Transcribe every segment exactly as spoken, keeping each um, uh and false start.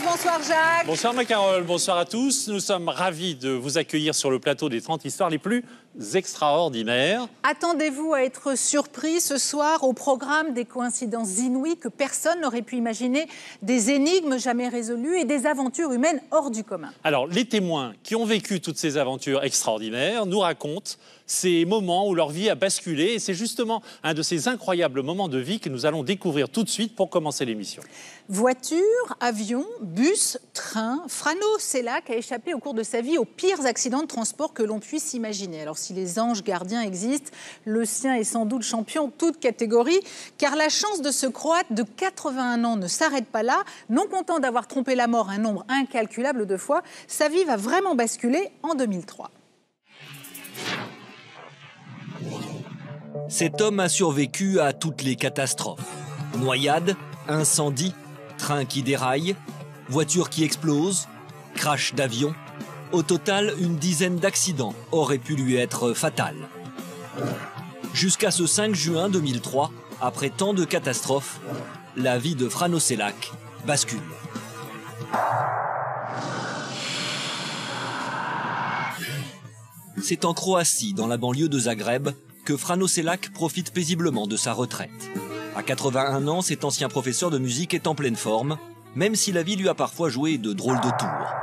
bonsoir Jacques. Bonsoir ma Carole, bonsoir à tous. Nous sommes ravis de vous accueillir sur le plateau des trente histoires les plus extraordinaires. Attendez-vous à être surpris ce soir au programme des coïncidences inouïes que personne n'aurait pu imaginer, des énigmes jamais résolues et des aventures humaines hors du commun. Alors les témoins qui ont vécu toutes ces aventures extraordinaires nous racontent ces moments où leur vie a basculé et c'est justement un de ces incroyables moments de vie que nous allons découvrir tout de suite pour commencer l'émission. Voiture, avion, bus, train, Frano Sellac a échappé au cours de sa vie aux pires accidents de transport que l'on puisse imaginer. Alors si les anges gardiens existent, le sien est sans doute champion toute catégorie, car la chance de ce Croate de quatre-vingt-un ans ne s'arrête pas là. Non content d'avoir trompé la mort un nombre incalculable de fois, sa vie va vraiment basculer en deux mille trois. Cet homme a survécu à toutes les catastrophes. Noyade, incendie, train qui déraille, voiture qui explose, crash d'avion. Au total, une dizaine d'accidents auraient pu lui être fatals. Jusqu'à ce cinq juin deux mille trois, après tant de catastrophes, la vie de Frano Sellac bascule. C'est en Croatie, dans la banlieue de Zagreb, que Frano Sellac profite paisiblement de sa retraite. À quatre-vingt-un ans, cet ancien professeur de musique est en pleine forme, même si la vie lui a parfois joué de drôles de tours.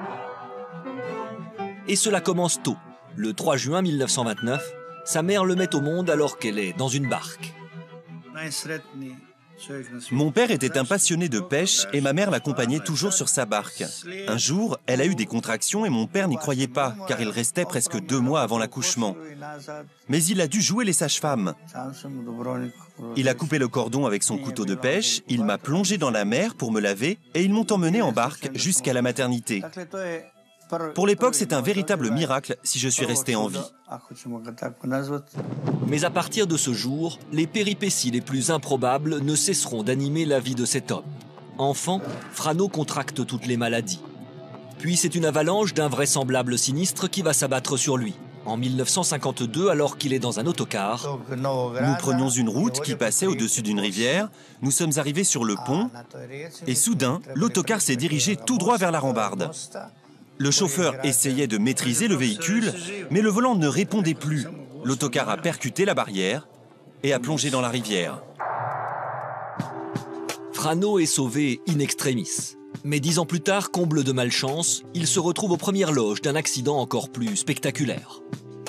Et cela commence tôt. Le trois juin mille neuf cent vingt-neuf, sa mère le met au monde alors qu'elle est dans une barque. Mon père était un passionné de pêche et ma mère l'accompagnait toujours sur sa barque. Un jour, elle a eu des contractions et mon père n'y croyait pas, car il restait presque deux mois avant l'accouchement. Mais il a dû jouer les sages-femmes. Il a coupé le cordon avec son couteau de pêche, il m'a plongé dans la mer pour me laver et ils m'ont emmené en barque jusqu'à la maternité. Pour l'époque, c'est un véritable miracle si je suis resté en vie. Mais à partir de ce jour, les péripéties les plus improbables ne cesseront d'animer la vie de cet homme. Enfant, Frano contracte toutes les maladies. Puis c'est une avalanche d'invraisemblables sinistres qui va s'abattre sur lui. En mille neuf cent cinquante-deux, alors qu'il est dans un autocar, nous prenions une route qui passait au-dessus d'une rivière, nous sommes arrivés sur le pont et soudain, l'autocar s'est dirigé tout droit vers la rambarde. Le chauffeur essayait de maîtriser le véhicule, mais le volant ne répondait plus. L'autocar a percuté la barrière et a plongé dans la rivière. Frano est sauvé in extremis. Mais dix ans plus tard, comble de malchance, il se retrouve aux premières loges d'un accident encore plus spectaculaire.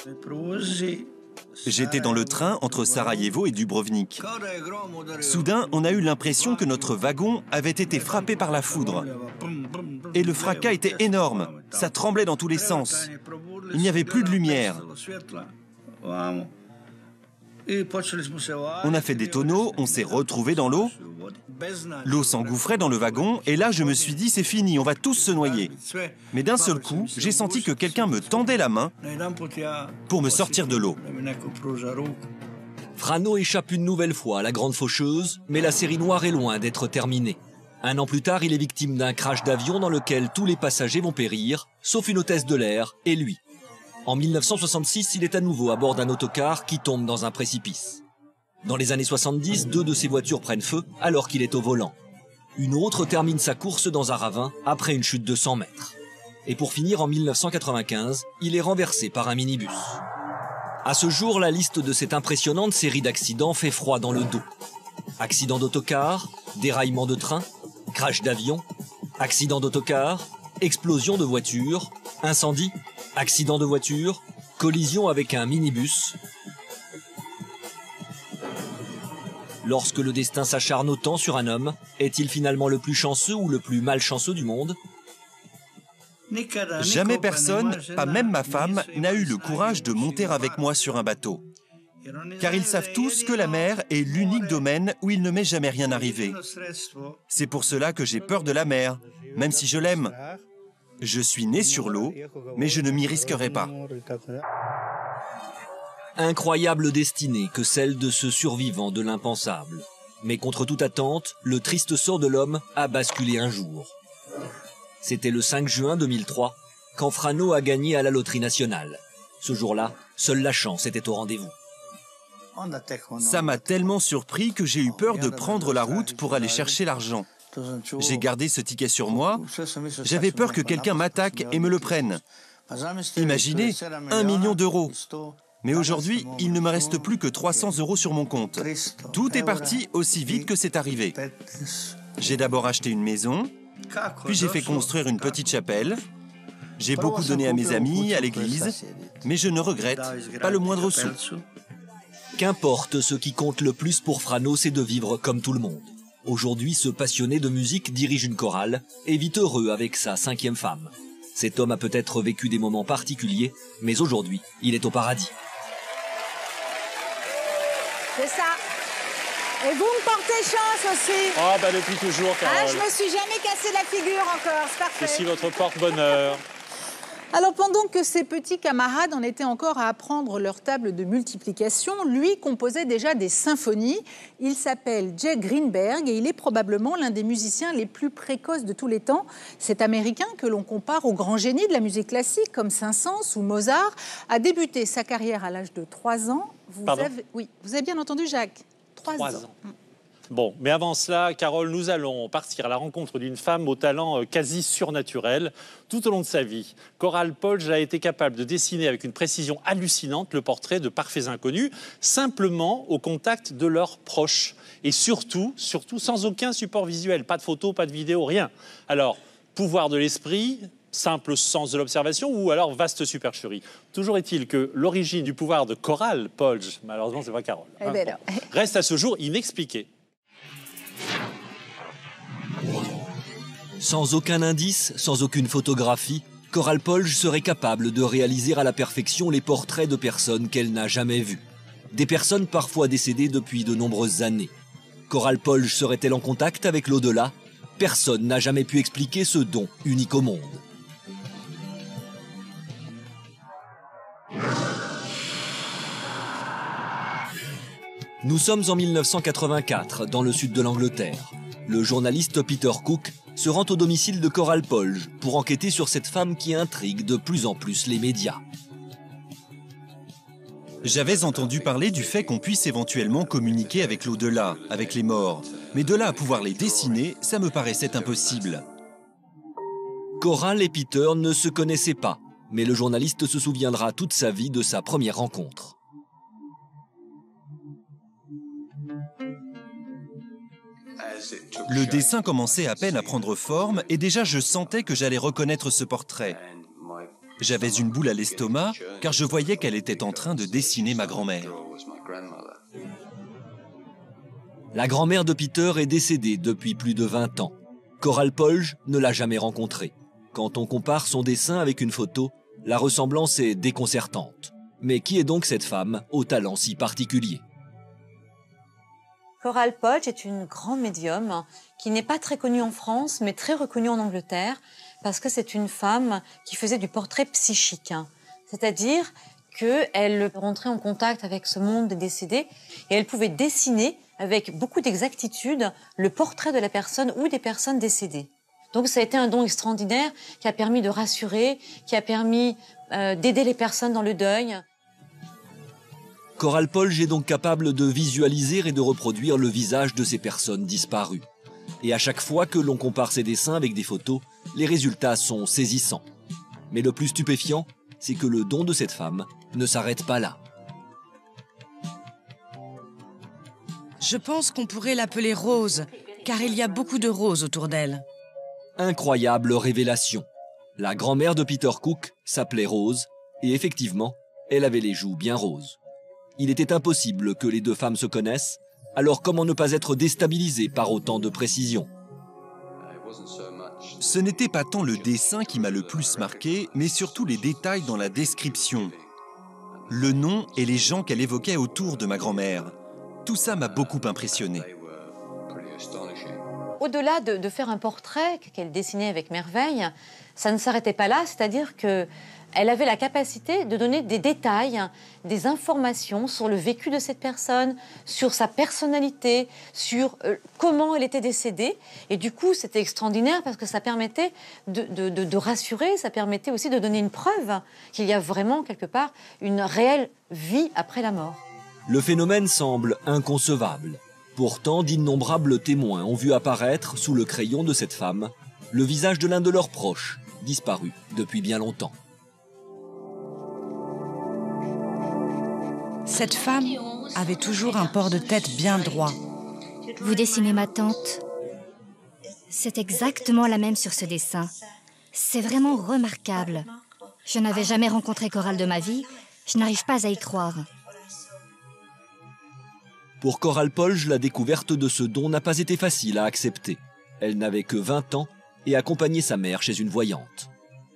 J'étais dans le train entre Sarajevo et Dubrovnik. Soudain, on a eu l'impression que notre wagon avait été frappé par la foudre. Et le fracas était énorme, ça tremblait dans tous les sens. Il n'y avait plus de lumière. On a fait des tonneaux, on s'est retrouvés dans l'eau. L'eau s'engouffrait dans le wagon et là je me suis dit c'est fini, on va tous se noyer. Mais d'un seul coup, j'ai senti que quelqu'un me tendait la main pour me sortir de l'eau. Frano échappe une nouvelle fois à la grande faucheuse, mais la série noire est loin d'être terminée. Un an plus tard, il est victime d'un crash d'avion dans lequel tous les passagers vont périr, sauf une hôtesse de l'air et lui. En mille neuf cent soixante-six, il est à nouveau à bord d'un autocar qui tombe dans un précipice. Dans les années soixante-dix, deux de ses voitures prennent feu alors qu'il est au volant. Une autre termine sa course dans un ravin après une chute de cent mètres. Et pour finir, en mille neuf cent quatre-vingt-quinze, il est renversé par un minibus. À ce jour, la liste de cette impressionnante série d'accidents fait froid dans le dos. Accident d'autocar, déraillement de train, crash d'avion, accident d'autocar, explosion de voiture, incendie, accident de voiture, collision avec un minibus. Lorsque le destin s'acharne autant sur un homme, est-il finalement le plus chanceux ou le plus malchanceux du monde? Jamais personne, pas même ma femme, n'a eu le courage de monter avec moi sur un bateau. Car ils savent tous que la mer est l'unique domaine où il ne m'est jamais rien arrivé. C'est pour cela que j'ai peur de la mer, même si je l'aime. Je suis né sur l'eau, mais je ne m'y risquerai pas. Incroyable destinée que celle de ce survivant de l'impensable. Mais contre toute attente, le triste sort de l'homme a basculé un jour. C'était le cinq juin deux mille trois, quand Frano a gagné à la loterie nationale. Ce jour-là, seule la chance était au rendez-vous. Ça m'a tellement surpris que j'ai eu peur de prendre la route pour aller chercher l'argent. J'ai gardé ce ticket sur moi. J'avais peur que quelqu'un m'attaque et me le prenne. Imaginez, un million d'euros. Mais aujourd'hui, il ne me reste plus que trois cents euros sur mon compte. Tout est parti aussi vite que c'est arrivé. J'ai d'abord acheté une maison, puis j'ai fait construire une petite chapelle. J'ai beaucoup donné à mes amis, à l'église, mais je ne regrette pas le moindre sou. Qu'importe, ce qui compte le plus pour Frano, c'est de vivre comme tout le monde. Aujourd'hui, ce passionné de musique dirige une chorale et vit heureux avec sa cinquième femme. Cet homme a peut-être vécu des moments particuliers, mais aujourd'hui, il est au paradis. C'est ça. Et vous me portez chance aussi. Oh, bah depuis toujours, Carole. Ah, je me suis jamais cassé la figure encore, c'est parfait. Ceci votre porte-bonheur. Alors pendant que ses petits camarades en étaient encore à apprendre leur table de multiplication, lui composait déjà des symphonies. Il s'appelle Jay Greenberg et il est probablement l'un des musiciens les plus précoces de tous les temps. Cet Américain, que l'on compare aux grands génies de la musique classique comme Saint-Saëns ou Mozart, a débuté sa carrière à l'âge de trois ans. Vous Pardon ? avez... Oui, vous avez bien entendu, Jacques. trois ans. ans. Bon, mais avant cela, Carole, nous allons partir à la rencontre d'une femme au talent quasi surnaturel. Tout au long de sa vie, Coral Polge a été capable de dessiner avec une précision hallucinante le portrait de parfaits inconnus, simplement au contact de leurs proches. Et surtout, surtout sans aucun support visuel, pas de photos, pas de vidéos, rien. Alors, pouvoir de l'esprit, simple sens de l'observation ou alors vaste supercherie. Toujours est-il que l'origine du pouvoir de Coral Polge, malheureusement c'est pas Carole, hein, Eh ben bon, reste à ce jour inexpliquée. Sans aucun indice, sans aucune photographie, Coral Polge serait capable de réaliser à la perfection les portraits de personnes qu'elle n'a jamais vues. Des personnes parfois décédées depuis de nombreuses années. Coral Polge serait-elle en contact avec l'au-delà? Personne n'a jamais pu expliquer ce don unique au monde. Nous sommes en mille neuf cent quatre-vingt-quatre, dans le sud de l'Angleterre. Le journaliste Peter Cook se rend au domicile de Coral Polge pour enquêter sur cette femme qui intrigue de plus en plus les médias. J'avais entendu parler du fait qu'on puisse éventuellement communiquer avec l'au-delà, avec les morts. Mais de là à pouvoir les dessiner, ça me paraissait impossible. Coral et Peter ne se connaissaient pas, mais le journaliste se souviendra toute sa vie de sa première rencontre. Le dessin commençait à peine à prendre forme et déjà je sentais que j'allais reconnaître ce portrait. J'avais une boule à l'estomac car je voyais qu'elle était en train de dessiner ma grand-mère. La grand-mère de Peter est décédée depuis plus de vingt ans. Coral Polge ne l'a jamais rencontrée. Quand on compare son dessin avec une photo, la ressemblance est déconcertante. Mais qui est donc cette femme au talent si particulier ? Coral Polge est une grande médium qui n'est pas très connue en France, mais très reconnue en Angleterre, parce que c'est une femme qui faisait du portrait psychique. C'est-à-dire qu'elle rentrait en contact avec ce monde des décédés et elle pouvait dessiner avec beaucoup d'exactitude le portrait de la personne ou des personnes décédées. Donc ça a été un don extraordinaire qui a permis de rassurer, qui a permis euh, d'aider les personnes dans le deuil. Coral Polge est donc capable de visualiser et de reproduire le visage de ces personnes disparues. Et à chaque fois que l'on compare ses dessins avec des photos, les résultats sont saisissants. Mais le plus stupéfiant, c'est que le don de cette femme ne s'arrête pas là. Je pense qu'on pourrait l'appeler Rose, car il y a beaucoup de roses autour d'elle. Incroyable révélation. La grand-mère de Peter Cook s'appelait Rose, et effectivement, elle avait les joues bien roses. Il était impossible que les deux femmes se connaissent, alors comment ne pas être déstabilisé par autant de précision ? Ce n'était pas tant le dessin qui m'a le plus marqué, mais surtout les détails dans la description. Le nom et les gens qu'elle évoquait autour de ma grand-mère. Tout ça m'a beaucoup impressionné. Au-delà de, de faire un portrait qu'elle dessinait avec merveille, ça ne s'arrêtait pas là, c'est-à-dire que elle avait la capacité de donner des détails, des informations sur le vécu de cette personne, sur sa personnalité, sur euh, comment elle était décédée. Et du coup, c'était extraordinaire parce que ça permettait de, de, de, de rassurer, ça permettait aussi de donner une preuve qu'il y a vraiment, quelque part, une réelle vie après la mort. Le phénomène semble inconcevable. Pourtant, d'innombrables témoins ont vu apparaître, sous le crayon de cette femme, le visage de l'un de leurs proches, disparu depuis bien longtemps. Cette femme avait toujours un port de tête bien droit. Vous dessinez ma tante. C'est exactement la même sur ce dessin. C'est vraiment remarquable. Je n'avais jamais rencontré Coral de ma vie. Je n'arrive pas à y croire. Pour Coral Polge, la découverte de ce don n'a pas été facile à accepter. Elle n'avait que vingt ans et accompagnait sa mère chez une voyante.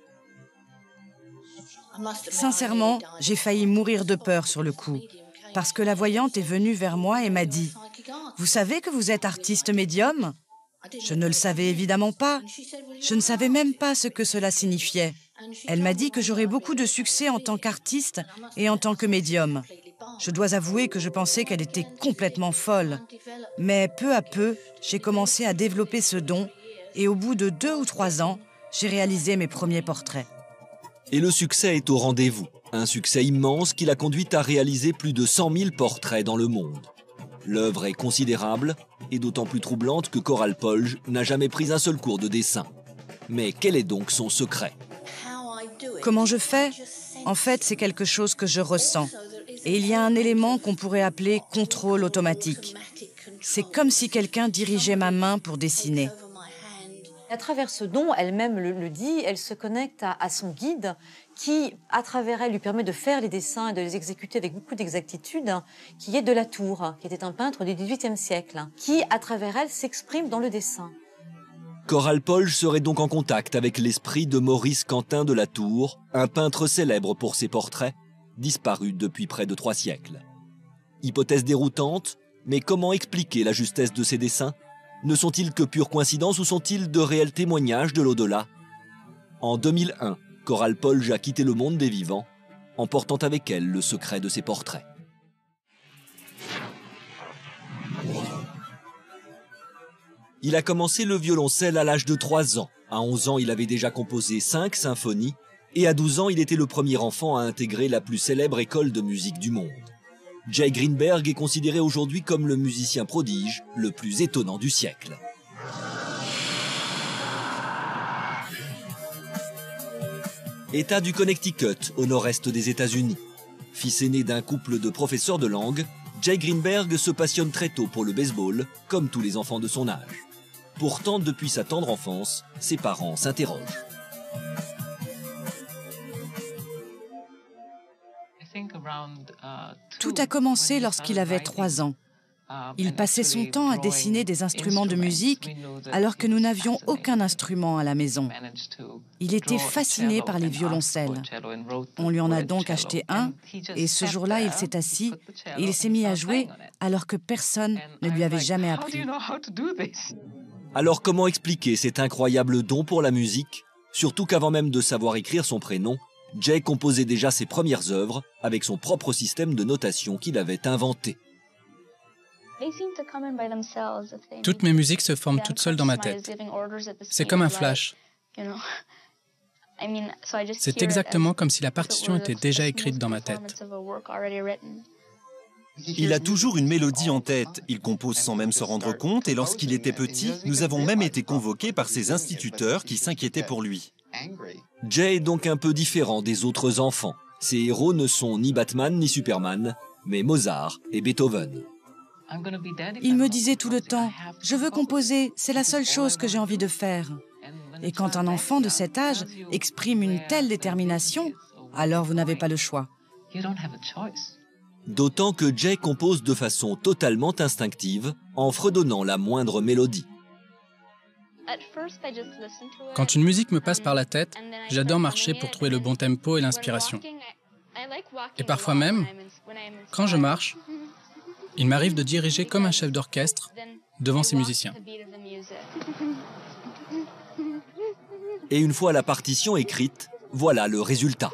Sincèrement, j'ai failli mourir de peur sur le coup, parce que la voyante est venue vers moi et m'a dit « Vous savez que vous êtes artiste médium ?» Je ne le savais évidemment pas. Je ne savais même pas ce que cela signifiait. Elle m'a dit que j'aurais beaucoup de succès en tant qu'artiste et en tant que médium. Je dois avouer que je pensais qu'elle était complètement folle. Mais peu à peu, j'ai commencé à développer ce don et au bout de deux ou trois ans, j'ai réalisé mes premiers portraits. Et le succès est au rendez-vous. Un succès immense qui l'a conduite à réaliser plus de cent mille portraits dans le monde. L'œuvre est considérable et d'autant plus troublante que Coral Polge n'a jamais pris un seul cours de dessin. Mais quel est donc son secret? Comment je fais? En fait, c'est quelque chose que je ressens. Et il y a un élément qu'on pourrait appeler contrôle automatique. C'est comme si quelqu'un dirigeait ma main pour dessiner. À travers ce don, elle-même le, le dit, elle se connecte à, à son guide qui, à travers elle, lui permet de faire les dessins et de les exécuter avec beaucoup d'exactitude, qui est de la Tour, qui était un peintre du dix-huitième siècle, qui, à travers elle, s'exprime dans le dessin. Coral Polge serait donc en contact avec l'esprit de Maurice Quentin de la Tour, un peintre célèbre pour ses portraits, disparu depuis près de trois siècles. Hypothèse déroutante, mais comment expliquer la justesse de ces dessins? Ne sont-ils que pure coïncidence ou sont-ils de réels témoignages de l'au-delà? En deux mille un, Coral Polge a quitté le monde des vivants, emportant avec elle le secret de ses portraits. Il a commencé le violoncelle à l'âge de trois ans. À onze ans, il avait déjà composé cinq symphonies. Et à douze ans, il était le premier enfant à intégrer la plus célèbre école de musique du monde. Jay Greenberg est considéré aujourd'hui comme le musicien prodige le plus étonnant du siècle. État du Connecticut, au nord-est des États-Unis. Fils aîné d'un couple de professeurs de langue, Jay Greenberg se passionne très tôt pour le baseball, comme tous les enfants de son âge. Pourtant, depuis sa tendre enfance, ses parents s'interrogent. Tout a commencé lorsqu'il avait trois ans. Il passait son temps à dessiner des instruments de musique alors que nous n'avions aucun instrument à la maison. Il était fasciné par les violoncelles. On lui en a donc acheté un et ce jour-là, il s'est assis et il s'est mis à jouer alors que personne ne lui avait jamais appris. Alors comment expliquer cet incroyable don pour la musique? Surtout qu'avant même de savoir écrire son prénom, Jay composait déjà ses premières œuvres avec son propre système de notation qu'il avait inventé. Toutes mes musiques se forment toutes seules dans ma tête. C'est comme un flash. C'est exactement comme si la partition était déjà écrite dans ma tête. Il a toujours une mélodie en tête. Il compose sans même se rendre compte et lorsqu'il était petit, nous avons même été convoqués par ses instituteurs qui s'inquiétaient pour lui. Jay est donc un peu différent des autres enfants. Ses héros ne sont ni Batman ni Superman, mais Mozart et Beethoven. Il me disait tout le temps « Je veux composer, c'est la seule chose que j'ai envie de faire ». Et quand un enfant de cet âge exprime une telle détermination, alors vous n'avez pas le choix. D'autant que Jay compose de façon totalement instinctive, en fredonnant la moindre mélodie. Quand une musique me passe par la tête, j'adore marcher pour trouver le bon tempo et l'inspiration. Et parfois même, quand je marche, il m'arrive de diriger comme un chef d'orchestre devant ses musiciens. Et une fois la partition écrite, voilà le résultat.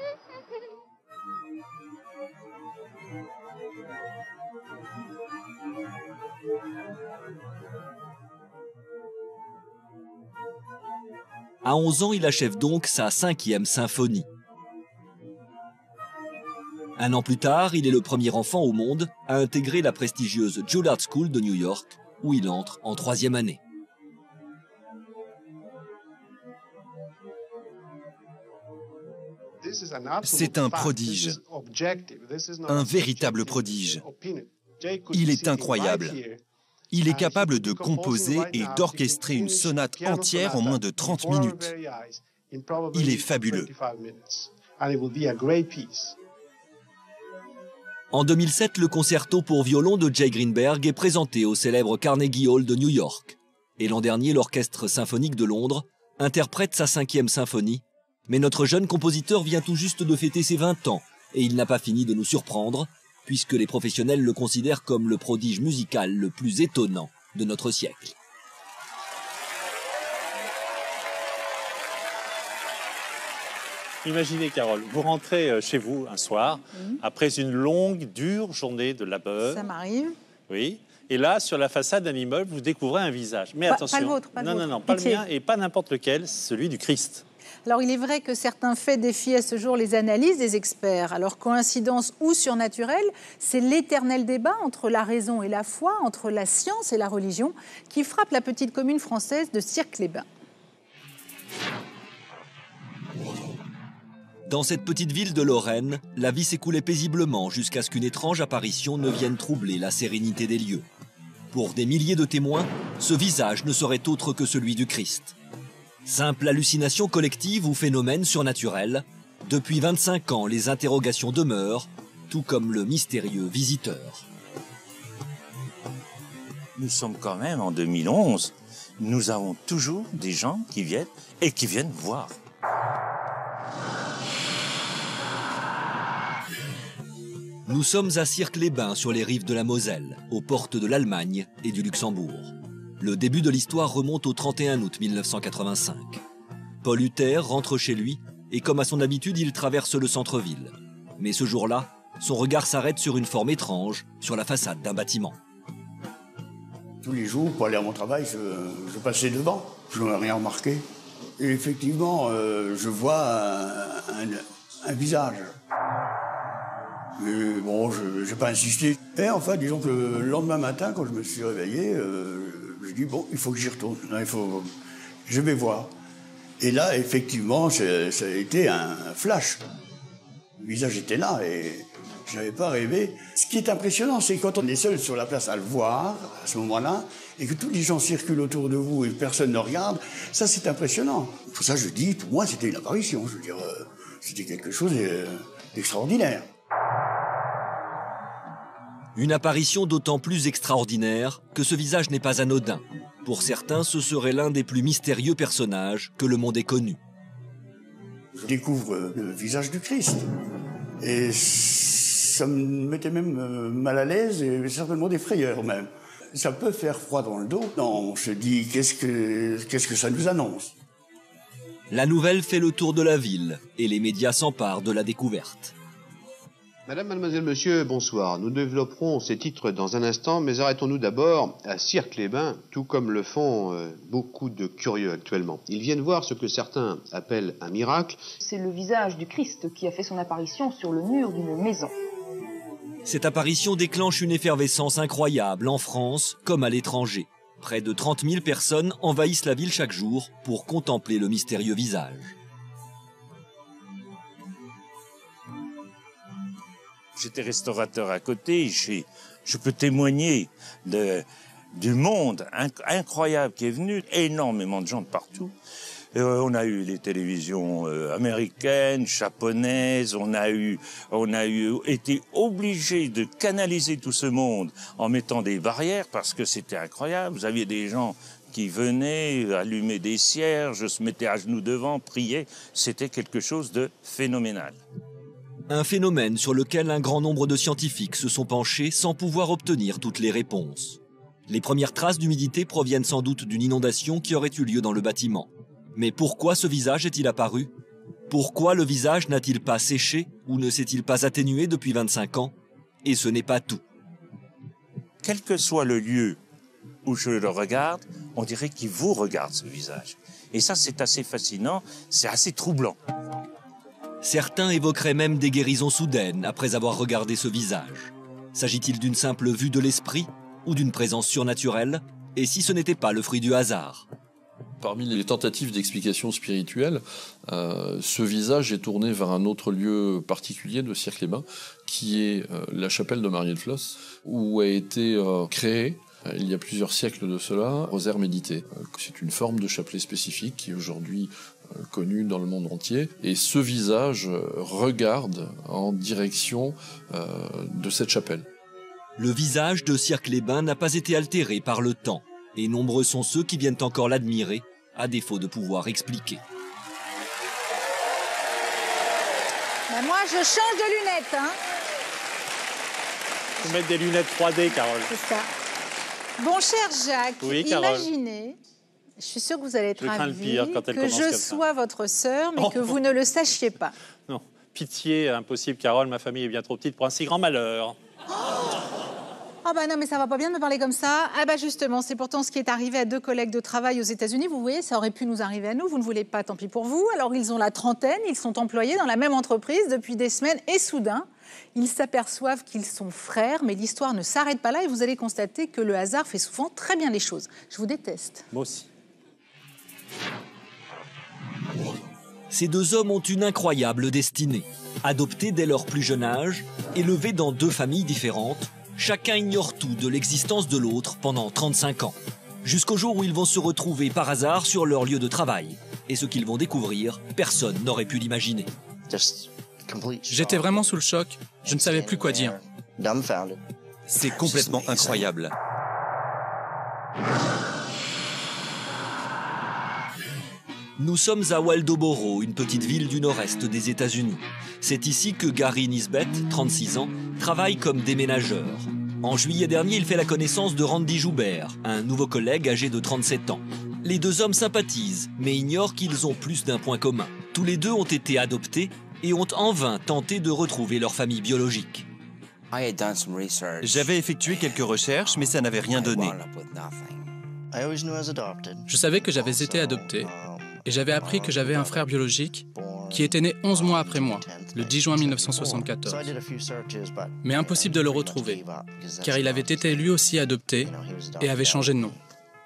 À onze ans, il achève donc sa cinquième symphonie. Un an plus tard, il est le premier enfant au monde à intégrer la prestigieuse Juilliard School de New York, où il entre en troisième année. C'est un prodige, un véritable prodige. Il est incroyable. Il est capable de composer et d'orchestrer une sonate entière en moins de trente minutes. Il est fabuleux. En deux mille sept, le concerto pour violon de Jay Greenberg est présenté au célèbre Carnegie Hall de New York. Et l'an dernier, l'Orchestre symphonique de Londres interprète sa cinquième symphonie. Mais notre jeune compositeur vient tout juste de fêter ses vingt ans, et il n'a pas fini de nous surprendre, puisque les professionnels le considèrent comme le prodige musical le plus étonnant de notre siècle. Imaginez, Carole, vous rentrez chez vous un soir, mmh. après une longue, dure journée de labeur. Ça m'arrive. Oui. Et là, sur la façade d'un immeuble, vous découvrez un visage. Mais pas, attention. Pas le vôtre, pas le non, vôtre. non, non, pas Pitié. le mien et pas n'importe lequel, celui du Christ. Alors, il est vrai que certains faits défient à ce jour les analyses des experts. Alors, coïncidence ou surnaturelle, c'est l'éternel débat entre la raison et la foi, entre la science et la religion, qui frappe la petite commune française de Sierck-les-Bains. Dans cette petite ville de Lorraine, la vie s'écoulait paisiblement jusqu'à ce qu'une étrange apparition ne vienne troubler la sérénité des lieux. Pour des milliers de témoins, ce visage ne serait autre que celui du Christ. Simple hallucination collective ou phénomène surnaturel, depuis vingt-cinq ans, les interrogations demeurent, tout comme le mystérieux visiteur. Nous sommes quand même en deux mille onze. Nous avons toujours des gens qui viennent et qui viennent voir. Nous sommes à Sierck-les-Bains, sur les rives de la Moselle, aux portes de l'Allemagne et du Luxembourg. Le début de l'histoire remonte au trente et un août mille neuf cent quatre-vingt-cinq. Paul Hutter rentre chez lui et comme à son habitude, il traverse le centre-ville. Mais ce jour-là, son regard s'arrête sur une forme étrange sur la façade d'un bâtiment. Tous les jours, pour aller à mon travail, je, je passais devant. Je n'avais rien remarqué. Et effectivement, euh, je vois un, un, un visage. Mais bon, je n'ai pas insisté. Et enfin, disons que le lendemain matin, quand je me suis réveillé, euh, je dis bon, il faut que j'y retourne. Non, il faut, je vais voir. Et là, effectivement, ça a été un flash. Le visage était là et je n'avais pas rêvé. Ce qui est impressionnant, c'est quand on est seul sur la place à le voir, à ce moment-là, et que tous les gens circulent autour de vous et personne ne regarde, ça c'est impressionnant. Pour ça, je dis, pour moi, c'était une apparition. Je veux dire, euh, c'était quelque chose d'extraordinaire. Une apparition d'autant plus extraordinaire que ce visage n'est pas anodin. Pour certains, ce serait l'un des plus mystérieux personnages que le monde ait connu. Je découvre le visage du Christ. Et ça me mettait même mal à l'aise et certainement des frayeurs même. Ça peut faire froid dans le dos. Non, on se dit, qu'est-ce que, qu'est-ce que ça nous annonce? La nouvelle fait le tour de la ville et les médias s'emparent de la découverte. Madame, mademoiselle, monsieur, bonsoir. Nous développerons ces titres dans un instant, mais arrêtons-nous d'abord à Sierck-les-Bains, tout comme le font euh, beaucoup de curieux actuellement. Ils viennent voir ce que certains appellent un miracle. C'est le visage du Christ qui a fait son apparition sur le mur d'une maison. Cette apparition déclenche une effervescence incroyable en France comme à l'étranger. Près de trente mille personnes envahissent la ville chaque jour pour contempler le mystérieux visage. J'étais restaurateur à côté, je peux témoigner de, du monde inc incroyable qui est venu, énormément de gens de partout. Euh, on a eu les télévisions euh, américaines, japonaises, on a eu, on a eu été obligé de canaliser tout ce monde en mettant des barrières parce que c'était incroyable. Vous aviez des gens qui venaient allumer des cierges, se mettaient à genoux devant, priaient. C'était quelque chose de phénoménal. Un phénomène sur lequel un grand nombre de scientifiques se sont penchés sans pouvoir obtenir toutes les réponses. Les premières traces d'humidité proviennent sans doute d'une inondation qui aurait eu lieu dans le bâtiment. Mais pourquoi ce visage est-il apparu? Pourquoi le visage n'a-t-il pas séché ou ne s'est-il pas atténué depuis vingt-cinq ans? Et ce n'est pas tout. Quel que soit le lieu où je le regarde, on dirait qu'il vous regarde, ce visage. Et ça, c'est assez fascinant, c'est assez troublant. Certains évoqueraient même des guérisons soudaines après avoir regardé ce visage. S'agit-il d'une simple vue de l'esprit ou d'une présence surnaturelle? Et si ce n'était pas le fruit du hasard? Parmi les tentatives d'explication spirituelle, euh, ce visage est tourné vers un autre lieu particulier de Sire-Clébin, qui est euh, la chapelle de Marienfloss, où a été euh, créé, euh, il y a plusieurs siècles de cela, rosaire médité. Euh, c'est une forme de chapelet spécifique qui est aujourd'hui euh, connue dans le monde entier. Et ce visage euh, regarde en direction euh, de cette chapelle. Le visage de Sire-Clébin n'a pas été altéré par le temps, et nombreux sont ceux qui viennent encore l'admirer, à défaut de pouvoir expliquer. Ben moi, je change de lunettes. Hein. Faut mettre des lunettes trois D, Carole. C'est ça. Bon, cher Jacques, oui, Carole. Imaginez, je suis sûre que vous allez être je ravi, le pire quand elle que commence je comme sois ça. votre sœur, mais oh. que vous ne le sachiez pas. Non, pitié, impossible, Carole, ma famille est bien trop petite pour un si grand malheur. Oh Ah bah non, mais ça va pas bien de me parler comme ça. Ah bah justement, c'est pourtant ce qui est arrivé à deux collègues de travail aux États-Unis. Vous voyez, ça aurait pu nous arriver à nous. Vous ne voulez pas, tant pis pour vous. Alors ils ont la trentaine, ils sont employés dans la même entreprise depuis des semaines et soudain, ils s'aperçoivent qu'ils sont frères, mais l'histoire ne s'arrête pas là et vous allez constater que le hasard fait souvent très bien les choses. Je vous déteste. Moi aussi. Ces deux hommes ont une incroyable destinée. Adoptés dès leur plus jeune âge, élevés dans deux familles différentes, chacun ignore tout de l'existence de l'autre pendant trente-cinq ans. Jusqu'au jour où ils vont se retrouver par hasard sur leur lieu de travail. Et ce qu'ils vont découvrir, personne n'aurait pu l'imaginer. J'étais vraiment sous le choc. Je ne savais plus quoi dire. C'est complètement incroyable. Nous sommes à Waldoboro, une petite ville du nord-est des États-Unis. C'est ici que Gary Nisbet, trente-six ans, travaille comme déménageur. En juillet dernier, il fait la connaissance de Randy Joubert, un nouveau collègue âgé de trente-sept ans. Les deux hommes sympathisent, mais ignorent qu'ils ont plus d'un point commun. Tous les deux ont été adoptés et ont en vain tenté de retrouver leur famille biologique. J'avais effectué quelques recherches, mais ça n'avait rien donné. Je savais que j'avais été adopté et j'avais appris que j'avais un frère biologique qui était né onze mois après moi, le dix juin mille neuf cent soixante-quatorze. Mais impossible de le retrouver, car il avait été lui aussi adopté et avait changé de nom.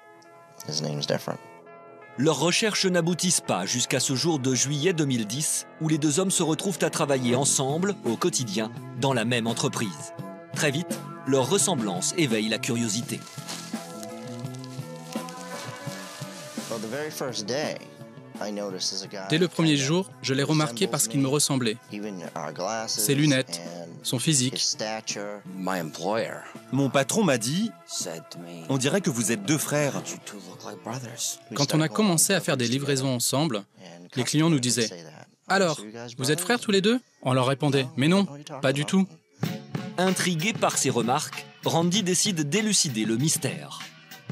Leurs recherches n'aboutissent pas jusqu'à ce jour de juillet deux mille dix, où les deux hommes se retrouvent à travailler ensemble, au quotidien, dans la même entreprise. Très vite, leur ressemblance éveille la curiosité. Dès le premier jour, je l'ai remarqué parce qu'il me ressemblait. Ses lunettes, son physique. Mon patron m'a dit, on dirait que vous êtes deux frères. Quand on a commencé à faire des livraisons ensemble, les clients nous disaient « Alors, vous êtes frères tous les deux ?» On leur répondait « Mais non, pas du tout. » Intrigué par ces remarques, Randy décide d'élucider le mystère.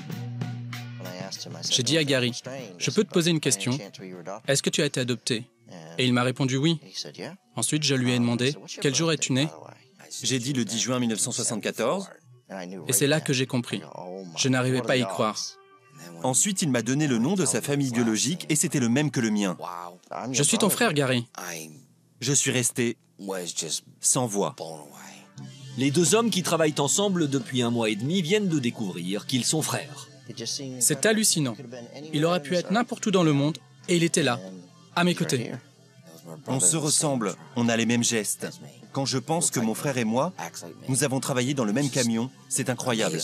J'ai dit à Gary, je peux te poser une question. Est-ce que tu as été adopté? Et il m'a répondu oui. Ensuite, je lui ai demandé, quel jour es-tu né? J'ai dit le dix juin mille neuf cent soixante-quatorze. Et c'est là que j'ai compris. Je n'arrivais pas à y croire. Ensuite, il m'a donné le nom de sa famille biologique et c'était le même que le mien. Je suis ton frère, Gary. Je suis resté sans voix. Les deux hommes qui travaillent ensemble depuis un mois et demi viennent de découvrir qu'ils sont frères. C'est hallucinant. Il aurait pu être n'importe où dans le monde et il était là, à mes côtés. On se ressemble, on a les mêmes gestes. Quand je pense que mon frère et moi, nous avons travaillé dans le même camion, c'est incroyable.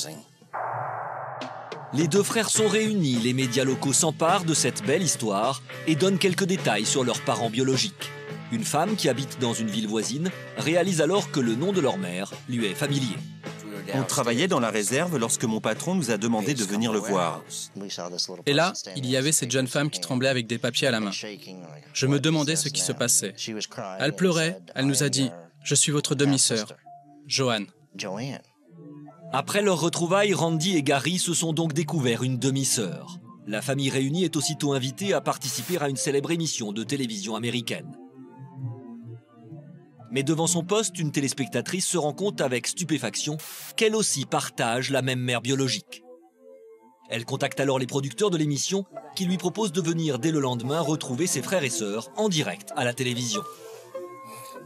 Les deux frères sont réunis, les médias locaux s'emparent de cette belle histoire et donnent quelques détails sur leurs parents biologiques. Une femme qui habite dans une ville voisine réalise alors que le nom de leur mère lui est familier. On travaillait dans la réserve lorsque mon patron nous a demandé de venir le voir. Et là, il y avait cette jeune femme qui tremblait avec des papiers à la main. Je me demandais ce qui se passait. Elle pleurait, elle nous a dit « Je suis votre demi-sœur, Joanne ». Après leur retrouvailles, Randy et Gary se sont donc découverts une demi-sœur. La famille réunie est aussitôt invitée à participer à une célèbre émission de télévision américaine. Mais devant son poste, une téléspectatrice se rend compte avec stupéfaction qu'elle aussi partage la même mère biologique. Elle contacte alors les producteurs de l'émission qui lui proposent de venir dès le lendemain retrouver ses frères et sœurs en direct à la télévision.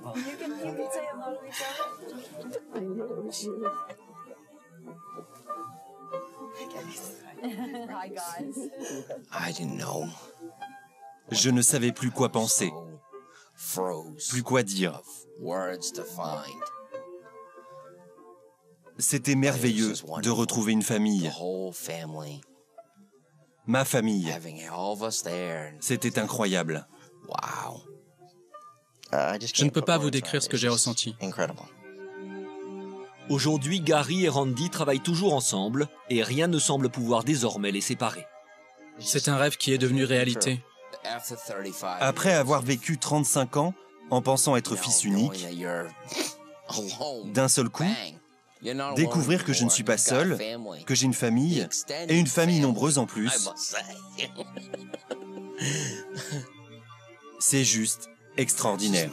Je ne savais plus quoi penser, plus quoi dire. C'était merveilleux de retrouver une famille. Ma famille. C'était incroyable. Je ne peux pas vous décrire ce que j'ai ressenti. Aujourd'hui, Gary et Randy travaillent toujours ensemble et rien ne semble pouvoir désormais les séparer. C'est un rêve qui est devenu réalité. Après avoir vécu trente-cinq ans en pensant être fils unique, d'un seul coup, découvrir que je ne suis pas seul, que j'ai une famille, et une famille nombreuse en plus, c'est juste extraordinaire.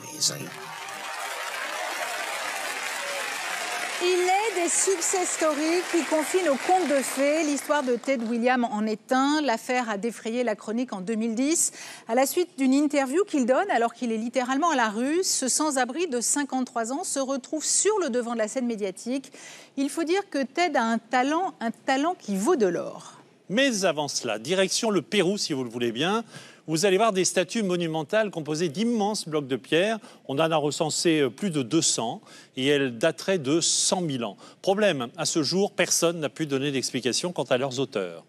Il est des success stories qui confient nos contes de fées. L'histoire de Ted Williams en est un. L'affaire a défrayé la chronique en deux mille dix. À la suite d'une interview qu'il donne alors qu'il est littéralement à la rue, ce sans-abri de cinquante-trois ans se retrouve sur le devant de la scène médiatique. Il faut dire que Ted a un talent, un talent qui vaut de l'or. Mais avant cela, direction le Pérou, si vous le voulez bien. Vous allez voir des statues monumentales composées d'immenses blocs de pierre. On en a recensé plus de deux cents et elles dateraient de cent mille ans. Problème, à ce jour, personne n'a pu donner d'explication quant à leurs auteurs.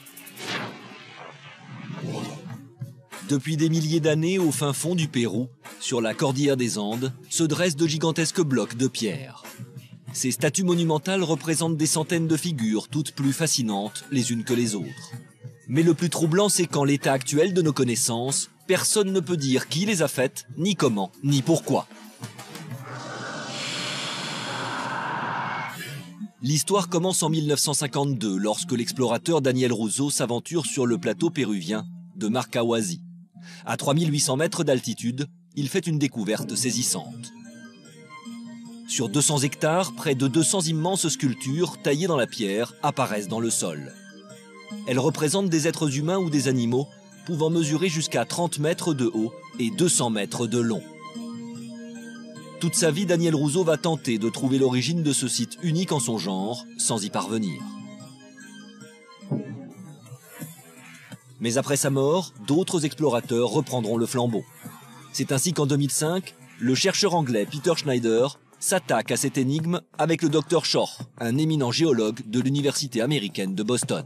Depuis des milliers d'années, au fin fond du Pérou, sur la cordillère des Andes, se dressent de gigantesques blocs de pierre. Ces statues monumentales représentent des centaines de figures, toutes plus fascinantes les unes que les autres. Mais le plus troublant, c'est qu'en l'état actuel de nos connaissances, personne ne peut dire qui les a faites, ni comment, ni pourquoi. L'histoire commence en mille neuf cent cinquante-deux, lorsque l'explorateur Daniel Russo s'aventure sur le plateau péruvien de Marcahuasi. À trois mille huit cents mètres d'altitude, il fait une découverte saisissante. Sur deux cents hectares, près de deux cents immenses sculptures taillées dans la pierre apparaissent dans le sol. Elles représentent des êtres humains ou des animaux pouvant mesurer jusqu'à trente mètres de haut et deux cents mètres de long. Toute sa vie, Daniel Russo va tenter de trouver l'origine de ce site unique en son genre, sans y parvenir. Mais après sa mort, d'autres explorateurs reprendront le flambeau. C'est ainsi qu'en deux mille cinq, le chercheur anglais Peter Schneider s'attaque à cette énigme avec le docteur Shore, un éminent géologue de l'université américaine de Boston.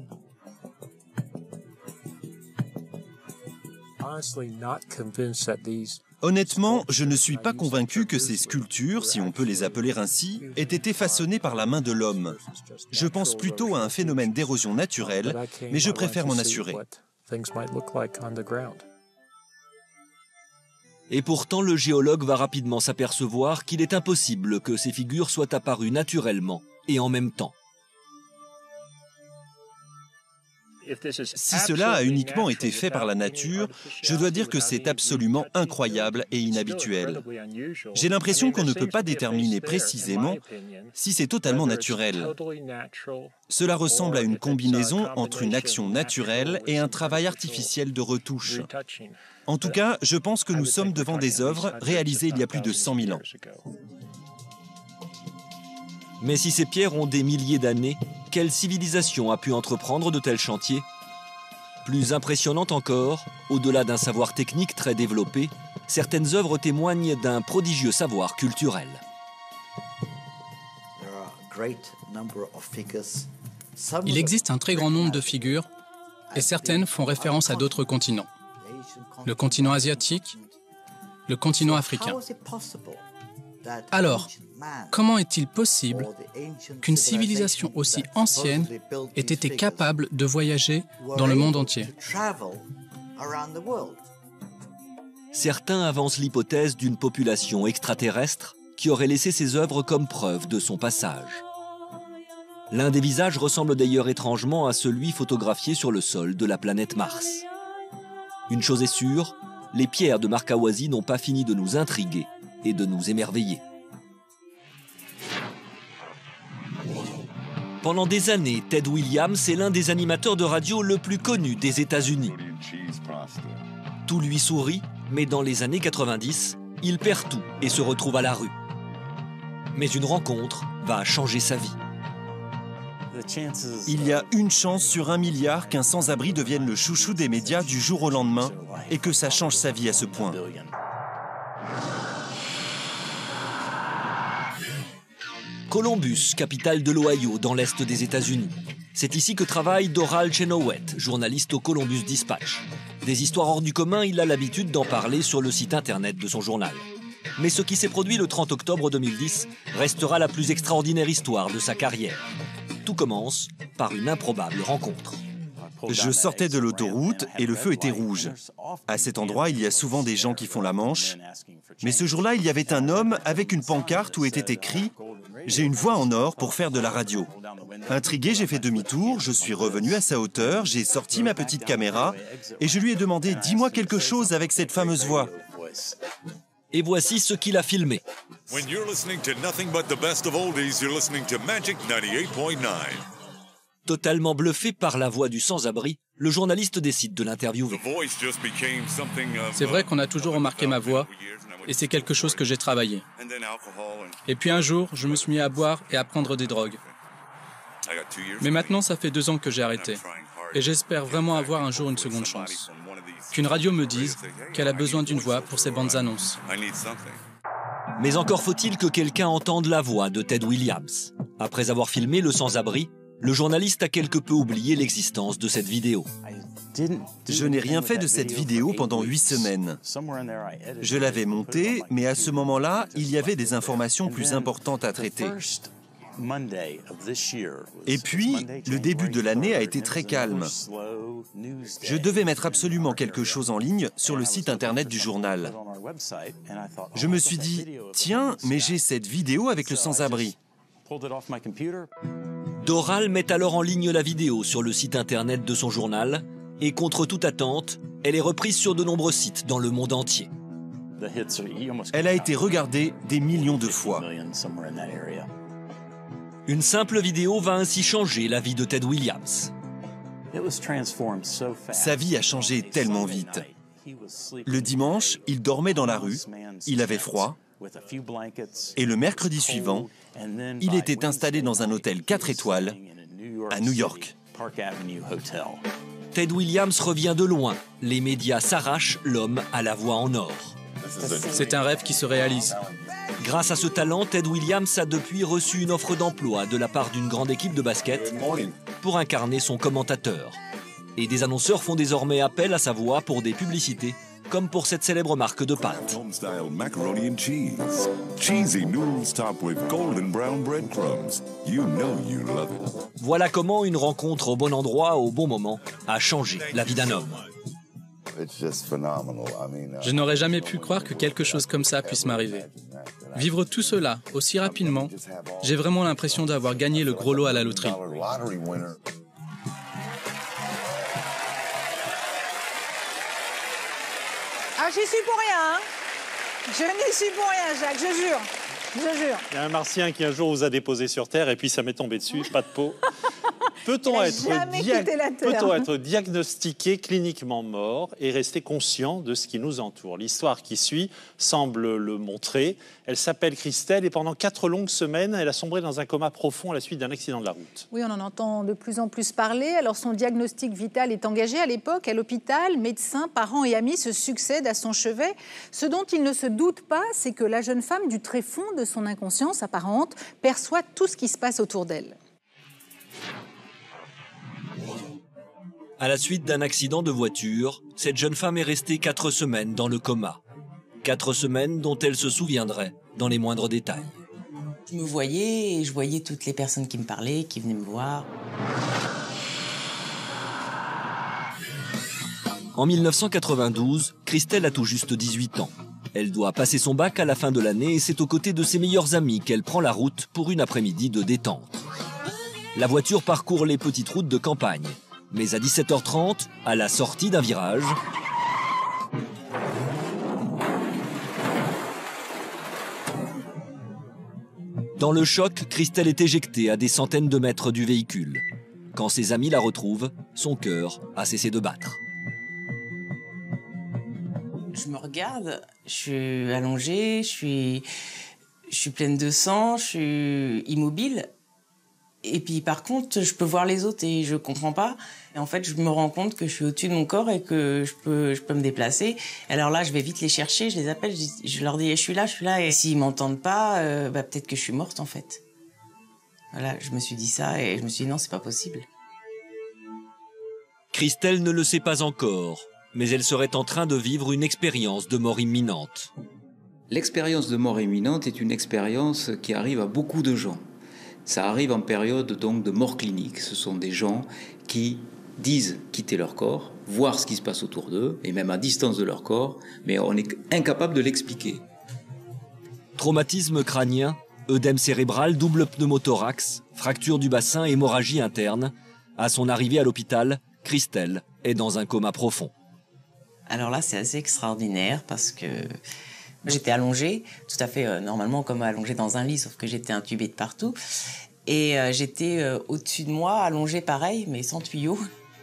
Honnêtement, je ne suis pas convaincu que ces sculptures, si on peut les appeler ainsi, aient été façonnées par la main de l'homme. Je pense plutôt à un phénomène d'érosion naturelle, mais je préfère m'en assurer. Et pourtant, le géologue va rapidement s'apercevoir qu'il est impossible que ces figures soient apparues naturellement et en même temps. Si cela a uniquement été fait par la nature, je dois dire que c'est absolument incroyable et inhabituel. J'ai l'impression qu'on ne peut pas déterminer précisément si c'est totalement naturel. Cela ressemble à une combinaison entre une action naturelle et un travail artificiel de retouche. En tout cas, je pense que nous sommes devant des œuvres réalisées il y a plus de cent mille ans. Mais si ces pierres ont des milliers d'années, quelle civilisation a pu entreprendre de tels chantiers? Plus impressionnante encore, au-delà d'un savoir technique très développé, certaines œuvres témoignent d'un prodigieux savoir culturel. Il existe un très grand nombre de figures et certaines font référence à d'autres continents. Le continent asiatique, le continent africain. Alors, comment est-il possible qu'une civilisation aussi ancienne ait été capable de voyager dans le monde entier? Certains avancent l'hypothèse d'une population extraterrestre qui aurait laissé ses œuvres comme preuve de son passage. L'un des visages ressemble d'ailleurs étrangement à celui photographié sur le sol de la planète Mars. Une chose est sûre, les pierres de Marcahuasi n'ont pas fini de nous intriguer et de nous émerveiller. Pendant des années, Ted Williams est l'un des animateurs de radio le plus connu des États-Unis. Tout lui sourit, mais dans les années quatre-vingt-dix, il perd tout et se retrouve à la rue. Mais une rencontre va changer sa vie. Il y a une chance sur un milliard qu'un sans-abri devienne le chouchou des médias du jour au lendemain et que ça change sa vie à ce point. Columbus, capitale de l'Ohio, dans l'Est des États-Unis. C'est ici que travaille Doral Chenoweth, journaliste au Columbus Dispatch. Des histoires hors du commun, il a l'habitude d'en parler sur le site internet de son journal. Mais ce qui s'est produit le trente octobre deux mille dix restera la plus extraordinaire histoire de sa carrière. Tout commence par une improbable rencontre. Je sortais de l'autoroute et le feu était rouge. À cet endroit, il y a souvent des gens qui font la manche. Mais ce jour-là, il y avait un homme avec une pancarte où était écrit « J'ai une voix en or pour faire de la radio ». Intrigué, j'ai fait demi-tour, je suis revenu à sa hauteur, j'ai sorti ma petite caméra et je lui ai demandé « Dis-moi quelque chose avec cette fameuse voix ». Et voici ce qu'il a filmé. Totalement bluffé par la voix du sans-abri, le journaliste décide de l'interviewer. C'est vrai qu'on a toujours remarqué ma voix, et c'est quelque chose que j'ai travaillé. Et puis un jour, je me suis mis à boire et à prendre des drogues. Mais maintenant, ça fait deux ans que j'ai arrêté. Et j'espère vraiment avoir un jour une seconde chance. Qu'une radio me dise qu'elle a besoin d'une voix pour ses bandes annonces. Mais encore faut-il que quelqu'un entende la voix de Ted Williams. Après avoir filmé le sans-abri, le journaliste a quelque peu oublié l'existence de cette vidéo. Je n'ai rien fait de cette vidéo pendant huit semaines. Je l'avais montée, mais à ce moment-là, il y avait des informations plus importantes à traiter. Et puis, le début de l'année a été très calme. Je devais mettre absolument quelque chose en ligne sur le site internet du journal. Je me suis dit, tiens, mais j'ai cette vidéo avec le sans-abri. Doral met alors en ligne la vidéo sur le site internet de son journal et contre toute attente, elle est reprise sur de nombreux sites dans le monde entier. Elle a été regardée des millions de fois. Une simple vidéo va ainsi changer la vie de Ted Williams. Sa vie a changé tellement vite. Le dimanche, il dormait dans la rue, il avait froid, et le mercredi suivant, il était installé dans un hôtel quatre étoiles à New York. Ted Williams revient de loin. Les médias s'arrachent l'homme à la voix en or. C'est un rêve qui se réalise. Grâce à ce talent, Ted Williams a depuis reçu une offre d'emploi de la part d'une grande équipe de basket pour incarner son commentateur. Et des annonceurs font désormais appel à sa voix pour des publicités, comme pour cette célèbre marque de pâtes. Voilà comment une rencontre au bon endroit au bon moment a changé la vie d'un homme. Je n'aurais jamais pu croire que quelque chose comme ça puisse m'arriver. Vivre tout cela aussi rapidement, j'ai vraiment l'impression d'avoir gagné le gros lot à la loterie. Ah, j'y suis pour rien, hein. Je n'y suis pour rien, Jacques, je jure. Je jure. Il y a un martien qui un jour vous a déposé sur Terre et puis ça m'est tombé dessus, pas de peau. Peut-on être, dia peut-on être diagnostiqué cliniquement mort et rester conscient de ce qui nous entoure? L'histoire qui suit semble le montrer. Elle s'appelle Christelle et pendant quatre longues semaines, elle a sombré dans un coma profond à la suite d'un accident de la route. Oui, on en entend de plus en plus parler. Alors son diagnostic vital est engagé à l'époque. À l'hôpital, médecins, parents et amis se succèdent à son chevet. Ce dont il ne se doute pas, c'est que la jeune femme, du tréfonds de son inconscience apparente, perçoit tout ce qui se passe autour d'elle. À la suite d'un accident de voiture, cette jeune femme est restée quatre semaines dans le coma. Quatre semaines dont elle se souviendrait dans les moindres détails. Je me voyais et je voyais toutes les personnes qui me parlaient, qui venaient me voir. En mille neuf cent quatre-vingt-douze, Christelle a tout juste dix-huit ans. Elle doit passer son bac à la fin de l'année et c'est aux côtés de ses meilleurs amis qu'elle prend la route pour une après-midi de détente. La voiture parcourt les petites routes de campagne. Mais à dix-sept heures trente, à la sortie d'un virage, dans le choc, Christelle est éjectée à des centaines de mètres du véhicule. Quand ses amis la retrouvent, son cœur a cessé de battre. Je me regarde, je suis allongée, je suis, je suis pleine de sang, je suis immobile. Et puis par contre, je peux voir les autres et je comprends pas. Et en fait, je me rends compte que je suis au-dessus de mon corps et que je peux, je peux me déplacer. Alors là, je vais vite les chercher, je les appelle, je, je leur dis je suis là, je suis là. Et s'ils m'entendent pas, euh, bah, peut-être que je suis morte en fait. Voilà, je me suis dit ça et je me suis dit non, c'est pas possible. Christelle ne le sait pas encore, mais elle serait en train de vivre une expérience de mort imminente. L'expérience de mort imminente est une expérience qui arrive à beaucoup de gens. Ça arrive en période donc de mort clinique. Ce sont des gens qui disent quitter leur corps, voir ce qui se passe autour d'eux, et même à distance de leur corps, mais on est incapable de l'expliquer. Traumatisme crânien, œdème cérébral, double pneumothorax, fracture du bassin, hémorragie interne. À son arrivée à l'hôpital, Christelle est dans un coma profond. Alors là, c'est assez extraordinaire parce que j'étais allongée, tout à fait euh, normalement comme allongée dans un lit, sauf que j'étais intubée de partout. Et euh, j'étais euh, au-dessus de moi, allongée pareil, mais sans tuyau.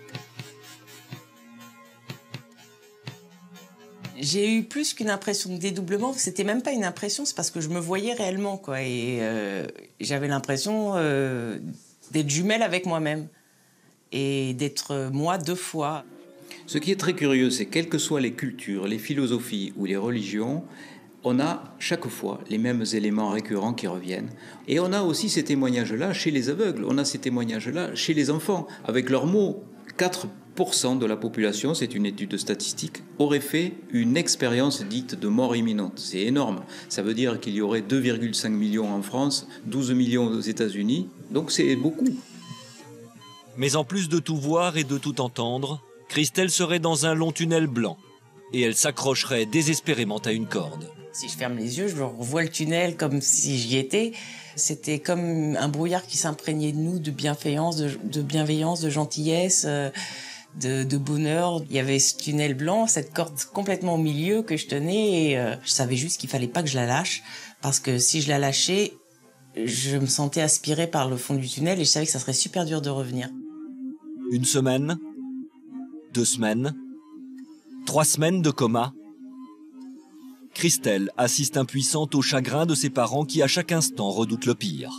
J'ai eu plus qu'une impression de dédoublement. C'était même pas une impression, c'est parce que je me voyais réellement, quoi. Et euh, j'avais l'impression euh, d'être jumelle avec moi-même et d'être moi deux fois. Ce qui est très curieux, c'est quelles que soient les cultures, les philosophies ou les religions, on a chaque fois les mêmes éléments récurrents qui reviennent. Et on a aussi ces témoignages-là chez les aveugles, on a ces témoignages-là chez les enfants, avec leurs mots. quatre pour cent de la population, c'est une étude statistique, aurait fait une expérience dite de mort imminente. C'est énorme. Ça veut dire qu'il y aurait deux virgule cinq millions en France, douze millions aux États-Unis, donc c'est beaucoup. Mais en plus de tout voir et de tout entendre, Christelle serait dans un long tunnel blanc et elle s'accrocherait désespérément à une corde. Si je ferme les yeux, je revois le tunnel comme si j'y étais. C'était comme un brouillard qui s'imprégnait de nous, de bienveillance, de, de bienveillance, de gentillesse, de, de bonheur. Il y avait ce tunnel blanc, cette corde complètement au milieu que je tenais et euh, je savais juste qu'il fallait pas que je la lâche parce que si je la lâchais, je me sentais aspirée par le fond du tunnel et je savais que ça serait super dur de revenir. Une semaine, deux semaines, trois semaines de coma. Christelle assiste impuissante au chagrin de ses parents qui à chaque instant redoutent le pire.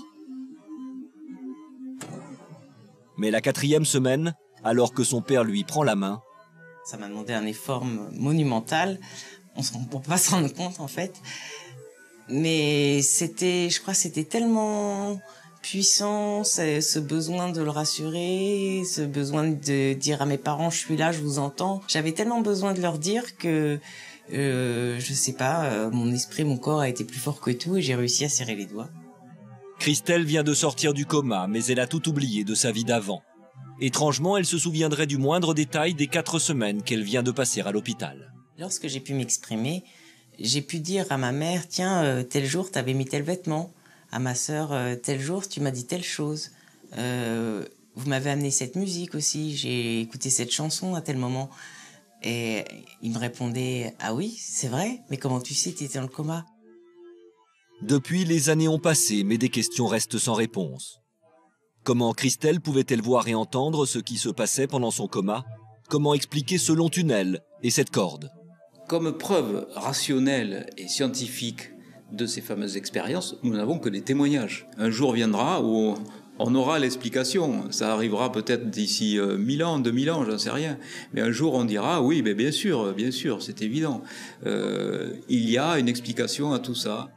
Mais la quatrième semaine, alors que son père lui prend la main... Ça m'a demandé un effort monumental, on ne peut pas s'en rendre compte en fait. Mais c'était, je crois que c'était tellement puissant, ce besoin de le rassurer, ce besoin de dire à mes parents, je suis là, je vous entends. J'avais tellement besoin de leur dire que, euh, je sais pas, euh, mon esprit, mon corps a été plus fort que tout et j'ai réussi à serrer les doigts. Christelle vient de sortir du coma, mais elle a tout oublié de sa vie d'avant. Étrangement, elle se souviendrait du moindre détail des quatre semaines qu'elle vient de passer à l'hôpital. Lorsque j'ai pu m'exprimer, j'ai pu dire à ma mère, tiens, euh, tel jour, t'avais mis tel vêtement. À ma sœur, euh, tel jour, tu m'as dit telle chose. Euh, vous m'avez amené cette musique aussi, j'ai écouté cette chanson à tel moment. Et il me répondait, ah oui, c'est vrai, mais comment tu sais, tu étais dans le coma? Depuis, les années ont passé, mais des questions restent sans réponse. Comment Christelle pouvait-elle voir et entendre ce qui se passait pendant son coma? Comment expliquer ce long tunnel et cette corde? Comme preuve rationnelle et scientifique de ces fameuses expériences, nous n'avons que des témoignages. Un jour viendra où on aura l'explication. Ça arrivera peut-être d'ici euh, mille ans, deux mille ans, j'en sais rien. Mais un jour on dira, oui, mais bien sûr, bien sûr, c'est évident. Euh, il y a une explication à tout ça.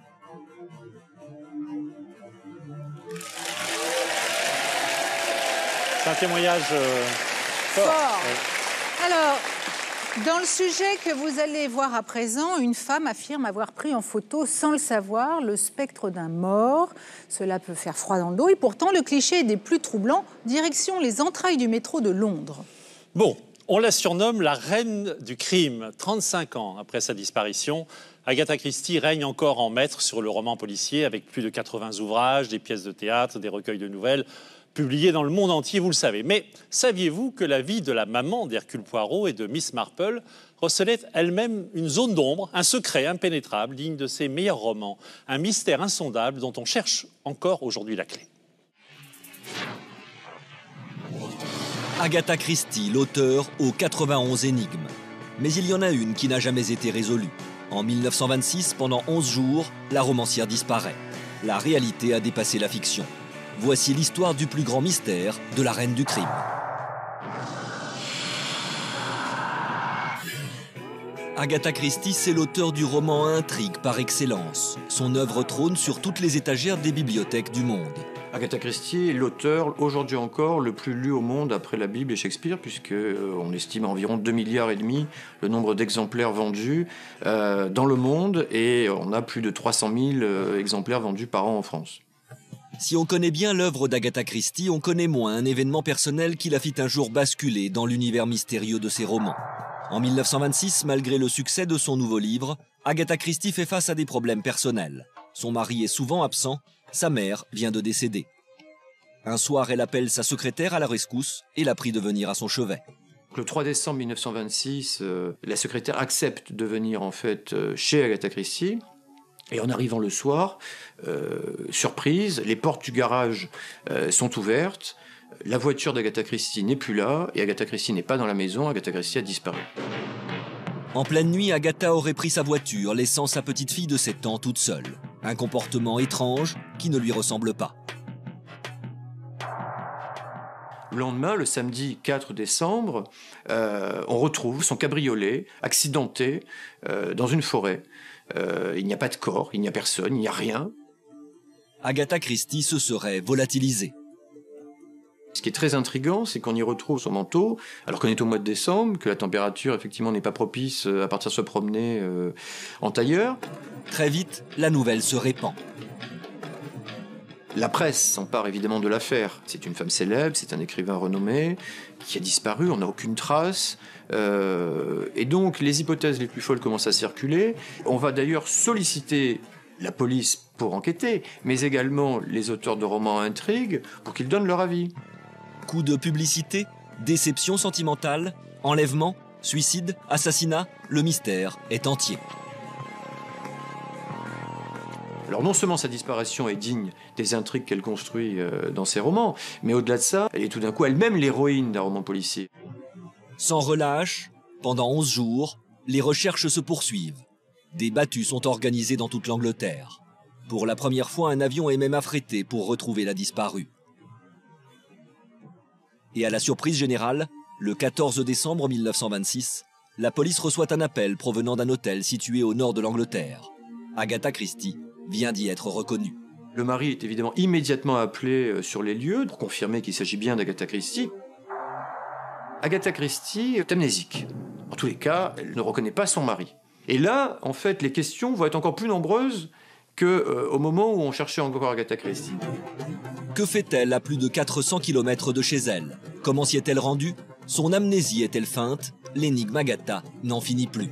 C'est un témoignage euh, fort. fort. Ouais. Alors, dans le sujet que vous allez voir à présent, une femme affirme avoir pris en photo, sans le savoir, le spectre d'un mort. Cela peut faire froid dans le dos et pourtant le cliché est des plus troublants. Direction les entrailles du métro de Londres. Bon, on la surnomme la reine du crime. trente-cinq ans après sa disparition, Agatha Christie règne encore en maître sur le roman policier avec plus de quatre-vingts ouvrages, des pièces de théâtre, des recueils de nouvelles publiés dans le monde entier, vous le savez. Mais saviez-vous que la vie de la maman d'Hercule Poirot et de Miss Marple recelait elle-même une zone d'ombre, un secret impénétrable, digne de ses meilleurs romans, un mystère insondable dont on cherche encore aujourd'hui la clé. Agatha Christie, l'auteur aux quatre-vingt-onze énigmes. Mais il y en a une qui n'a jamais été résolue. En mille neuf cent vingt-six, pendant onze jours, la romancière disparaît. La réalité a dépassé la fiction. Voici l'histoire du plus grand mystère de la reine du crime. Agatha Christie, c'est l'auteur du roman à intrigue par excellence. Son œuvre trône sur toutes les étagères des bibliothèques du monde. Agatha Christie est l'auteur, aujourd'hui encore, le plus lu au monde après la Bible et Shakespeare, puisqu'on euh, estime à environ deux milliards et demi le nombre d'exemplaires vendus euh, dans le monde, et on a plus de trois cent mille euh, exemplaires vendus par an en France. Si on connaît bien l'œuvre d'Agatha Christie, on connaît moins un événement personnel qui la fit un jour basculer dans l'univers mystérieux de ses romans. En mille neuf cent vingt-six, malgré le succès de son nouveau livre, Agatha Christie fait face à des problèmes personnels. Son mari est souvent absent, sa mère vient de décéder. Un soir, elle appelle sa secrétaire à la rescousse et la prie de venir à son chevet. Le trois décembre mille neuf cent vingt-six, euh, la secrétaire accepte de venir en fait euh, chez Agatha Christie. Et en arrivant le soir, euh, surprise, les portes du garage euh, sont ouvertes. La voiture d'Agatha Christie n'est plus là et Agatha Christie n'est pas dans la maison. Agatha Christie a disparu. En pleine nuit, Agatha aurait pris sa voiture, laissant sa petite fille de sept ans toute seule. Un comportement étrange qui ne lui ressemble pas. Le lendemain, le samedi quatre décembre, euh, on retrouve son cabriolet accidenté euh, dans une forêt. Euh, il n'y a pas de corps, il n'y a personne, il n'y a rien. Agatha Christie se serait volatilisée. Ce qui est très intriguant, c'est qu'on y retrouve son manteau, alors qu'on est au mois de décembre, que la température effectivement n'est pas propice à partir de se promener euh, en tailleur. Très vite, la nouvelle se répand. La presse s'empare évidemment de l'affaire. C'est une femme célèbre, c'est un écrivain renommé, qui a disparu, on n'a aucune trace. Euh, et donc les hypothèses les plus folles commencent à circuler. On va d'ailleurs solliciter la police pour enquêter, mais également les auteurs de romans à intrigue pour qu'ils donnent leur avis. Coup de publicité, déception sentimentale, enlèvement, suicide, assassinat, le mystère est entier. Alors non seulement sa disparition est digne des intrigues qu'elle construit dans ses romans, mais au-delà de ça, elle est tout d'un coup elle-même l'héroïne d'un roman policier. Sans relâche, pendant onze jours, les recherches se poursuivent. Des battues sont organisées dans toute l'Angleterre. Pour la première fois, un avion est même affrété pour retrouver la disparue. Et à la surprise générale, le quatorze décembre mille neuf cent vingt-six, la police reçoit un appel provenant d'un hôtel situé au nord de l'Angleterre. Agatha Christie vient d'y être reconnue. Le mari est évidemment immédiatement appelé sur les lieux pour confirmer qu'il s'agit bien d'Agatha Christie. Agatha Christie est amnésique. En tous les cas, elle ne reconnaît pas son mari. Et là, en fait, les questions vont être encore plus nombreuses qu'au euh, moment où on cherchait encore Agatha Christie. Que fait-elle à plus de quatre cents kilomètres de chez elle? Comment s'y est-elle rendue? Son amnésie est-elle feinte? L'énigme Agatha n'en finit plus.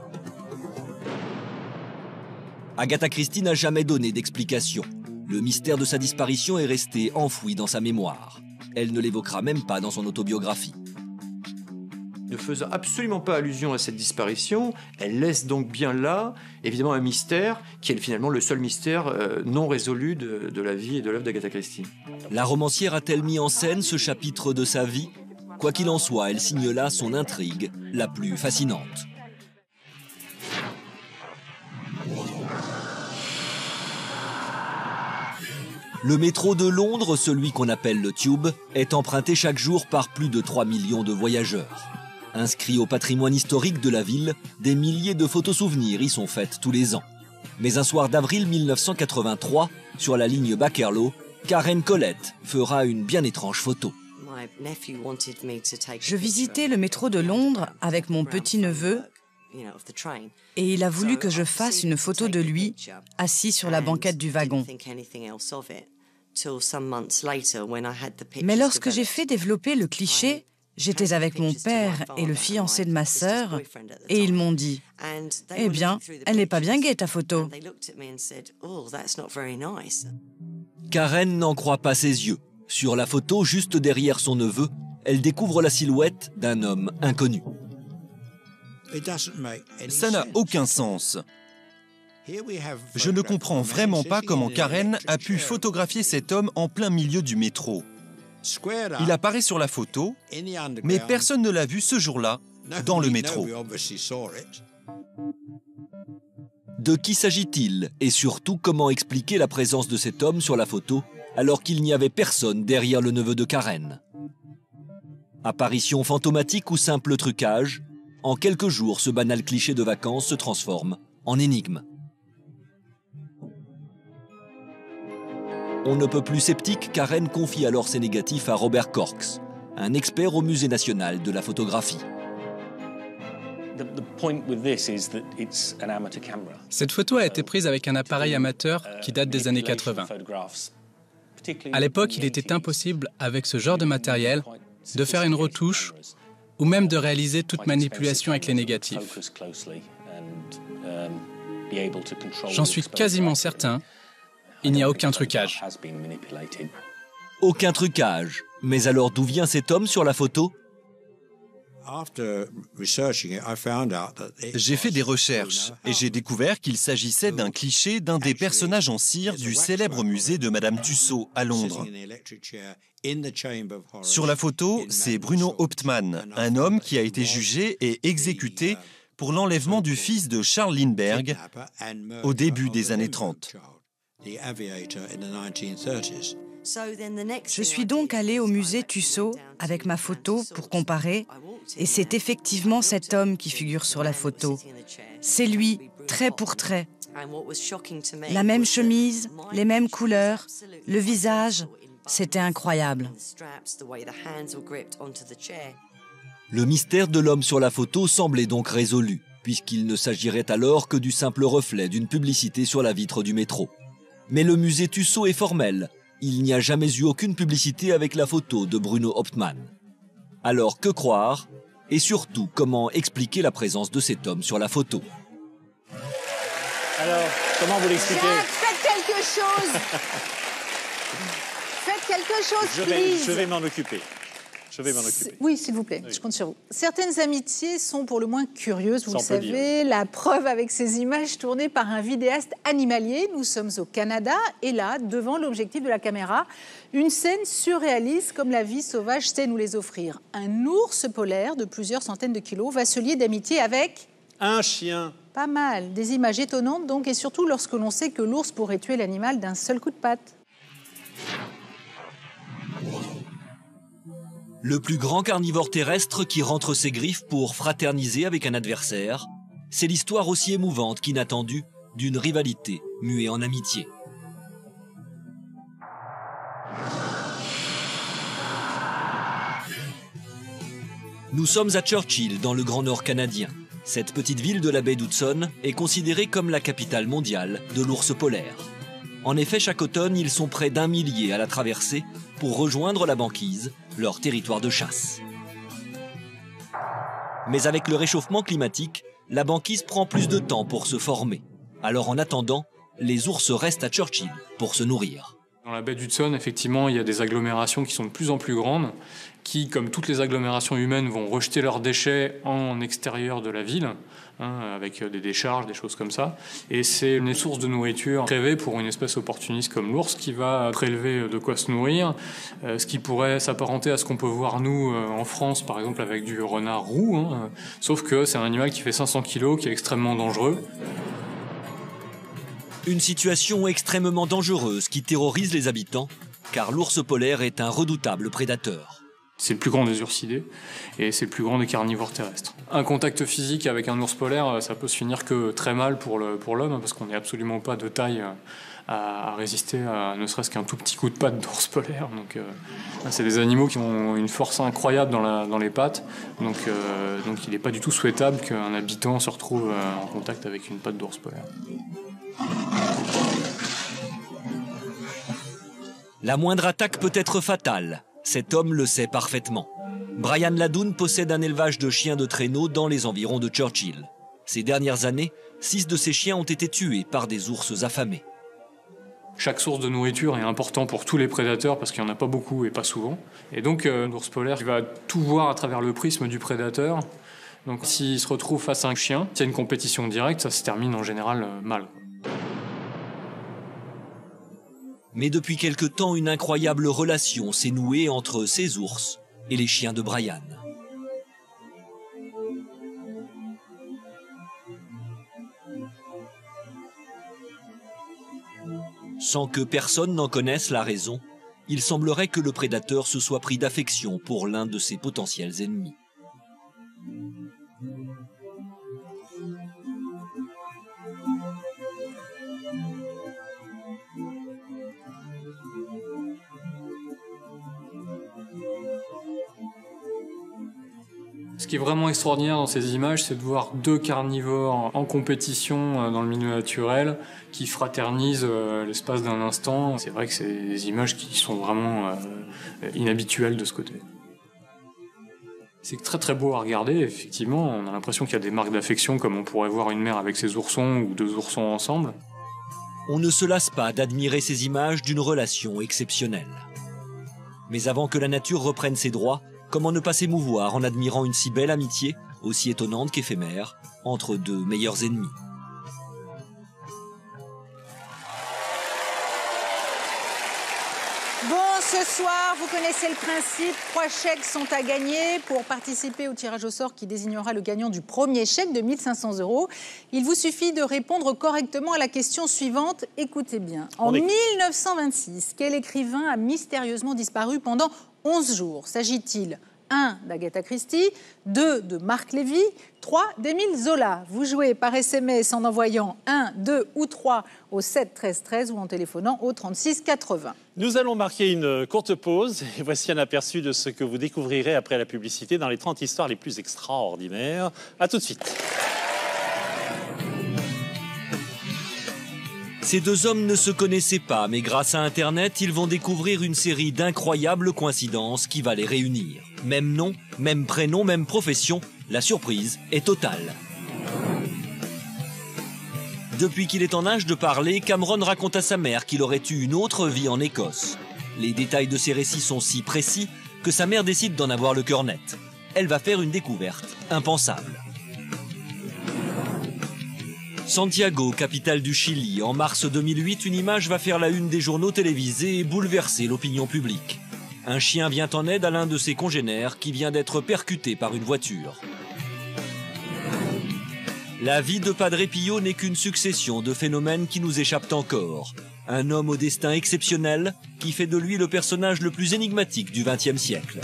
Agatha Christie n'a jamais donné d'explication. Le mystère de sa disparition est resté enfoui dans sa mémoire. Elle ne l'évoquera même pas dans son autobiographie. Ne faisant absolument pas allusion à cette disparition, elle laisse donc bien là, évidemment, un mystère qui est finalement le seul mystère euh, non résolu de, de la vie et de l'œuvre d'Agatha Christie. La romancière a-t-elle mis en scène ce chapitre de sa vie? Quoi qu'il en soit, elle signe là son intrigue la plus fascinante. Le métro de Londres, celui qu'on appelle le Tube, est emprunté chaque jour par plus de trois millions de voyageurs. Inscrits au patrimoine historique de la ville, des milliers de photos souvenirs y sont faites tous les ans. Mais un soir d'avril mille neuf cent quatre-vingt-trois, sur la ligne Bakerloo, Karen Collett fera une bien étrange photo. Je visitais le métro de Londres avec mon petit-neveu et il a voulu que je fasse une photo de lui assis sur la banquette du wagon. Mais lorsque j'ai fait développer le cliché, j'étais avec mon père et le fiancé de ma sœur et ils m'ont dit « Eh bien, elle n'est pas bien gaie ta photo ». Karen n'en croit pas ses yeux. Sur la photo, juste derrière son neveu, elle découvre la silhouette d'un homme inconnu. Ça n'a aucun sens. Je ne comprends vraiment pas comment Karen a pu photographier cet homme en plein milieu du métro. Il apparaît sur la photo, mais personne ne l'a vu ce jour-là dans le métro. De qui s'agit-il et surtout comment expliquer la présence de cet homme sur la photo alors qu'il n'y avait personne derrière le neveu de Karen? Apparition fantomatique ou simple trucage? En quelques jours, ce banal cliché de vacances se transforme en énigme. On ne peut plus sceptique, Karen confie alors ses négatifs à Robert Corks, un expert au Musée national de la photographie. Cette photo a été prise avec un appareil amateur qui date des années quatre-vingt. À l'époque, il était impossible, avec ce genre de matériel, de faire une retouche ou même de réaliser toute manipulation avec les négatifs. J'en suis quasiment certain, il n'y a aucun trucage. Aucun trucage. Mais alors d'où vient cet homme sur la photo? J'ai fait des recherches et j'ai découvert qu'il s'agissait d'un cliché d'un des personnages en cire du célèbre musée de Madame Tussauds à Londres. Sur la photo, c'est Bruno Hauptmann, un homme qui a été jugé et exécuté pour l'enlèvement du fils de Charles Lindbergh au début des années trente. Je suis donc allée au musée Tussauds avec ma photo pour comparer, et c'est effectivement cet homme qui figure sur la photo. C'est lui, trait pour trait. La même chemise, les mêmes couleurs, le visage, c'était incroyable. Le mystère de l'homme sur la photo semblait donc résolu, puisqu'il ne s'agirait alors que du simple reflet d'une publicité sur la vitre du métro. Mais le musée Tussauds est formel. Il n'y a jamais eu aucune publicité avec la photo de Bruno Hauptmann. Alors que croire? Et surtout, comment expliquer la présence de cet homme sur la photo? Alors, comment vous l'expliquez? Jacques, faites quelque chose. Faites quelque chose, Je vais, please. je vais m'en occuper. Je vais m'en occuper. Oui, s'il vous plaît, oui. Je compte sur vous. Certaines amitiés sont pour le moins curieuses, vous Sans le savez. La preuve avec ces images tournées par un vidéaste animalier. Nous sommes au Canada et là, devant l'objectif de la caméra, une scène surréaliste comme la vie sauvage sait nous les offrir. Un ours polaire de plusieurs centaines de kilos va se lier d'amitié avec... Un chien. Pas mal. Des images étonnantes donc, et surtout lorsque l'on sait que l'ours pourrait tuer l'animal d'un seul coup de patte. Le plus grand carnivore terrestre qui rentre ses griffes pour fraterniser avec un adversaire, c'est l'histoire aussi émouvante qu'inattendue d'une rivalité muée en amitié. Nous sommes à Churchill, dans le Grand Nord canadien. Cette petite ville de la baie d'Hudson est considérée comme la capitale mondiale de l'ours polaire. En effet, chaque automne, ils sont près d'un millier à la traverser pour rejoindre la banquise, leur territoire de chasse. Mais avec le réchauffement climatique, la banquise prend plus de temps pour se former. Alors en attendant, les ours restent à Churchill pour se nourrir. Dans la baie d'Hudson, effectivement, il y a des agglomérations qui sont de plus en plus grandes, qui, comme toutes les agglomérations humaines, vont rejeter leurs déchets en extérieur de la ville, hein, avec des décharges, des choses comme ça. Et c'est une source de nourriture rêvée pour une espèce opportuniste comme l'ours, qui va prélever de quoi se nourrir, euh, ce qui pourrait s'apparenter à ce qu'on peut voir, nous, euh, en France, par exemple, avec du renard roux, hein, sauf que c'est un animal qui fait cinq cents kilos, qui est extrêmement dangereux. Une situation extrêmement dangereuse qui terrorise les habitants, car l'ours polaire est un redoutable prédateur. C'est le plus grand des ursidés et c'est le plus grand des carnivores terrestres. Un contact physique avec un ours polaire, ça peut se finir que très mal pour le, pour l'homme, parce qu'on n'est absolument pas de taille à, à résister à ne serait-ce qu'un tout petit coup de patte d'ours polaire. Donc, euh, c'est des animaux qui ont une force incroyable dans, la, dans les pattes, donc, euh, donc il n'est pas du tout souhaitable qu'un habitant se retrouve en contact avec une patte d'ours polaire. La moindre attaque peut être fatale. Cet homme le sait parfaitement. Brian Ladoun possède un élevage de chiens de traîneau dans les environs de Churchill. Ces dernières années, six de ces chiens ont été tués par des ours affamés. Chaque source de nourriture est important pour tous les prédateurs parce qu'il n'y en a pas beaucoup et pas souvent. Et donc euh, l'ours polaire il va tout voir à travers le prisme du prédateur. Donc s'il se retrouve face à un chien, s'il y a une compétition directe, ça se termine en général euh, mal. Mais depuis quelque temps, une incroyable relation s'est nouée entre ces ours et les chiens de Brian. Sans que personne n'en connaisse la raison, il semblerait que le prédateur se soit pris d'affection pour l'un de ses potentiels ennemis. Ce qui est vraiment extraordinaire dans ces images, c'est de voir deux carnivores en compétition dans le milieu naturel qui fraternisent l'espace d'un instant. C'est vrai que c'est des images qui sont vraiment inhabituelles de ce côté. C'est très très beau à regarder, effectivement. On a l'impression qu'il y a des marques d'affection comme on pourrait voir une mère avec ses oursons ou deux oursons ensemble. On ne se lasse pas d'admirer ces images d'une relation exceptionnelle. Mais avant que la nature reprenne ses droits, comment ne pas s'émouvoir en admirant une si belle amitié, aussi étonnante qu'éphémère, entre deux meilleurs ennemis. Bon, ce soir, vous connaissez le principe, trois chèques sont à gagner. Pour participer au tirage au sort qui désignera le gagnant du premier chèque de mille cinq cents euros, il vous suffit de répondre correctement à la question suivante. Écoutez bien. En mille neuf cent vingt-six, quel écrivain a mystérieusement disparu pendant onze jours? S'agit-il un d'Agatha Christie, deux de Marc Lévy, trois d'Émile Zola? Vous jouez par S M S en envoyant un, deux ou trois au sept treize treize ou en téléphonant au trente-six quatre-vingts. Nous allons marquer une courte pause et voici un aperçu de ce que vous découvrirez après la publicité dans les trente histoires les plus extraordinaires. A tout de suite. Ces deux hommes ne se connaissaient pas, mais grâce à Internet, ils vont découvrir une série d'incroyables coïncidences qui va les réunir. Même nom, même prénom, même profession, la surprise est totale. Depuis qu'il est en âge de parler, Cameron raconte à sa mère qu'il aurait eu une autre vie en Écosse. Les détails de ses récits sont si précis que sa mère décide d'en avoir le cœur net. Elle va faire une découverte impensable. Santiago, capitale du Chili, en mars deux mille huit, une image va faire la une des journaux télévisés et bouleverser l'opinion publique. Un chien vient en aide à l'un de ses congénères qui vient d'être percuté par une voiture. La vie de Padre Pio n'est qu'une succession de phénomènes qui nous échappent encore. Un homme au destin exceptionnel qui fait de lui le personnage le plus énigmatique du vingtième siècle.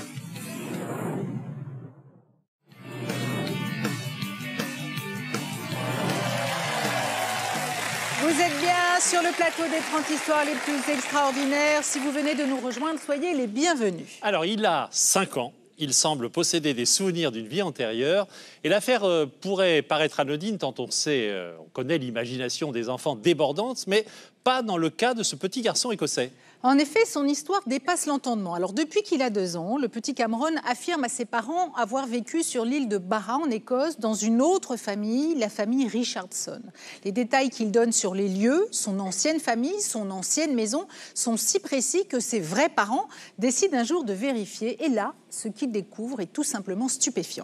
Vous êtes bien sur le plateau des trente histoires les plus extraordinaires. Si vous venez de nous rejoindre, soyez les bienvenus. Alors, il a cinq ans. Il semble posséder des souvenirs d'une vie antérieure. Et l'affaire euh, pourrait paraître anodine tant on sait, euh, on connaît l'imagination des enfants débordante, mais pas dans le cas de ce petit garçon écossais. En effet, son histoire dépasse l'entendement. Alors, depuis qu'il a deux ans, le petit Cameron affirme à ses parents avoir vécu sur l'île de Barra, en Écosse, dans une autre famille, la famille Richardson. Les détails qu'il donne sur les lieux, son ancienne famille, son ancienne maison, sont si précis que ses vrais parents décident un jour de vérifier. Et là, ce qu'ils découvrent est tout simplement stupéfiant.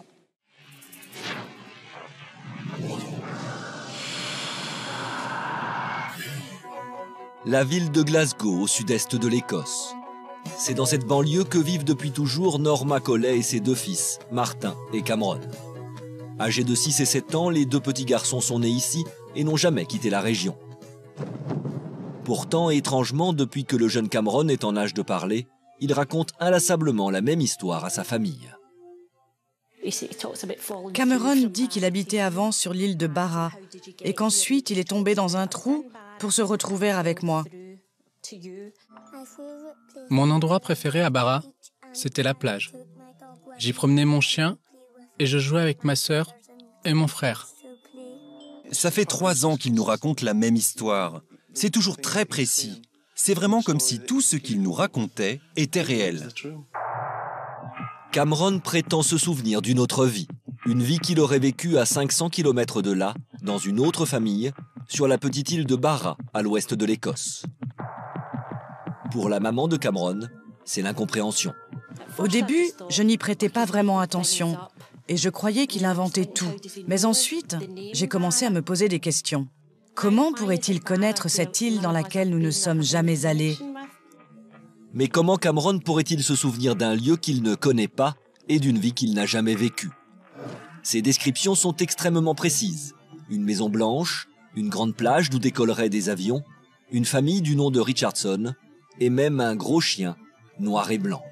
La ville de Glasgow, au sud-est de l'Écosse. C'est dans cette banlieue que vivent depuis toujours Norma Collet et ses deux fils, Martin et Cameron. Âgés de six et sept ans, les deux petits garçons sont nés ici et n'ont jamais quitté la région. Pourtant, étrangement, depuis que le jeune Cameron est en âge de parler, il raconte inlassablement la même histoire à sa famille. Cameron dit qu'il habitait avant sur l'île de Barra et qu'ensuite il est tombé dans un trou pour se retrouver avec moi. Mon endroit préféré à Barra, c'était la plage. J'y promenais mon chien et je jouais avec ma sœur et mon frère. Ça fait trois ans qu'il nous raconte la même histoire. C'est toujours très précis. C'est vraiment comme si tout ce qu'il nous racontait était réel. Cameron prétend se souvenir d'une autre vie. Une vie qu'il aurait vécue à cinq cents kilomètres de là, dans une autre famille, sur la petite île de Barra, à l'ouest de l'Écosse. Pour la maman de Cameron, c'est l'incompréhension. Au début, je n'y prêtais pas vraiment attention et je croyais qu'il inventait tout. Mais ensuite, j'ai commencé à me poser des questions. Comment pourrait-il connaître cette île dans laquelle nous ne sommes jamais allés ? Mais comment Cameron pourrait-il se souvenir d'un lieu qu'il ne connaît pas et d'une vie qu'il n'a jamais vécue ? Ces descriptions sont extrêmement précises. Une maison blanche, une grande plage d'où décolleraient des avions, une famille du nom de Richardson et même un gros chien, noir et blanc.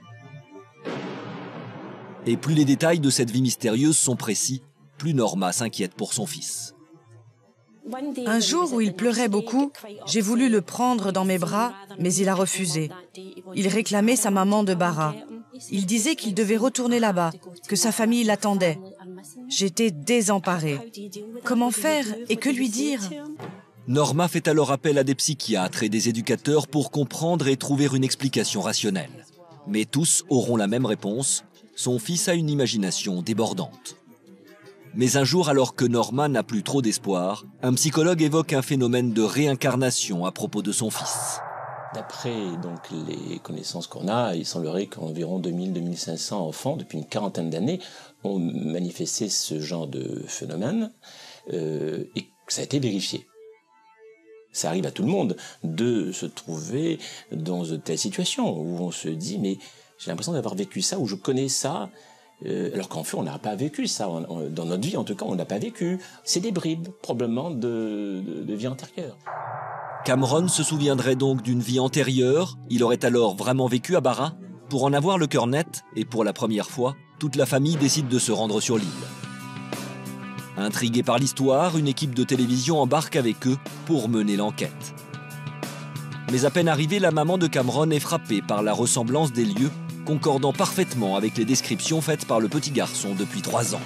Et plus les détails de cette vie mystérieuse sont précis, plus Norma s'inquiète pour son fils. Un jour où il pleurait beaucoup, j'ai voulu le prendre dans mes bras, mais il a refusé. Il réclamait sa maman de Barra. Il disait qu'il devait retourner là-bas, que sa famille l'attendait. J'étais désemparée. Comment faire et que lui dire ? Norma fait alors appel à des psychiatres et des éducateurs pour comprendre et trouver une explication rationnelle. Mais tous auront la même réponse, son fils a une imagination débordante. Mais un jour, alors que Norma n'a plus trop d'espoir, un psychologue évoque un phénomène de réincarnation à propos de son fils. D'après donc les connaissances qu'on a, il semblerait qu'environ deux mille à deux mille cinq cents enfants, depuis une quarantaine d'années, ont manifesté ce genre de phénomène euh, et ça a été vérifié. Ça arrive à tout le monde de se trouver dans de telles situations où on se dit « mais j'ai l'impression d'avoir vécu ça » ou « je connais ça ». Euh, alors qu'en fait, on n'a pas vécu ça. On, on, dans notre vie, en tout cas, on n'a pas vécu. C'est des bribes, probablement, de, de, de vie antérieure. Cameron se souviendrait donc d'une vie antérieure. Il aurait alors vraiment vécu à Barra. Pour en avoir le cœur net, et pour la première fois, toute la famille décide de se rendre sur l'île. Intriguée par l'histoire, une équipe de télévision embarque avec eux pour mener l'enquête. Mais à peine arrivée, la maman de Cameron est frappée par la ressemblance des lieux, concordant parfaitement avec les descriptions faites par le petit garçon depuis trois ans.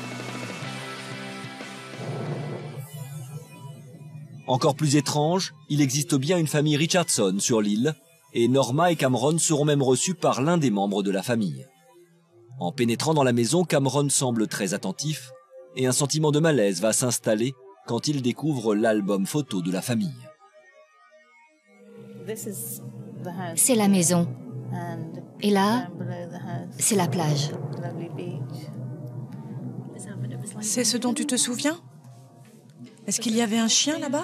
Encore plus étrange, il existe bien une famille Richardson sur l'île, et Norma et Cameron seront même reçus par l'un des membres de la famille. En pénétrant dans la maison, Cameron semble très attentif, et un sentiment de malaise va s'installer quand il découvre l'album photo de la famille. C'est la maison. Et là, c'est la plage. C'est ce dont tu te souviens? Est-ce qu'il y avait un chien là-bas?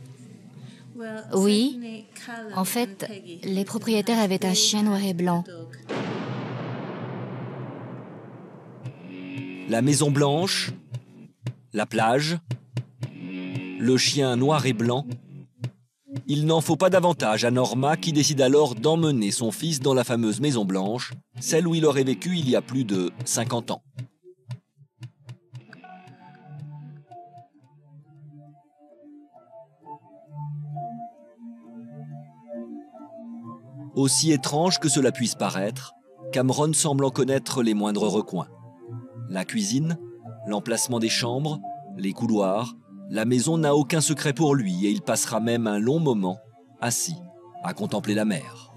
Oui. En fait, les propriétaires avaient un chien noir et blanc. La Maison Blanche, la plage, le chien noir et blanc. Il n'en faut pas davantage à Norma qui décide alors d'emmener son fils dans la fameuse Maison Blanche, celle où il aurait vécu il y a plus de cinquante ans. Aussi étrange que cela puisse paraître, Cameron semble en connaître les moindres recoins. La cuisine, l'emplacement des chambres, les couloirs, la maison n'a aucun secret pour lui et il passera même un long moment assis à contempler la mer.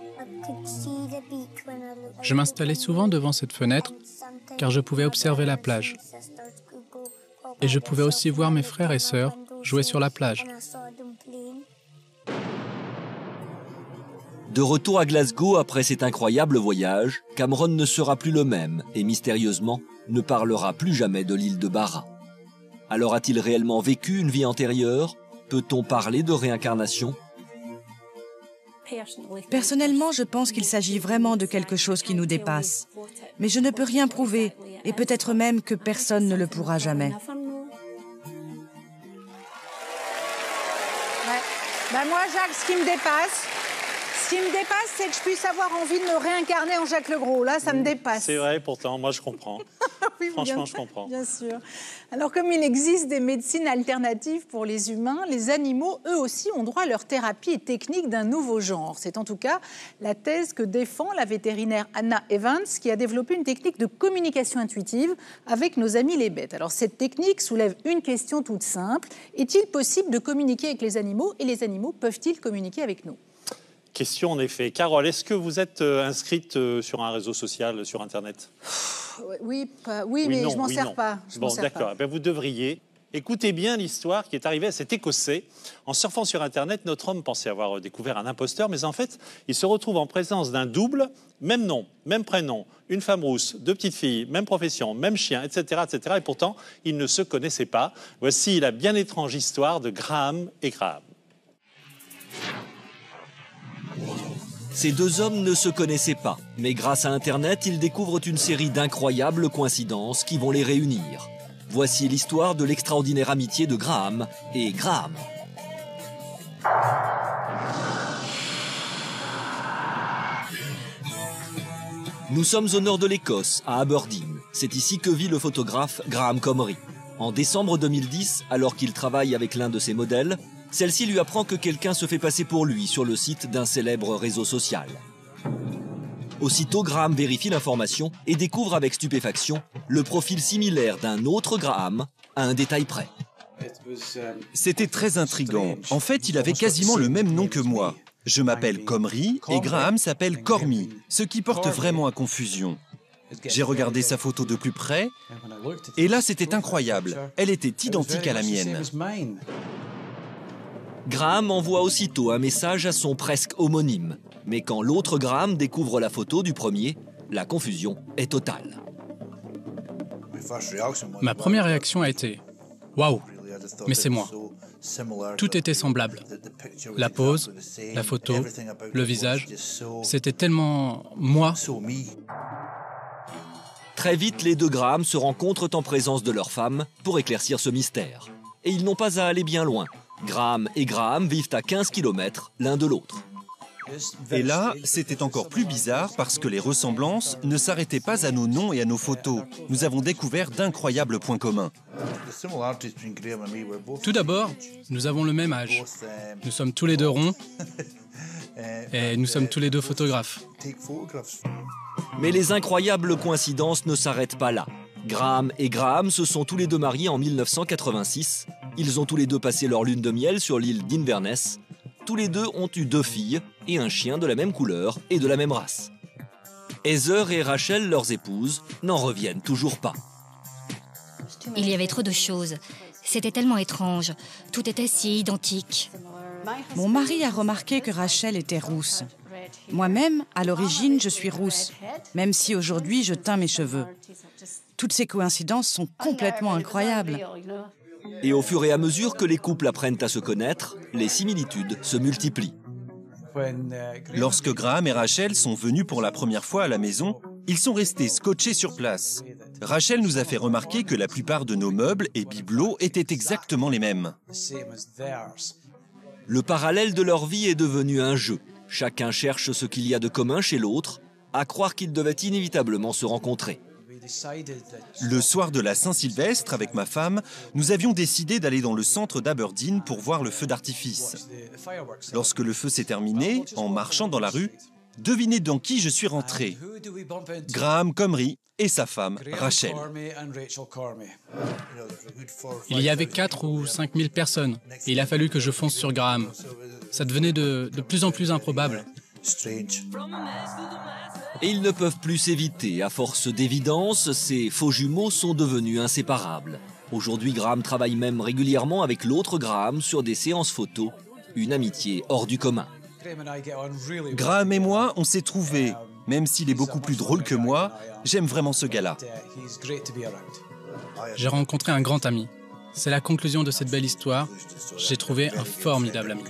Je m'installais souvent devant cette fenêtre car je pouvais observer la plage. Et je pouvais aussi voir mes frères et sœurs jouer sur la plage. De retour à Glasgow après cet incroyable voyage, Cameron ne sera plus le même et mystérieusement ne parlera plus jamais de l'île de Barra. Alors a-t-il réellement vécu une vie antérieure? Peut-on parler de réincarnation? Personnellement, je pense qu'il s'agit vraiment de quelque chose qui nous dépasse. Mais je ne peux rien prouver, et peut-être même que personne ne le pourra jamais. Ouais. Ben moi, Jacques, ce qui me dépasse, ce qui me dépasse, c'est que je puisse avoir envie de me réincarner en Jacques Legros. Là, ça me dépasse. C'est vrai, pourtant, moi, je comprends. Oui, Franchement, bien, je comprends. Bien sûr. Alors, comme il existe des médecines alternatives pour les humains, les animaux, eux aussi, ont droit à leur thérapie et technique d'un nouveau genre. C'est en tout cas la thèse que défend la vétérinaire Anna Evans, qui a développé une technique de communication intuitive avec nos amis les bêtes. Alors, cette technique soulève une question toute simple. Est-il possible de communiquer avec les animaux et les animaux peuvent-ils communiquer avec nous? Question en effet. Carole, est-ce que vous êtes euh, inscrite euh, sur un réseau social, sur Internet? Oui, pas, oui, oui, mais non, je m'en oui, sers non. pas. Je bon, m'en sers d'accord. pas. Eh bien, vous devriez. Écoutez bien l'histoire qui est arrivée à cet Écossais. En surfant sur Internet, notre homme pensait avoir découvert un imposteur, mais en fait, il se retrouve en présence d'un double, même nom, même prénom, une femme rousse, deux petites filles, même profession, même chien, et cetera, et cetera. Et pourtant, ils ne se connaissaient pas. Voici la bien étrange histoire de Graham et Graham. Ces deux hommes ne se connaissaient pas, mais grâce à Internet, ils découvrent une série d'incroyables coïncidences qui vont les réunir. Voici l'histoire de l'extraordinaire amitié de Graham et Graham. Nous sommes au nord de l'Écosse, à Aberdeen. C'est ici que vit le photographe Graham Comrie. En décembre deux mille dix, alors qu'il travaille avec l'un de ses modèles, celle-ci lui apprend que quelqu'un se fait passer pour lui sur le site d'un célèbre réseau social. Aussitôt, Graham vérifie l'information et découvre avec stupéfaction le profil similaire d'un autre Graham à un détail près. C'était très intriguant. En fait, il avait quasiment le même nom que moi. Je m'appelle Comrie et Graham s'appelle Cormy, ce qui porte vraiment à confusion. J'ai regardé sa photo de plus près et là, c'était incroyable. Elle était identique à la mienne. Graham envoie aussitôt un message à son presque homonyme. Mais quand l'autre Graham découvre la photo du premier, la confusion est totale. Ma première réaction a été « Waouh, mais c'est moi ». Tout était semblable. La pose, la photo, le visage, c'était tellement moi. Très vite, les deux Graham se rencontrent en présence de leur femme pour éclaircir ce mystère. Et ils n'ont pas à aller bien loin. Graham et Graham vivent à quinze kilomètres l'un de l'autre. Et là, c'était encore plus bizarre parce que les ressemblances ne s'arrêtaient pas à nos noms et à nos photos. Nous avons découvert d'incroyables points communs. Tout d'abord, nous avons le même âge. Nous sommes tous les deux ronds et nous sommes tous les deux photographes. Mais les incroyables coïncidences ne s'arrêtent pas là. Graham et Graham se sont tous les deux mariés en mille neuf cent quatre-vingt-six. Ils ont tous les deux passé leur lune de miel sur l'île d'Inverness. Tous les deux ont eu deux filles et un chien de la même couleur et de la même race. Heather et Rachel, leurs épouses, n'en reviennent toujours pas. Il y avait trop de choses. C'était tellement étrange. Tout était si identique. Mon mari a remarqué que Rachel était rousse. Moi-même, à l'origine, je suis rousse, même si aujourd'hui je teins mes cheveux. Toutes ces coïncidences sont complètement incroyables. Et au fur et à mesure que les couples apprennent à se connaître, les similitudes se multiplient. Lorsque Graham et Rachel sont venus pour la première fois à la maison, ils sont restés scotchés sur place. Rachel nous a fait remarquer que la plupart de nos meubles et bibelots étaient exactement les mêmes. Le parallèle de leur vie est devenu un jeu. Chacun cherche ce qu'il y a de commun chez l'autre, à croire qu'ils devaient inévitablement se rencontrer. Le soir de la Saint-Sylvestre, avec ma femme, nous avions décidé d'aller dans le centre d'Aberdeen pour voir le feu d'artifice. Lorsque le feu s'est terminé, en marchant dans la rue, devinez dans qui je suis rentré. Graham Comrie et sa femme, Rachel. Il y avait quatre ou cinq mille personnes et il a fallu que je fonce sur Graham. Ça devenait de, de plus en plus improbable. Et ils ne peuvent plus s'éviter. À force d'évidence, ces faux jumeaux sont devenus inséparables. Aujourd'hui, Graham travaille même régulièrement avec l'autre Graham sur des séances photos. Une amitié hors du commun. Graham et moi, on s'est trouvés. Même s'il est beaucoup plus drôle que moi, j'aime vraiment ce gars-là. J'ai rencontré un grand ami. C'est la conclusion de cette belle histoire. J'ai trouvé un formidable ami.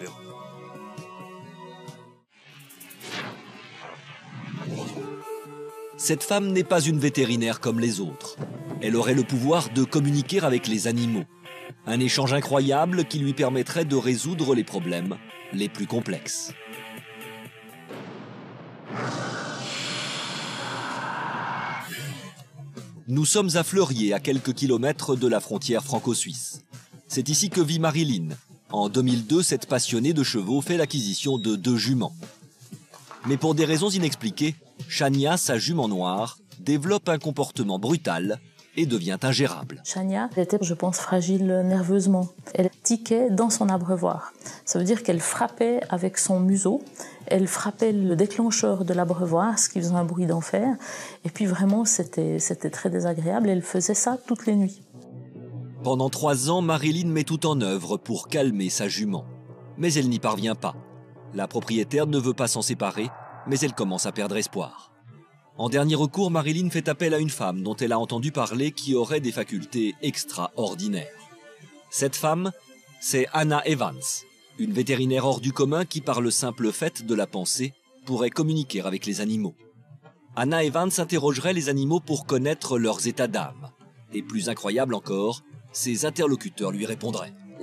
Cette femme n'est pas une vétérinaire comme les autres. Elle aurait le pouvoir de communiquer avec les animaux. Un échange incroyable qui lui permettrait de résoudre les problèmes les plus complexes. Nous sommes à Fleurier, à quelques kilomètres de la frontière franco-suisse. C'est ici que vit Marilyn. En deux mille deux, cette passionnée de chevaux fait l'acquisition de deux juments. Mais pour des raisons inexpliquées, Shania, sa jument noire, développe un comportement brutal et devient ingérable. Shania était, je pense, fragile nerveusement. Elle tiquait dans son abreuvoir. Ça veut dire qu'elle frappait avec son museau, elle frappait le déclencheur de l'abreuvoir, ce qui faisait un bruit d'enfer. Et puis vraiment, c'était, c'était très désagréable. Elle faisait ça toutes les nuits. Pendant trois ans, Marilyn met tout en œuvre pour calmer sa jument. Mais elle n'y parvient pas. La propriétaire ne veut pas s'en séparer, mais elle commence à perdre espoir. En dernier recours, Marilyn fait appel à une femme dont elle a entendu parler qui aurait des facultés extraordinaires. Cette femme, c'est Anna Evans, une vétérinaire hors du commun qui, par le simple fait de la pensée, pourrait communiquer avec les animaux. Anna Evans interrogerait les animaux pour connaître leurs états d'âme. Et plus incroyable encore, ses interlocuteurs lui répondraient.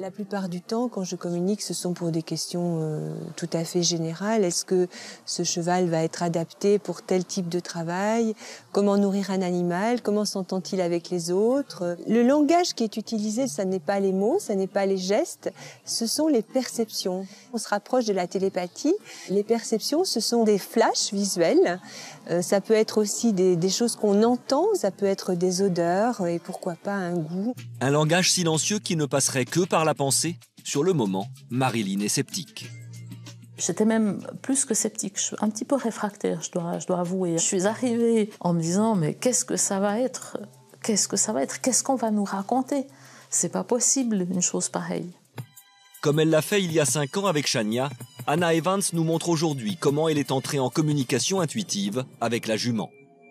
La plupart du temps, quand je communique, ce sont pour des questions euh, tout à fait générales. Est-ce que ce cheval va être adapté pour tel type de travail? Comment nourrir un animal? Comment s'entend-il avec les autres? Le langage qui est utilisé, ça n'est pas les mots, ça n'est pas les gestes, ce sont les perceptions. On se rapproche de la télépathie. Les perceptions, ce sont des flashs visuels. Euh, ça peut être aussi des, des choses qu'on entend, ça peut être des odeurs et pourquoi pas un goût. Un langage silencieux qui ne passerait que par la pensée. Sur le moment, Marilyn est sceptique. J'étais même plus que sceptique, je suis un petit peu réfractaire, je dois, je dois avouer. Je suis arrivée en me disant, mais qu'est-ce que ça va être? Qu'est-ce que ça va être? Qu'est-ce qu'on va nous raconter? C'est pas possible, une chose pareille. Comme elle l'a fait il y a cinq ans avec Chania, Anna Evans nous montre aujourd'hui comment elle est entrée en communication intuitive avec la jument.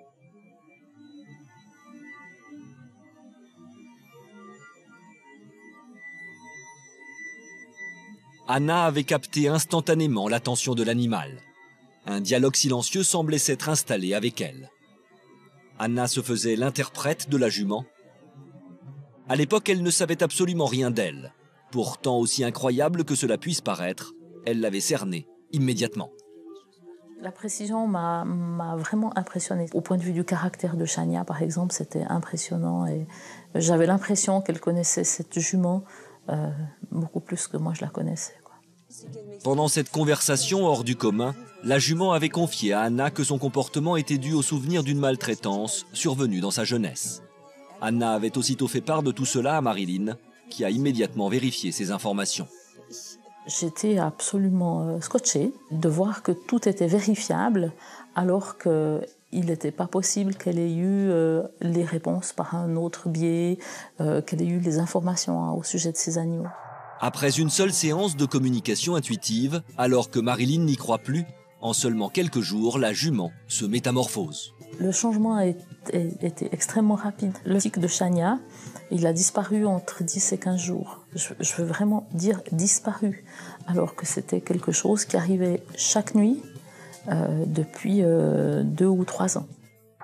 Anna avait capté instantanément l'attention de l'animal. Un dialogue silencieux semblait s'être installé avec elle. Anna se faisait l'interprète de la jument. À l'époque, elle ne savait absolument rien d'elle. Pourtant, aussi incroyable que cela puisse paraître, elle l'avait cernée immédiatement. La précision m'a vraiment impressionnée. Au point de vue du caractère de Chania, par exemple, c'était impressionnant. Et j'avais l'impression qu'elle connaissait cette jument euh, beaucoup plus que moi je la connaissais. Quoi. Pendant cette conversation hors du commun, la jument avait confié à Anna que son comportement était dû au souvenir d'une maltraitance survenue dans sa jeunesse. Anna avait aussitôt fait part de tout cela à Marilyn, qui a immédiatement vérifié ces informations. J'étais absolument euh, scotchée de voir que tout était vérifiable, alors qu'il n'était pas possible qu'elle ait eu euh, les réponses par un autre biais, euh, qu'elle ait eu les informations hein, au sujet de ces animaux. Après une seule séance de communication intuitive, alors que Marilyn n'y croit plus, en seulement quelques jours, la jument se métamorphose. Le changement a été extrêmement rapide. Le tic de Chania, il a disparu entre dix et quinze jours. Je, je veux vraiment dire disparu, alors que c'était quelque chose qui arrivait chaque nuit euh, depuis euh, deux ou trois ans.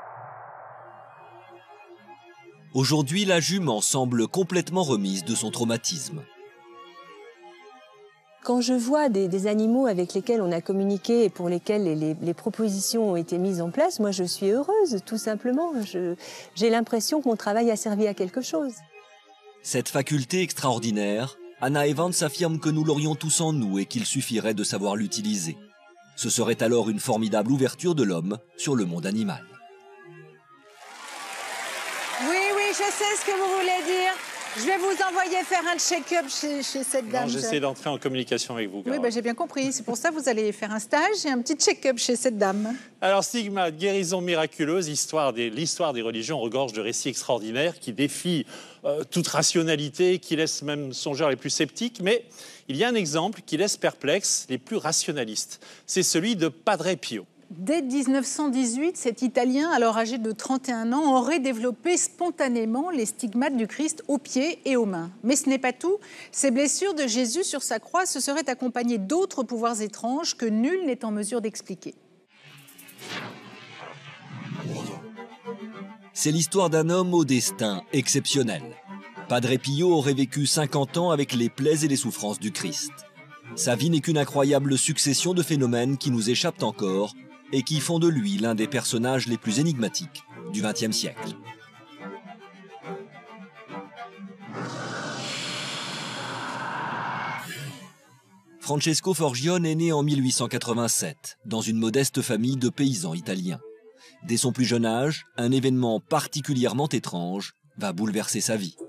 Aujourd'hui, la jument semble complètement remise de son traumatisme. Quand je vois des, des animaux avec lesquels on a communiqué et pour lesquels les, les, les propositions ont été mises en place, moi je suis heureuse, tout simplement. J'ai l'impression que mon travail a servi à quelque chose. Cette faculté extraordinaire, Anna Evans affirme que nous l'aurions tous en nous et qu'il suffirait de savoir l'utiliser. Ce serait alors une formidable ouverture de l'homme sur le monde animal. Oui, oui, je sais ce que vous voulez dire. Je vais vous envoyer faire un check-up chez, chez cette dame. J'essaie d'entrer en communication avec vous. Oui, bah, j'ai bien compris. C'est pour ça que vous allez faire un stage et un petit check-up chez cette dame. Alors, stigmate, guérison miraculeuse, l'histoire des, l'histoire des religions regorge de récits extraordinaires qui défient euh, toute rationalité, qui laissent même songeurs les plus sceptiques. Mais il y a un exemple qui laisse perplexes les plus rationalistes. C'est celui de Padre Pio. Dès mille neuf cent dix-huit, cet Italien, alors âgé de trente et un ans, aurait développé spontanément les stigmates du Christ aux pieds et aux mains. Mais ce n'est pas tout. Ces blessures de Jésus sur sa croix se seraient accompagnées d'autres pouvoirs étranges que nul n'est en mesure d'expliquer. C'est l'histoire d'un homme au destin exceptionnel. Padre Pio aurait vécu cinquante ans avec les plaies et les souffrances du Christ. Sa vie n'est qu'une incroyable succession de phénomènes qui nous échappent encore et qui font de lui l'un des personnages les plus énigmatiques du vingtième siècle. Francesco Forgione est né en mille huit cent quatre-vingt-sept, dans une modeste famille de paysans italiens. Dès son plus jeune âge, un événement particulièrement étrange va bouleverser sa vie.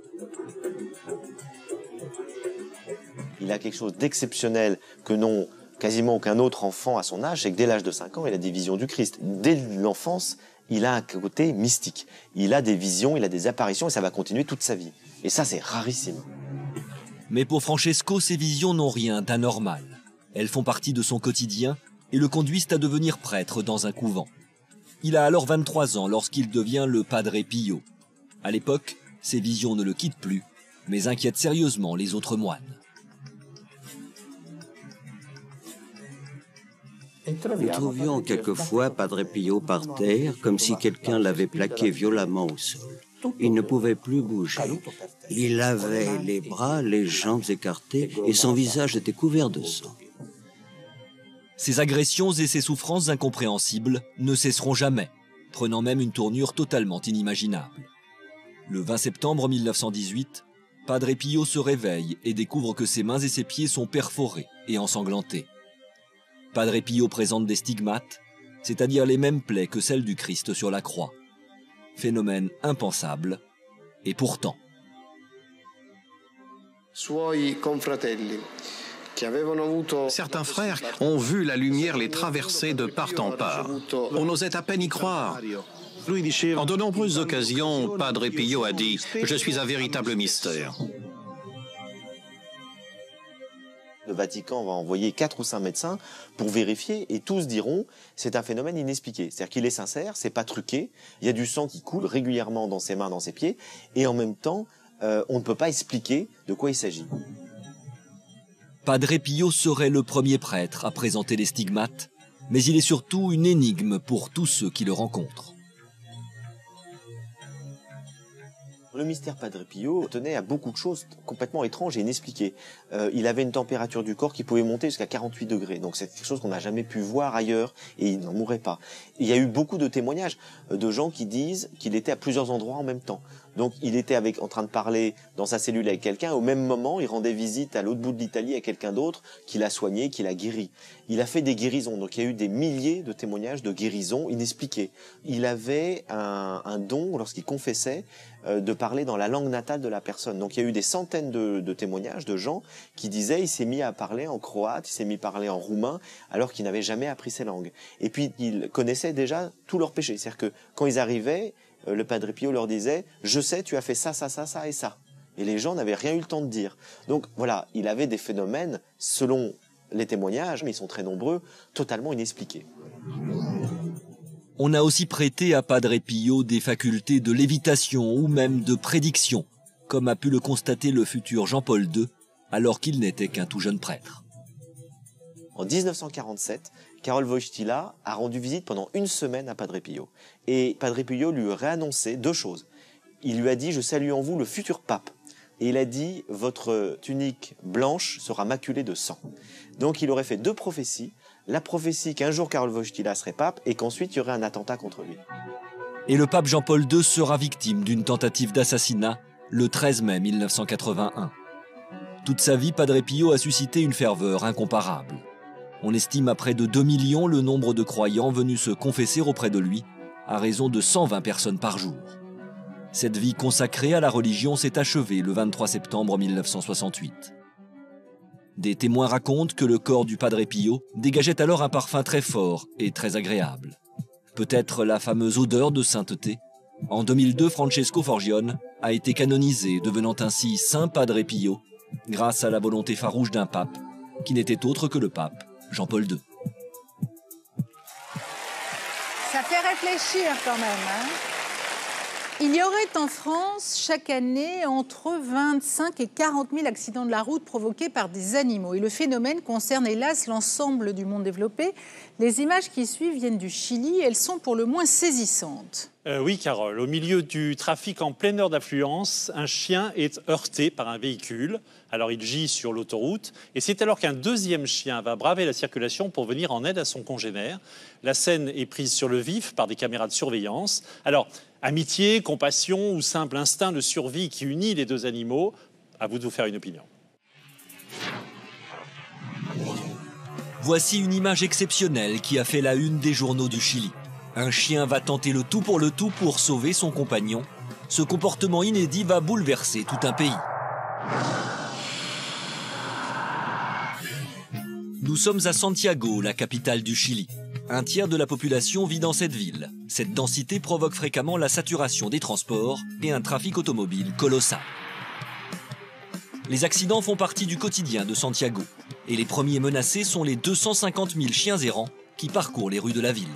Il a quelque chose d'exceptionnel que n'ont quasiment aucun autre enfant à son âge, c'est que dès l'âge de cinq ans, il a des visions du Christ. Dès l'enfance, il a un côté mystique. Il a des visions, il a des apparitions et ça va continuer toute sa vie. Et ça, c'est rarissime. Mais pour Francesco, ces visions n'ont rien d'anormal. Elles font partie de son quotidien et le conduisent à devenir prêtre dans un couvent. Il a alors vingt-trois ans lorsqu'il devient le Padre Pio. À l'époque, ces visions ne le quittent plus, mais inquiètent sérieusement les autres moines. Nous trouvions quelquefois Padre Pio par terre, comme si quelqu'un l'avait plaqué violemment au sol. Il ne pouvait plus bouger. Il avait les bras, les jambes écartées et son visage était couvert de sang. Ces agressions et ces souffrances incompréhensibles ne cesseront jamais, prenant même une tournure totalement inimaginable. Le vingt septembre mille neuf cent dix-huit, Padre Pio se réveille et découvre que ses mains et ses pieds sont perforés et ensanglantés. Padre Pio présente des stigmates, c'est-à-dire les mêmes plaies que celles du Christ sur la croix. Phénomène impensable, et pourtant. Certains frères ont vu la lumière les traverser de part en part. On osait à peine y croire. En de nombreuses occasions, Padre Pio a dit « Je suis un véritable mystère ». Le Vatican va envoyer quatre ou cinq médecins pour vérifier et tous diront c'est un phénomène inexpliqué. C'est-à-dire qu'il est sincère, c'est pas truqué, il y a du sang qui coule régulièrement dans ses mains, dans ses pieds, et en même temps, euh, on ne peut pas expliquer de quoi il s'agit. Padre Pio serait le premier prêtre à présenter les stigmates, mais il est surtout une énigme pour tous ceux qui le rencontrent. Le mystère Padre Pio tenait à beaucoup de choses complètement étranges et inexpliquées. Euh, il avait une température du corps qui pouvait monter jusqu'à quarante-huit degrés, donc c'est quelque chose qu'on n'a jamais pu voir ailleurs et il n'en mourait pas. Il y a eu beaucoup de témoignages de gens qui disent qu'il était à plusieurs endroits en même temps. Donc il était avec, en train de parler dans sa cellule avec quelqu'un, au même moment il rendait visite à l'autre bout de l'Italie à quelqu'un d'autre qui l'a soigné, qui l'a guéri. Il a fait des guérisons, donc il y a eu des milliers de témoignages de guérisons inexpliquées. Il avait un, un don, lorsqu'il confessait, euh, de parler dans la langue natale de la personne. Donc il y a eu des centaines de, de témoignages de gens qui disaient il s'est mis à parler en croate, il s'est mis à parler en roumain, alors qu'il n'avait jamais appris ces langues. Et puis il connaissait déjà tous leurs péchés, c'est-à-dire que quand ils arrivaient, le Padre Pio leur disait « Je sais, tu as fait ça, ça, ça, ça et ça ». Et les gens n'avaient rien eu le temps de dire. Donc voilà, il avait des phénomènes, selon les témoignages, mais ils sont très nombreux, totalement inexpliqués. On a aussi prêté à Padre Pio des facultés de lévitation ou même de prédiction, comme a pu le constater le futur Jean-Paul deux, alors qu'il n'était qu'un tout jeune prêtre. En mille neuf cent quarante-sept, Karol Wojtyla a rendu visite pendant une semaine à Padre Pio. Et Padre Pio lui aurait annoncé deux choses. Il lui a dit « Je salue en vous le futur pape ». Et il a dit « Votre tunique blanche sera maculée de sang ». Donc il aurait fait deux prophéties. La prophétie qu'un jour Karol Wojtyla serait pape et qu'ensuite il y aurait un attentat contre lui. Et le pape Jean-Paul deux sera victime d'une tentative d'assassinat le treize mai mille neuf cent quatre-vingt-un. Toute sa vie, Padre Pio a suscité une ferveur incomparable. On estime à près de deux millions le nombre de croyants venus se confesser auprès de lui, à raison de cent vingt personnes par jour. Cette vie consacrée à la religion s'est achevée le vingt-trois septembre mille neuf cent soixante-huit. Des témoins racontent que le corps du Padre Pio dégageait alors un parfum très fort et très agréable. Peut-être la fameuse odeur de sainteté. En deux mille deux, Francesco Forgione a été canonisé, devenant ainsi Saint Padre Pio, grâce à la volonté farouche d'un pape, qui n'était autre que le pape Jean-Paul deux. Ça fait réfléchir quand même, hein. Il y aurait en France chaque année entre vingt-cinq et quarante mille accidents de la route provoqués par des animaux. Et le phénomène concerne hélas l'ensemble du monde développé. Les images qui suivent viennent du Chili. Elles sont pour le moins saisissantes. Euh, oui, Carole. Au milieu du trafic en pleine heure d'affluence, un chien est heurté par un véhicule. Alors il gît sur l'autoroute. Et c'est alors qu'un deuxième chien va braver la circulation pour venir en aide à son congénère. La scène est prise sur le vif par des caméras de surveillance. Alors, amitié, compassion ou simple instinct de survie qui unit les deux animaux, à vous de vous faire une opinion. Voici une image exceptionnelle qui a fait la une des journaux du Chili. Un chien va tenter le tout pour le tout pour sauver son compagnon. Ce comportement inédit va bouleverser tout un pays. Nous sommes à Santiago, la capitale du Chili. Un tiers de la population vit dans cette ville. Cette densité provoque fréquemment la saturation des transports et un trafic automobile colossal. Les accidents font partie du quotidien de Santiago. Et les premiers menacés sont les deux cent cinquante mille chiens errants qui parcourent les rues de la ville.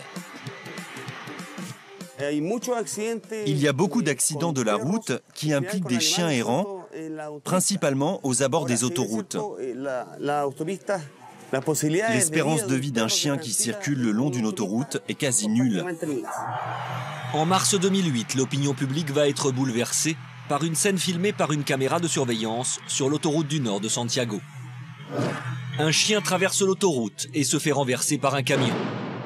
Il y a beaucoup d'accidents de la route qui impliquent des chiens errants, principalement aux abords des autoroutes. L'espérance de vie d'un chien qui circule le long d'une autoroute est quasi nulle. En mars deux mille huit, l'opinion publique va être bouleversée par une scène filmée par une caméra de surveillance sur l'autoroute du nord de Santiago. Un chien traverse l'autoroute et se fait renverser par un camion.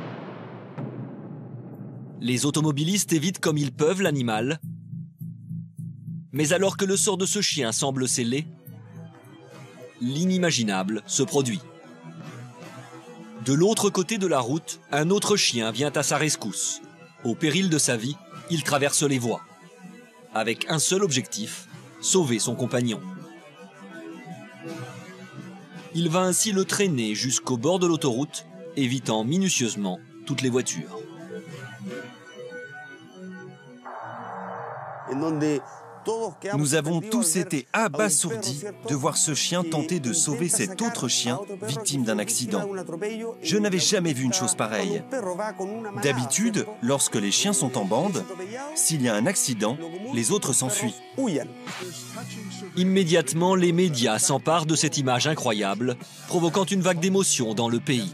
Les automobilistes évitent comme ils peuvent l'animal, mais alors que le sort de ce chien semble scellé, l'inimaginable se produit. De l'autre côté de la route, un autre chien vient à sa rescousse. Au péril de sa vie, il traverse les voies, avec un seul objectif, sauver son compagnon. Il va ainsi le traîner jusqu'au bord de l'autoroute, évitant minutieusement toutes les voitures. Nous avons tous été abasourdis de voir ce chien tenter de sauver cet autre chien victime d'un accident. Je n'avais jamais vu une chose pareille. D'habitude, lorsque les chiens sont en bande, s'il y a un accident, les autres s'enfuient. Immédiatement, les médias s'emparent de cette image incroyable, provoquant une vague d'émotion dans le pays.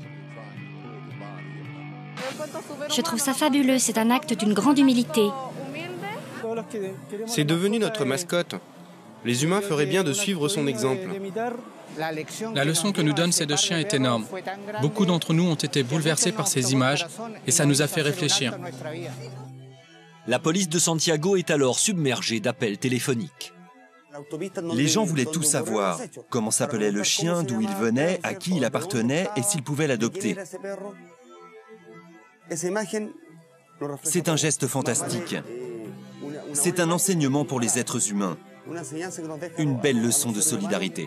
Je trouve ça fabuleux, c'est un acte d'une grande humilité. C'est devenu notre mascotte. Les humains feraient bien de suivre son exemple. La leçon que nous donne ces deux chiens est énorme. Beaucoup d'entre nous ont été bouleversés par ces images et ça nous a fait réfléchir. La police de Santiago est alors submergée d'appels téléphoniques. Les gens voulaient tout savoir. Comment s'appelait le chien, d'où il venait, à qui il appartenait et s'ils pouvaient l'adopter. C'est un geste fantastique. C'est un enseignement pour les êtres humains. Une belle leçon de solidarité.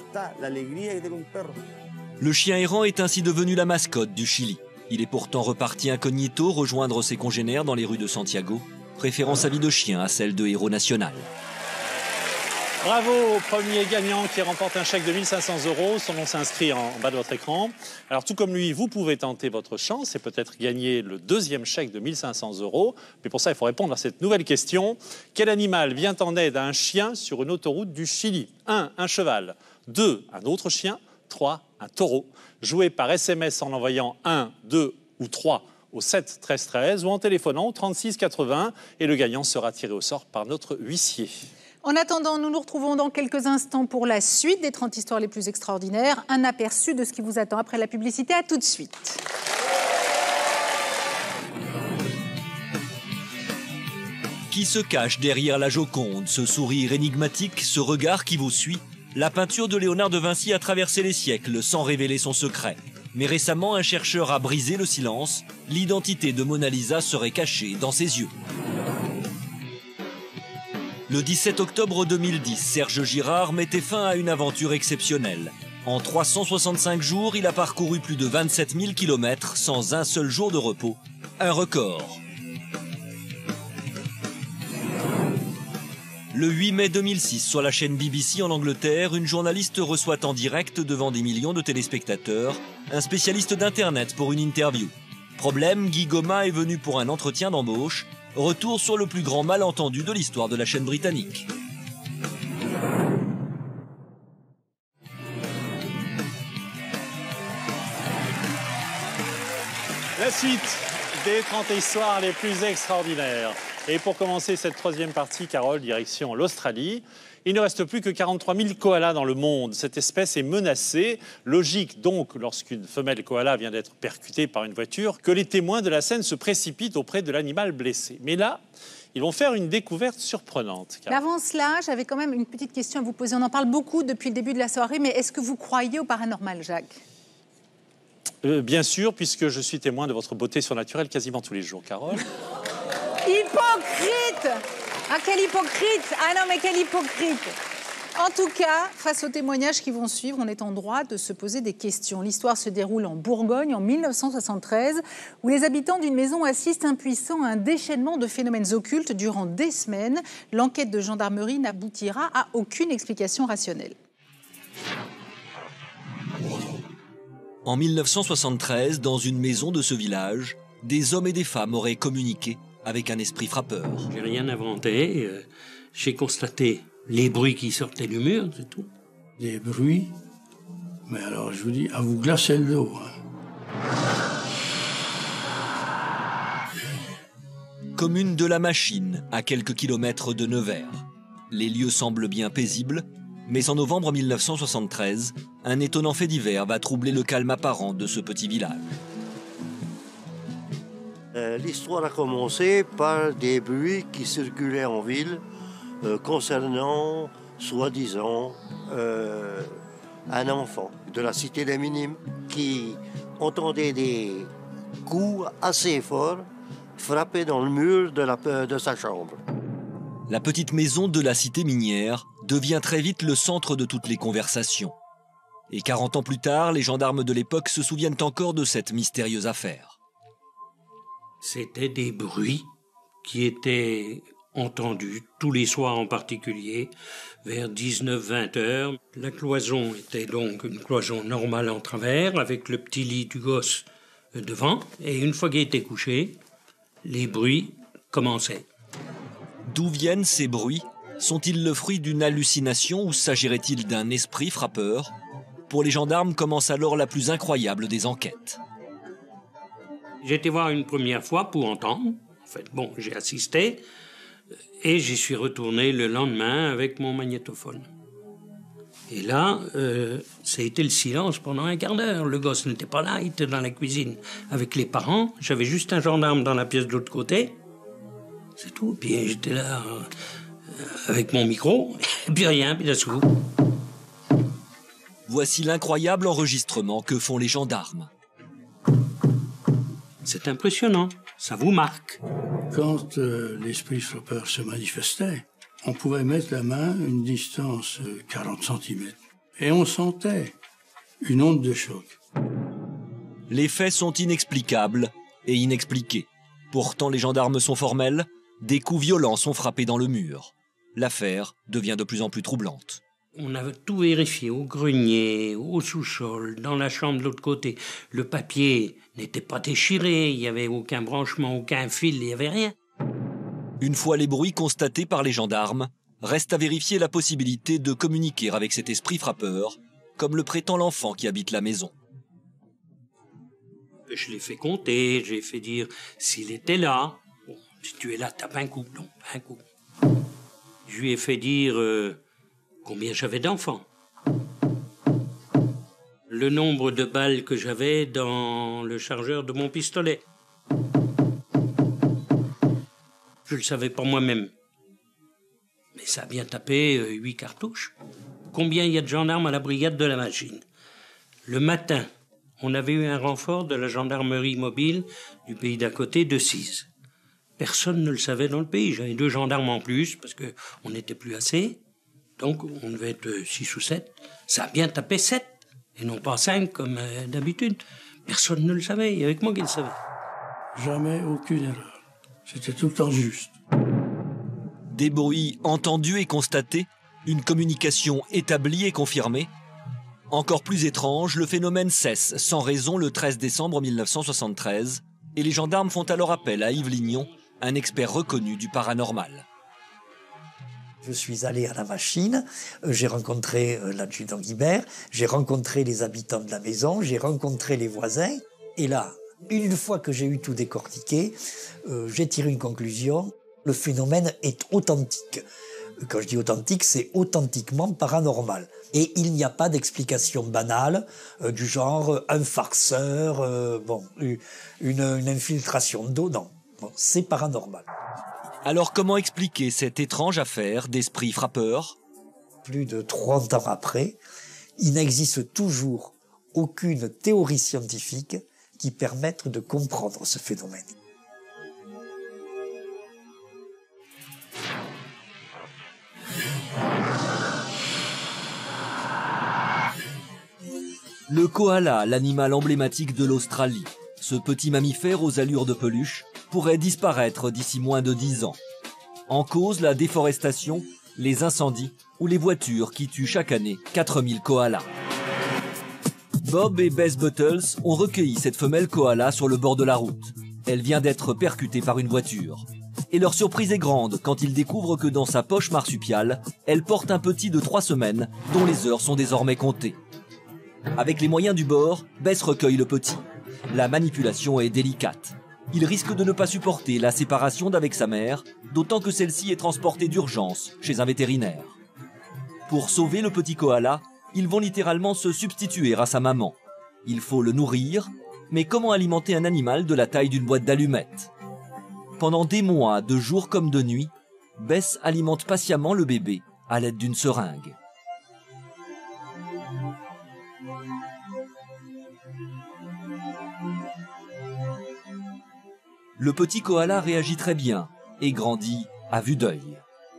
Le chien errant est ainsi devenu la mascotte du Chili. Il est pourtant reparti incognito rejoindre ses congénères dans les rues de Santiago, préférant sa vie de chien à celle de héros national. Bravo au premier gagnant qui remporte un chèque de mille cinq cents euros. Son nom s'inscrit en bas de votre écran. Alors tout comme lui, vous pouvez tenter votre chance et peut-être gagner le deuxième chèque de mille cinq cents euros. Mais pour ça, il faut répondre à cette nouvelle question. Quel animal vient en aide à un chien sur une autoroute du Chili? un. Un cheval. deux. Un autre chien. trois. Un taureau. Jouez par S M S en envoyant un, deux ou trois au sept treize treize ou en téléphonant au trente-six quatre-vingts et le gagnant sera tiré au sort par notre huissier. En attendant, nous nous retrouvons dans quelques instants pour la suite des trente histoires les plus extraordinaires. Un aperçu de ce qui vous attend après la publicité. À tout de suite. Qui se cache derrière la Joconde, ce sourire énigmatique, ce regard qui vous suit? La peinture de Léonard de Vinci a traversé les siècles sans révéler son secret. Mais récemment, un chercheur a brisé le silence. L'identité de Mona Lisa serait cachée dans ses yeux. Le dix-sept octobre deux mille dix, Serge Girard mettait fin à une aventure exceptionnelle. En trois cent soixante-cinq jours, il a parcouru plus de vingt-sept mille kilomètres sans un seul jour de repos. Un record. Le huit mai deux mille six, sur la chaîne B B C en Angleterre, une journaliste reçoit en direct devant des millions de téléspectateurs un spécialiste d'Internet pour une interview. Problème, Guy Goma est venu pour un entretien d'embauche. Retour sur le plus grand malentendu de l'histoire de la chaîne britannique. La suite des trente histoires les plus extraordinaires. Et pour commencer cette troisième partie, Carole, direction l'Australie. Il ne reste plus que quarante-trois mille koalas dans le monde. Cette espèce est menacée. Logique donc, lorsqu'une femelle koala vient d'être percutée par une voiture, que les témoins de la scène se précipitent auprès de l'animal blessé. Mais là, ils vont faire une découverte surprenante. Mais avant cela, j'avais quand même une petite question à vous poser. On en parle beaucoup depuis le début de la soirée, mais est-ce que vous croyez au paranormal, Jacques ? euh, Bien sûr, puisque je suis témoin de votre beauté surnaturelle quasiment tous les jours, Carole. Hypocrite! Ah, quel hypocrite! Ah non, mais quel hypocrite! En tout cas, face aux témoignages qui vont suivre, on est en droit de se poser des questions. L'histoire se déroule en Bourgogne en mille neuf cent soixante-treize, où les habitants d'une maison assistent impuissants à un déchaînement de phénomènes occultes durant des semaines. L'enquête de gendarmerie n'aboutira à aucune explication rationnelle. En mille neuf cent soixante-treize, dans une maison de ce village, des hommes et des femmes auraient communiqué avec un esprit frappeur. J'ai rien inventé, euh, j'ai constaté les bruits qui sortaient du mur, c'est tout. Des bruits Mais alors, je vous dis, à vous glacer le dos. Hein. Commune de la Machine, à quelques kilomètres de Nevers. Les lieux semblent bien paisibles, mais en novembre mille neuf cent soixante-treize, un étonnant fait divers va troubler le calme apparent de ce petit village. Euh, L'histoire a commencé par des bruits qui circulaient en ville euh, concernant, soi-disant, euh, un enfant de la cité des Minimes qui entendait des coups assez forts frapper dans le mur de, la, de sa chambre. La petite maison de la cité minière devient très vite le centre de toutes les conversations. Et quarante ans plus tard, les gendarmes de l'époque se souviennent encore de cette mystérieuse affaire. C'était des bruits qui étaient entendus tous les soirs en particulier, vers dix-neuf vingt heures. La cloison était donc une cloison normale en travers, avec le petit lit du gosse devant. Et une fois qu'il était couché, les bruits commençaient. D'où viennent ces bruits? Sont-ils le fruit d'une hallucination ou s'agirait-il d'un esprit frappeur? Pour les gendarmes commence alors la plus incroyable des enquêtes. J'ai été voir une première fois pour entendre. En fait, bon, j'ai assisté et j'y suis retourné le lendemain avec mon magnétophone. Et là, euh, ça a été le silence pendant un quart d'heure. Le gosse n'était pas là, il était dans la cuisine avec les parents. J'avais juste un gendarme dans la pièce de l'autre côté. C'est tout. Puis j'étais là euh, avec mon micro, et puis rien, puis d'un coup. Voici l'incroyable enregistrement que font les gendarmes. C'est impressionnant, ça vous marque. Quand euh, l'esprit frappeur se manifestait, on pouvait mettre la main à une distance de quarante centimètres. Et on sentait une onde de choc. Les faits sont inexplicables et inexpliqués. Pourtant, les gendarmes sont formels. Des coups violents sont frappés dans le mur. L'affaire devient de plus en plus troublante. On avait tout vérifié, au grenier, au sous-sol, dans la chambre de l'autre côté. Le papier n'était pas déchiré, il n'y avait aucun branchement, aucun fil, il n'y avait rien. Une fois les bruits constatés par les gendarmes, reste à vérifier la possibilité de communiquer avec cet esprit frappeur, comme le prétend l'enfant qui habite la maison. Je l'ai fait compter, j'ai fait dire s'il était là. Bon, si tu es là, tape un coup. Non, un coup. Je lui ai fait dire euh, combien j'avais d'enfants. Le nombre de balles que j'avais dans le chargeur de mon pistolet. Je ne le savais pas moi-même. Mais ça a bien tapé euh, huit cartouches. Combien il y a de gendarmes à la brigade de la Machine? Le matin, on avait eu un renfort de la gendarmerie mobile du pays d'à côté de six. Personne ne le savait dans le pays. J'avais deux gendarmes en plus parce qu'on n'était plus assez. Donc on devait être six ou sept. Ça a bien tapé sept et non pas cinq comme euh, d'habitude. Personne ne le savait. Il y avait que moi qui le savais. Jamais aucune erreur. C'était tout le temps juste. Des bruits entendus et constatés, une communication établie et confirmée. Encore plus étrange, le phénomène cesse sans raison le treize décembre mille neuf cent soixante-treize et les gendarmes font alors appel à Yves Lignon, un expert reconnu du paranormal. Je suis allé à la Machine, j'ai rencontré l'adjudant Guibert, j'ai rencontré les habitants de la maison, j'ai rencontré les voisins. Et là, une fois que j'ai eu tout décortiqué, euh, j'ai tiré une conclusion. Le phénomène est authentique. Quand je dis authentique, c'est authentiquement paranormal. Et il n'y a pas d'explication banale euh, du genre euh, un farceur, euh, bon, une, une infiltration d'eau, non. Bon, c'est paranormal. Alors comment expliquer cette étrange affaire d'esprit frappeur? Plus de trente ans après, il n'existe toujours aucune théorie scientifique qui permette de comprendre ce phénomène. Le koala, l'animal emblématique de l'Australie, ce petit mammifère aux allures de peluche, pourrait disparaître d'ici moins de dix ans. En cause, la déforestation, les incendies ou les voitures qui tuent chaque année quatre mille koalas. Bob et Bess Buttles ont recueilli cette femelle koala sur le bord de la route. Elle vient d'être percutée par une voiture. Et leur surprise est grande quand ils découvrent que dans sa poche marsupiale, elle porte un petit de trois semaines dont les heures sont désormais comptées. Avec les moyens du bord, Bess recueille le petit. La manipulation est délicate. Il risque de ne pas supporter la séparation d'avec sa mère, d'autant que celle-ci est transportée d'urgence chez un vétérinaire. Pour sauver le petit koala, ils vont littéralement se substituer à sa maman. Il faut le nourrir, mais comment alimenter un animal de la taille d'une boîte d'allumettes? Pendant des mois, de jour comme de nuit, Bess alimente patiemment le bébé à l'aide d'une seringue. Le petit koala réagit très bien et grandit à vue d'œil.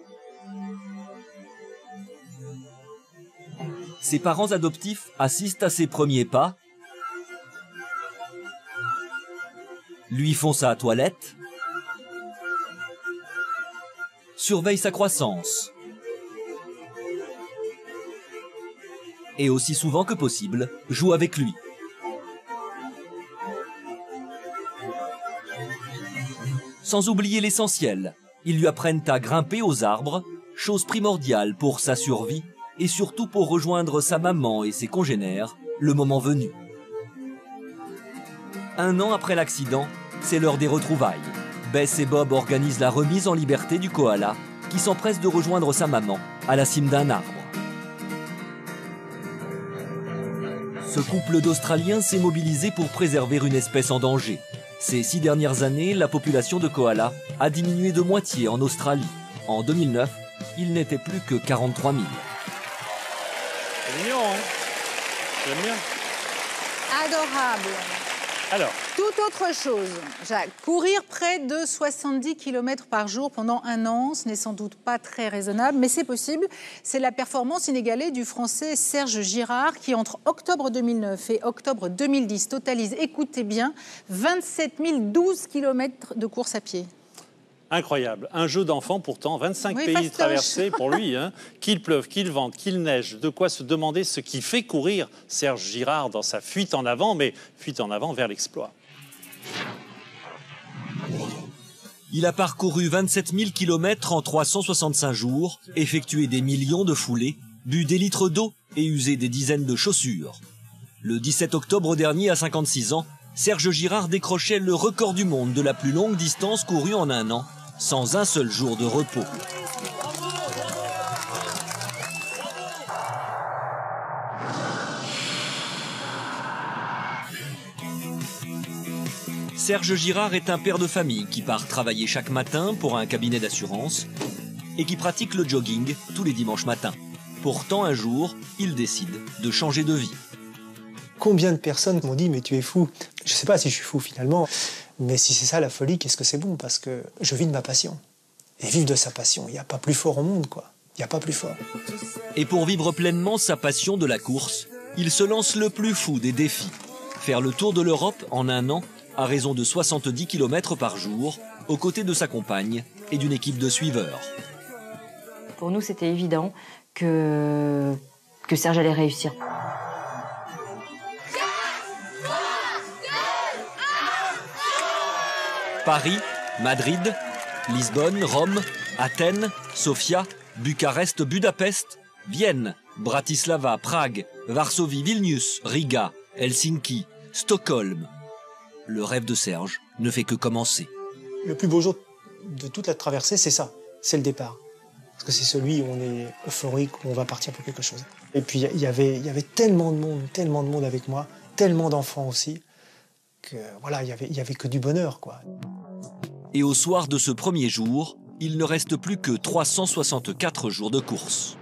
Ses parents adoptifs assistent à ses premiers pas, lui font sa toilette, surveillent sa croissance et aussi souvent que possible, jouent avec lui. Sans oublier l'essentiel, ils lui apprennent à grimper aux arbres, chose primordiale pour sa survie et surtout pour rejoindre sa maman et ses congénères le moment venu. Un an après l'accident, c'est l'heure des retrouvailles. Bess et Bob organisent la remise en liberté du koala qui s'empresse de rejoindre sa maman à la cime d'un arbre. Ce couple d'Australiens s'est mobilisé pour préserver une espèce en danger. Ces six dernières années, la population de koalas a diminué de moitié en Australie. En deux mille neuf, il n'était plus que quarante-trois mille. C'est mignon, hein? J'aime bien. Adorable. Alors. Toute autre chose, Jacques. Courir près de soixante-dix kilomètres par jour pendant un an, ce n'est sans doute pas très raisonnable, mais c'est possible. C'est la performance inégalée du Français Serge Girard qui, entre octobre deux mille neuf et octobre deux mille dix, totalise, écoutez bien, vingt-sept mille douze kilomètres de course à pied. Incroyable. Un jeu d'enfant pourtant, vingt-cinq oui, pays fastoche. traversés pour lui. Hein. Qu'il pleuve, qu'il vente, qu'il neige, de quoi se demander ce qui fait courir Serge Girard dans sa fuite en avant, mais fuite en avant vers l'exploit. Il a parcouru vingt-sept mille kilomètres en trois cent soixante-cinq jours, effectué des millions de foulées, bu des litres d'eau et usé des dizaines de chaussures. Le dix-sept octobre dernier, à cinquante-six ans, Serge Girard décrochait le record du monde de la plus longue distance courue en un an, sans un seul jour de repos. Serge Girard est un père de famille qui part travailler chaque matin pour un cabinet d'assurance et qui pratique le jogging tous les dimanches matins. Pourtant, un jour, il décide de changer de vie. Combien de personnes m'ont dit « mais tu es fou ». Je ne sais pas si je suis fou finalement, mais si c'est ça la folie, qu'est-ce que c'est bon, parce que je vis de ma passion. Et vivre de sa passion, il n'y a pas plus fort au monde, quoi. Il n'y a pas plus fort. Et pour vivre pleinement sa passion de la course, il se lance le plus fou des défis. Faire le tour de l'Europe en un an, à raison de soixante-dix kilomètres par jour, aux côtés de sa compagne et d'une équipe de suiveurs. Pour nous, c'était évident que, que Serge allait réussir. Paris, Madrid, Lisbonne, Rome, Athènes, Sofia, Bucarest, Budapest, Vienne, Bratislava, Prague, Varsovie, Vilnius, Riga, Helsinki, Stockholm. Le rêve de Serge ne fait que commencer. Le plus beau jour de toute la traversée, c'est ça, c'est le départ. Parce que c'est celui où on est euphorique, où on va partir pour quelque chose. Et puis il y avait, il y avait tellement de monde, tellement de monde avec moi, tellement d'enfants aussi, que voilà, il y avait, il y avait que du bonheur, quoi. Et au soir de ce premier jour, il ne reste plus que trois cent soixante-quatre jours de course.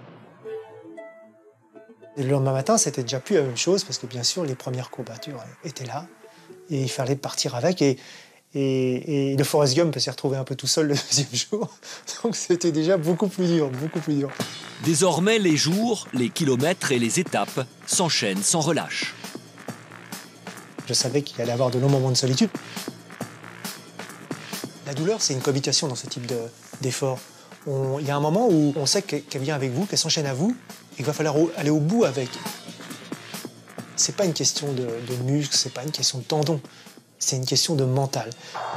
Et le lendemain matin, c'était déjà plus la même chose, parce que bien sûr, les premières courbatures étaient là, et il fallait partir avec, et, et, et le Forrest Gump s'est retrouvé un peu tout seul le deuxième jour, donc c'était déjà beaucoup plus dur, beaucoup plus dur. Désormais, les jours, les kilomètres et les étapes s'enchaînent sans relâche. Je savais qu'il allait y avoir de longs moments de solitude. La douleur, c'est une cohabitation dans ce type d'effort. Il y a un moment où on sait qu'elle vient avec vous, qu'elle s'enchaîne à vous, et qu'il va falloir aller au bout avec. C'est pas une question de, de muscles, c'est pas une question de tendons, c'est une question de mental.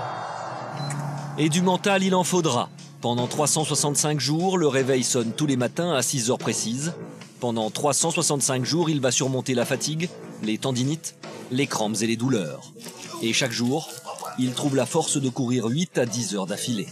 Et du mental, il en faudra. Pendant trois cent soixante-cinq jours, le réveil sonne tous les matins à six heures précises. Pendant trois cent soixante-cinq jours, il va surmonter la fatigue, les tendinites, les crampes et les douleurs. Et chaque jour, il trouve la force de courir huit à dix heures d'affilée.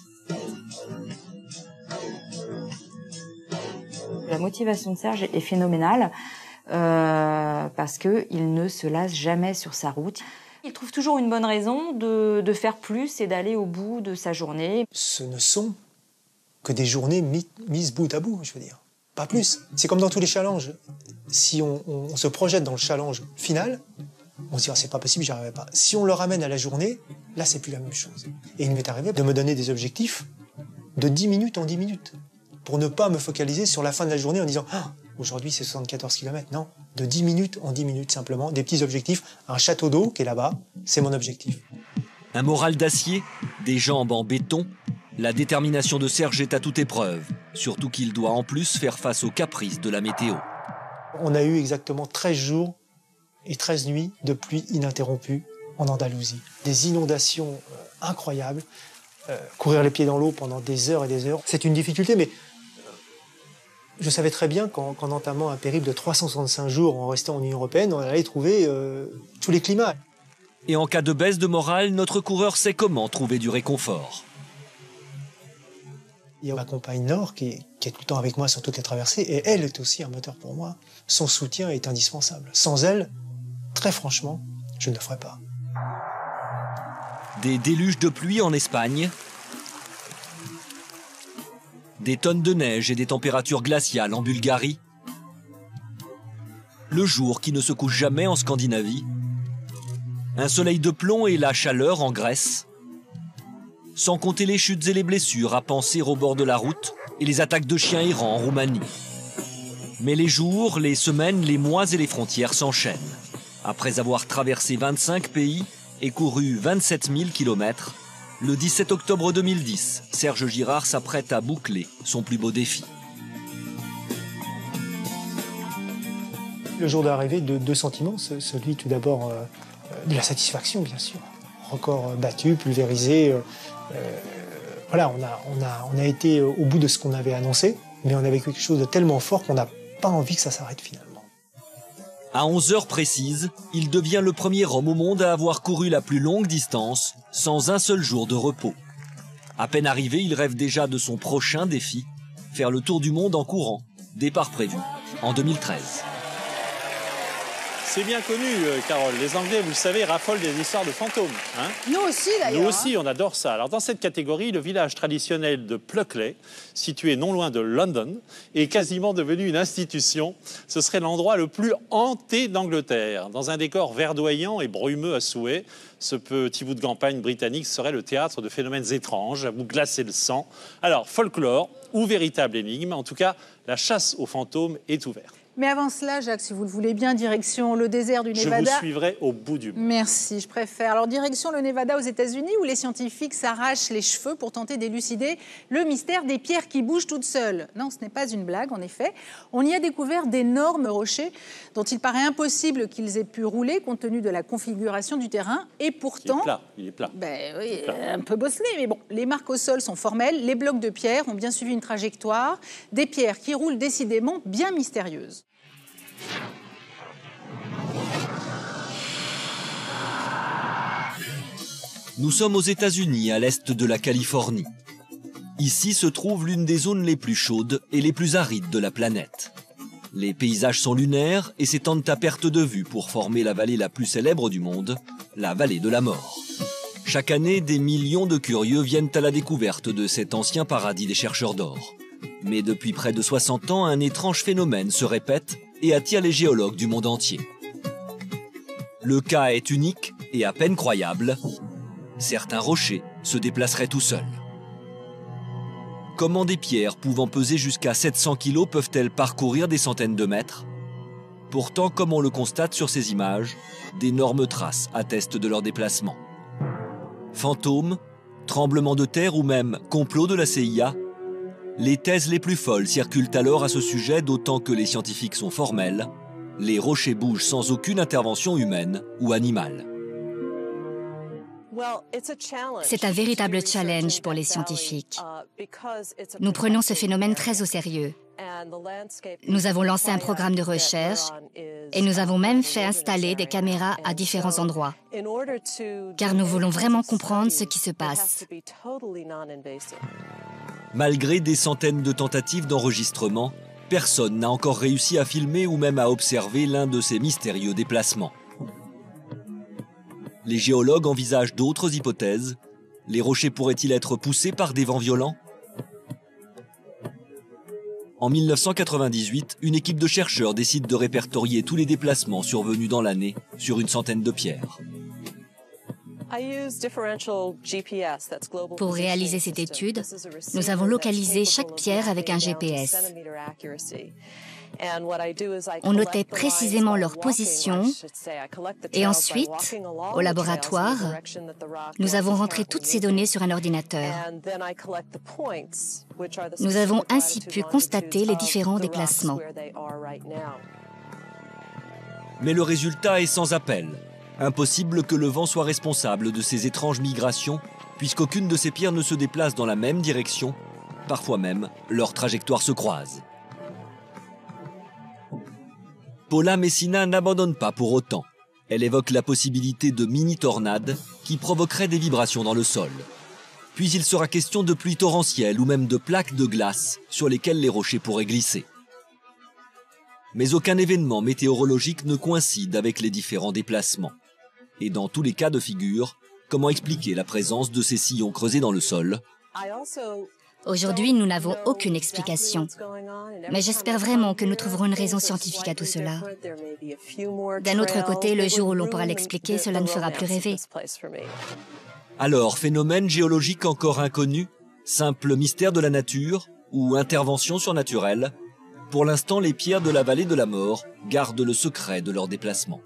La motivation de Serge est phénoménale euh, parce qu'il ne se lasse jamais sur sa route. Il trouve toujours une bonne raison de, de faire plus et d'aller au bout de sa journée. Ce ne sont que des journées mis, mises bout à bout, je veux dire. Pas plus. C'est comme dans tous les challenges. Si on, on, on se projette dans le challenge final, on se dit, oh, c'est pas possible, j'y arriverai pas. Si on le ramène à la journée, là, c'est plus la même chose. Et il m'est arrivé de me donner des objectifs de dix minutes en dix minutes. Pour ne pas me focaliser sur la fin de la journée en disant oh, aujourd'hui c'est soixante-quatorze kilomètres. Non, de dix minutes en dix minutes simplement, des petits objectifs. Un château d'eau qui est là-bas, c'est mon objectif. Un moral d'acier, des jambes en béton, la détermination de Serge est à toute épreuve. Surtout qu'il doit en plus faire face aux caprices de la météo. On a eu exactement treize jours et treize nuits de pluie ininterrompue en Andalousie. Des inondations euh, incroyables. Euh, courir les pieds dans l'eau pendant des heures et des heures, c'est une difficulté, mais je savais très bien qu'en, qu'en entamant un périple de trois cent soixante-cinq jours en restant en Union européenne, on allait trouver euh, tous les climats. Et en cas de baisse de morale, notre coureur sait comment trouver du réconfort. Il y a ma compagne Nord qui est, qui est tout le temps avec moi sur toutes les traversées, et elle est aussi un moteur pour moi. Son soutien est indispensable. Sans elle, très franchement, je ne le ferais pas. Des déluges de pluie en Espagne, des tonnes de neige et des températures glaciales en Bulgarie, le jour qui ne se couche jamais en Scandinavie, un soleil de plomb et la chaleur en Grèce, sans compter les chutes et les blessures à penser au bord de la route et les attaques de chiens errants en Roumanie. Mais les jours, les semaines, les mois et les frontières s'enchaînent. Après avoir traversé vingt-cinq pays et couru vingt-sept mille kilomètres, le dix-sept octobre deux mille dix, Serge Girard s'apprête à boucler son plus beau défi. Le jour d'arrivée, de deux sentiments, celui tout d'abord euh, de la satisfaction, bien sûr. Record battu, pulvérisé. Euh, euh, voilà, on a, on, a, on a été au bout de ce qu'on avait annoncé, mais on a vécu quelque chose de tellement fort qu'on n'a pas envie que ça s'arrête finalement. À onze heures précises, il devient le premier homme au monde à avoir couru la plus longue distance sans un seul jour de repos. À peine arrivé, il rêve déjà de son prochain défi, faire le tour du monde en courant, départ prévu en deux mille treize. C'est bien connu, Carole. Les Anglais, vous le savez, raffolent des histoires de fantômes. Hein, Nous aussi, d'ailleurs. Nous aussi, on adore ça. Alors, dans cette catégorie, le village traditionnel de Pluckley, situé non loin de London, est quasiment devenu une institution. Ce serait l'endroit le plus hanté d'Angleterre. Dans un décor verdoyant et brumeux à souhait, ce petit bout de campagne britannique serait le théâtre de phénomènes étranges, à vous glacer le sang. Alors, folklore ou véritable énigme, en tout cas, la chasse aux fantômes est ouverte. Mais avant cela, Jacques, si vous le voulez bien, direction le désert du Nevada. Je vous suivrai au bout du monde. Merci, je préfère. Alors, direction le Nevada aux États-Unis, où les scientifiques s'arrachent les cheveux pour tenter d'élucider le mystère des pierres qui bougent toutes seules. Non, ce n'est pas une blague, en effet. On y a découvert d'énormes rochers dont il paraît impossible qu'ils aient pu rouler compte tenu de la configuration du terrain. Et pourtant... Il est plat, il est plat. Ben oui, un peu bosselé, mais bon. Les marques au sol sont formelles. Les blocs de pierre ont bien suivi une trajectoire. Des pierres qui roulent décidément bien mystérieuses. Nous sommes aux États-Unis, à l'est de la Californie. Ici se trouve l'une des zones les plus chaudes et les plus arides de la planète. Les paysages sont lunaires et s'étendent à perte de vue pour former la vallée la plus célèbre du monde, la vallée de la mort. Chaque année, des millions de curieux viennent à la découverte de cet ancien paradis des chercheurs d'or. Mais depuis près de soixante ans, un étrange phénomène se répète et attire les géologues du monde entier. Le cas est unique et à peine croyable. Certains rochers se déplaceraient tout seuls. Comment des pierres pouvant peser jusqu'à sept cents kilos peuvent-elles parcourir des centaines de mètres? Pourtant, comme on le constate sur ces images, d'énormes traces attestent de leur déplacement. Fantômes, tremblements de terre ou même complot de la C I A, les thèses les plus folles circulent alors à ce sujet, d'autant que les scientifiques sont formels. Les rochers bougent sans aucune intervention humaine ou animale. C'est un véritable challenge pour les scientifiques. Nous prenons ce phénomène très au sérieux. Nous avons lancé un programme de recherche et nous avons même fait installer des caméras à différents endroits, car nous voulons vraiment comprendre ce qui se passe. Malgré des centaines de tentatives d'enregistrement, personne n'a encore réussi à filmer ou même à observer l'un de ces mystérieux déplacements. Les géologues envisagent d'autres hypothèses. Les rochers pourraient-ils être poussés par des vents violents? En mille neuf cent quatre-vingt-dix-huit, une équipe de chercheurs décide de répertorier tous les déplacements survenus dans l'année sur une centaine de pierres. Pour réaliser cette étude, nous avons localisé chaque pierre avec un G P S. On notait précisément leur position et ensuite, au laboratoire, nous avons rentré toutes ces données sur un ordinateur. Nous avons ainsi pu constater les différents déplacements. Mais le résultat est sans appel. Impossible que le vent soit responsable de ces étranges migrations, puisqu'aucune de ces pierres ne se déplace dans la même direction. Parfois même, leurs trajectoires se croisent. Paula Messina n'abandonne pas pour autant. Elle évoque la possibilité de mini-tornades qui provoqueraient des vibrations dans le sol. Puis il sera question de pluies torrentielles ou même de plaques de glace sur lesquelles les rochers pourraient glisser. Mais aucun événement météorologique ne coïncide avec les différents déplacements. Et dans tous les cas de figure, comment expliquer la présence de ces sillons creusés dans le sol? Aujourd'hui, nous n'avons aucune explication. Mais j'espère vraiment que nous trouverons une raison scientifique à tout cela. D'un autre côté, le jour où l'on pourra l'expliquer, cela ne fera plus rêver. Alors, phénomène géologique encore inconnu, simple mystère de la nature ou intervention surnaturelle? Pour l'instant, les pierres de la vallée de la mort gardent le secret de leur déplacement.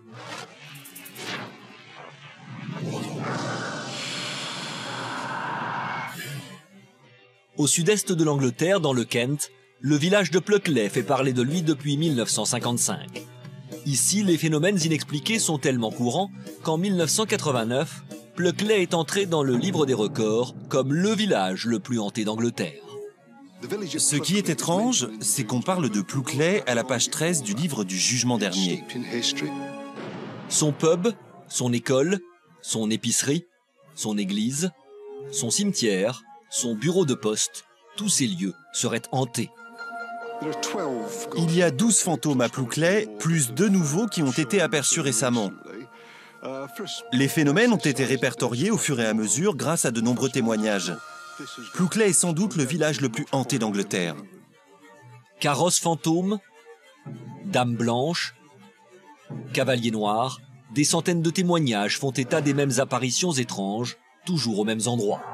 Au sud-est de l'Angleterre, dans le Kent, le village de Pluckley fait parler de lui depuis mille neuf cent cinquante-cinq. Ici, les phénomènes inexpliqués sont tellement courants qu'en mille neuf cent quatre-vingt-neuf, Pluckley est entré dans le livre des records comme le village le plus hanté d'Angleterre. Ce qui est étrange, c'est qu'on parle de Pluckley à la page treize du livre du jugement dernier. Son pub, son école, son épicerie, son église, son cimetière, son bureau de poste, tous ces lieux seraient hantés. Il y a douze fantômes à Pluckley, plus deux nouveaux qui ont été aperçus récemment. Les phénomènes ont été répertoriés au fur et à mesure grâce à de nombreux témoignages. Pluckley est sans doute le village le plus hanté d'Angleterre. Carrosses fantômes, dames blanches, cavaliers noirs, des centaines de témoignages font état des mêmes apparitions étranges, toujours aux mêmes endroits.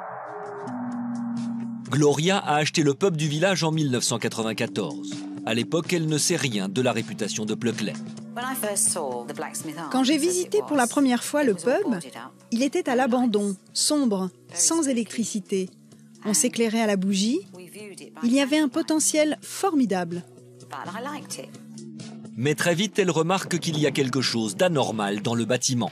Gloria a acheté le pub du village en mille neuf cent quatre-vingt-quatorze. À l'époque, elle ne sait rien de la réputation de Pluckley. Quand j'ai visité pour la première fois le pub, il était à l'abandon, sombre, sans électricité. On s'éclairait à la bougie. Il y avait un potentiel formidable. Mais très vite, elle remarque qu'il y a quelque chose d'anormal dans le bâtiment.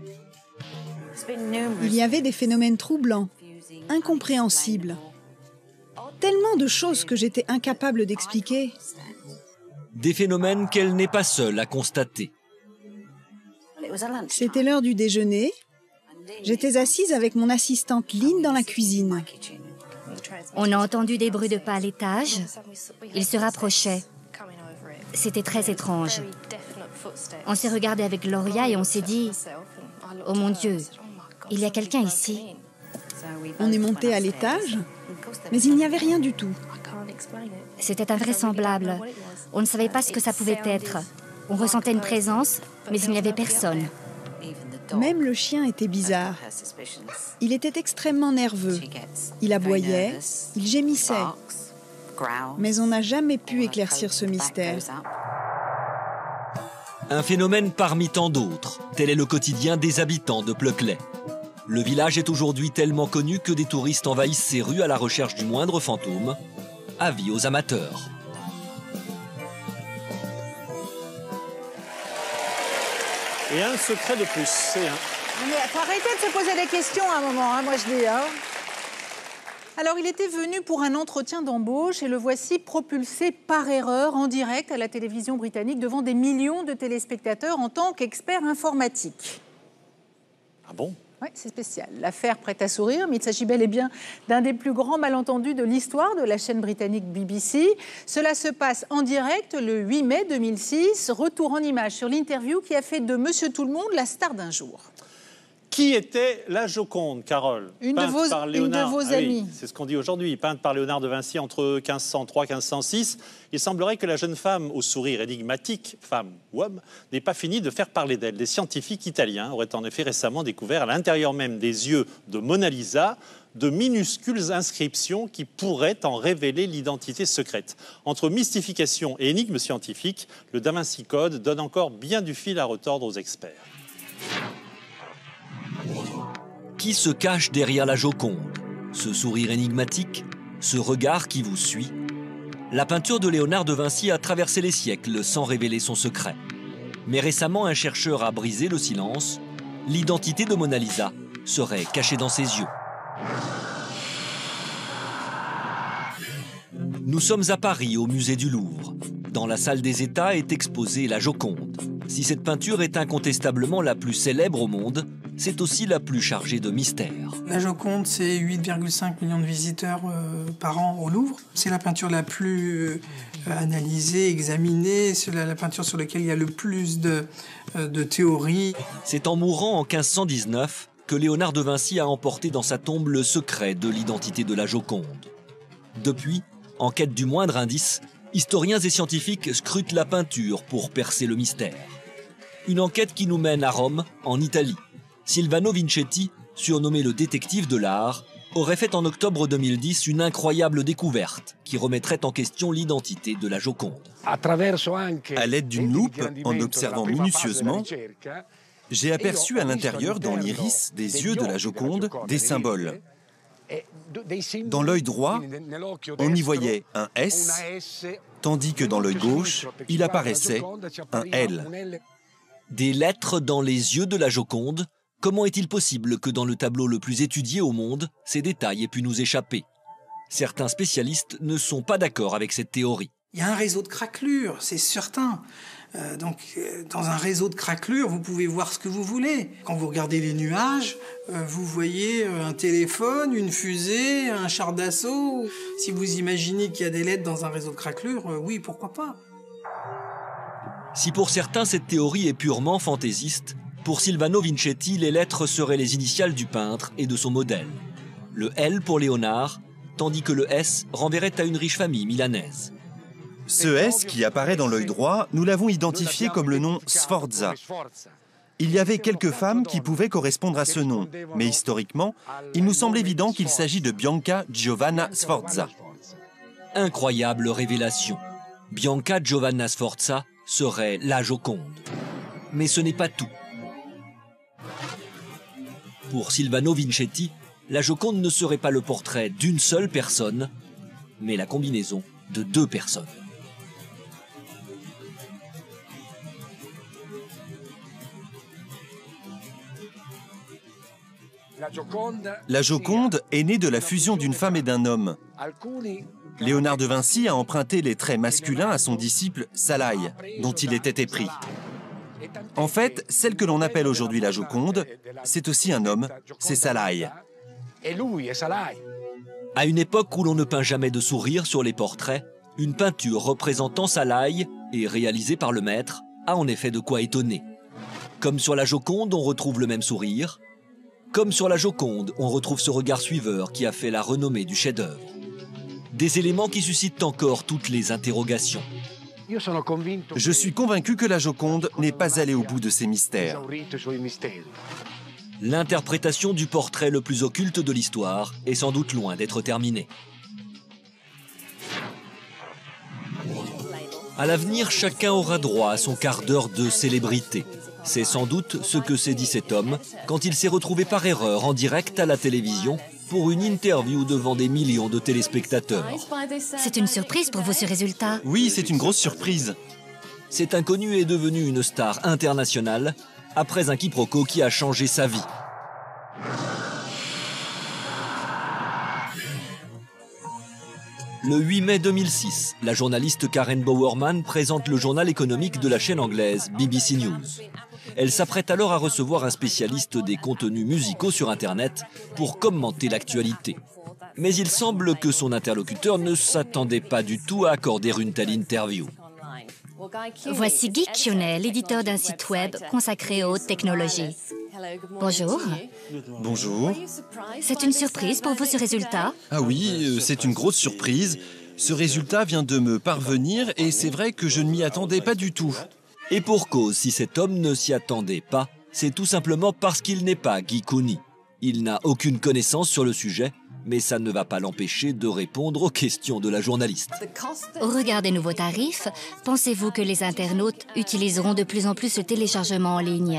Il y avait des phénomènes troublants, incompréhensibles. Tellement de choses que j'étais incapable d'expliquer. Des phénomènes qu'elle n'est pas seule à constater. C'était l'heure du déjeuner. J'étais assise avec mon assistante Lynn dans la cuisine. On a entendu des bruits de pas à l'étage. Ils se rapprochaient. C'était très étrange. On s'est regardé avec Gloria et on s'est dit « Oh mon Dieu, il y a quelqu'un ici ». On est monté à l'étage, mais il n'y avait rien du tout. C'était invraisemblable. On ne savait pas ce que ça pouvait être. On ressentait une présence, mais il n'y avait personne. Même le chien était bizarre. Il était extrêmement nerveux. Il aboyait, il gémissait. Mais on n'a jamais pu éclaircir ce mystère. Un phénomène parmi tant d'autres. Tel est le quotidien des habitants de Pluckley. Le village est aujourd'hui tellement connu que des touristes envahissent ses rues à la recherche du moindre fantôme. Avis aux amateurs. Et un secret de plus, c'est un. Il faut arrêter de se poser des questions à un moment, hein, moi je dis. Hein. Alors, il était venu pour un entretien d'embauche et le voici propulsé par erreur en direct à la télévision britannique devant des millions de téléspectateurs en tant qu'expert informatique. Ah bon ? Oui, c'est spécial. L'affaire prête à sourire, mais il s'agit bel et bien d'un des plus grands malentendus de l'histoire de la chaîne britannique B B C. Cela se passe en direct le huit mai deux mille six. Retour en images sur l'interview qui a fait de Monsieur Tout-le-Monde la star d'un jour. Qui était la Joconde, Carole? Une de vos, par une de vos ah amies. Oui, c'est ce qu'on dit aujourd'hui, peinte par Léonard de Vinci entre quinze cent trois et quinze cent six. Il semblerait que la jeune femme au sourire énigmatique, femme ou homme, n'ait pas fini de faire parler d'elle. Des scientifiques italiens auraient en effet récemment découvert à l'intérieur même des yeux de Mona Lisa de minuscules inscriptions qui pourraient en révéler l'identité secrète. Entre mystification et énigme scientifique, le Da Vinci Code donne encore bien du fil à retordre aux experts. Qui se cache derrière la Joconde? Ce sourire énigmatique? Ce regard qui vous suit? La peinture de Léonard de Vinci a traversé les siècles sans révéler son secret. Mais récemment, un chercheur a brisé le silence. L'identité de Mona Lisa serait cachée dans ses yeux. Nous sommes à Paris, au musée du Louvre. Dans la salle des États est exposée la Joconde. Si cette peinture est incontestablement la plus célèbre au monde, c'est aussi la plus chargée de mystères. La Joconde, c'est huit virgule cinq millions de visiteurs euh, par an au Louvre. C'est la peinture la plus euh, analysée, examinée. C'est la, la peinture sur laquelle il y a le plus de, euh, de théories. C'est en mourant en quinze cent dix-neuf que Léonard de Vinci a emporté dans sa tombe le secret de l'identité de la Joconde. Depuis, en quête du moindre indice, historiens et scientifiques scrutent la peinture pour percer le mystère. Une enquête qui nous mène à Rome, en Italie. Silvano Vincetti, surnommé le détective de l'art, aurait fait en octobre deux mille dix une incroyable découverte qui remettrait en question l'identité de la Joconde. À l'aide d'une loupe, en observant minutieusement, j'ai aperçu à l'intérieur, dans l'iris des yeux de la Joconde, des symboles. Dans l'œil droit, on y voyait un S, tandis que dans l'œil gauche, il apparaissait un L. Des lettres dans les yeux de la Joconde? Comment est-il possible que dans le tableau le plus étudié au monde, ces détails aient pu nous échapper? Certains spécialistes ne sont pas d'accord avec cette théorie. Il y a un réseau de craquelures, c'est certain. Euh, donc, euh, dans un réseau de craquelures, vous pouvez voir ce que vous voulez. Quand vous regardez les nuages, euh, vous voyez un téléphone, une fusée, un char d'assaut. Si vous imaginez qu'il y a des lettres dans un réseau de craquelures, euh, oui, pourquoi pas. Si pour certains cette théorie est purement fantaisiste, pour Silvano Vincetti, les lettres seraient les initiales du peintre et de son modèle. Le L pour Léonard, tandis que le S renverrait à une riche famille milanaise. Ce S qui apparaît dans l'œil droit, nous l'avons identifié comme le nom Sforza. Il y avait quelques femmes qui pouvaient correspondre à ce nom, mais historiquement, il nous semble évident qu'il s'agit de Bianca Giovanna Sforza. Incroyable révélation. Bianca Giovanna Sforza serait la Joconde. Mais ce n'est pas tout. Pour Silvano Vincetti, la Joconde ne serait pas le portrait d'une seule personne, mais la combinaison de deux personnes. La Joconde est née de la fusion d'une femme et d'un homme. Léonard de Vinci a emprunté les traits masculins à son disciple Salaï, dont il était épris. En fait, celle que l'on appelle aujourd'hui la Joconde, c'est aussi un homme, c'est Salaï. À une époque où l'on ne peint jamais de sourire sur les portraits, une peinture représentant Salaï et réalisée par le maître a en effet de quoi étonner. Comme sur la Joconde, on retrouve le même sourire. Comme sur la Joconde, on retrouve ce regard suiveur qui a fait la renommée du chef-d'œuvre. Des éléments qui suscitent encore toutes les interrogations. Je suis convaincu que la Joconde n'est pas allée au bout de ses mystères. L'interprétation du portrait le plus occulte de l'histoire est sans doute loin d'être terminée. À l'avenir, chacun aura droit à son quart d'heure de célébrité. C'est sans doute ce que s'est dit cet homme quand il s'est retrouvé par erreur en direct à la télévision pour une interview devant des millions de téléspectateurs. C'est une surprise pour vous ce résultat? Oui, c'est une grosse surprise. Cet inconnu est devenu une star internationale après un quiproquo qui a changé sa vie. Le huit mai deux mille six, la journaliste Karen Bowerman présente le journal économique de la chaîne anglaise B B C News. Elle s'apprête alors à recevoir un spécialiste des contenus musicaux sur Internet pour commenter l'actualité. Mais il semble que son interlocuteur ne s'attendait pas du tout à accorder une telle interview. Voici Guy Kionnet, l'éditeur d'un site web consacré aux technologies. Bonjour. Bonjour. C'est une surprise pour vous ce résultat? Ah oui, c'est une grosse surprise. Ce résultat vient de me parvenir et c'est vrai que je ne m'y attendais pas du tout. Et pour cause, si cet homme ne s'y attendait pas, c'est tout simplement parce qu'il n'est pas Guy Cooney. Il n'a aucune connaissance sur le sujet, mais ça ne va pas l'empêcher de répondre aux questions de la journaliste. Au regard des nouveaux tarifs, pensez-vous que les internautes utiliseront de plus en plus le téléchargement en ligne?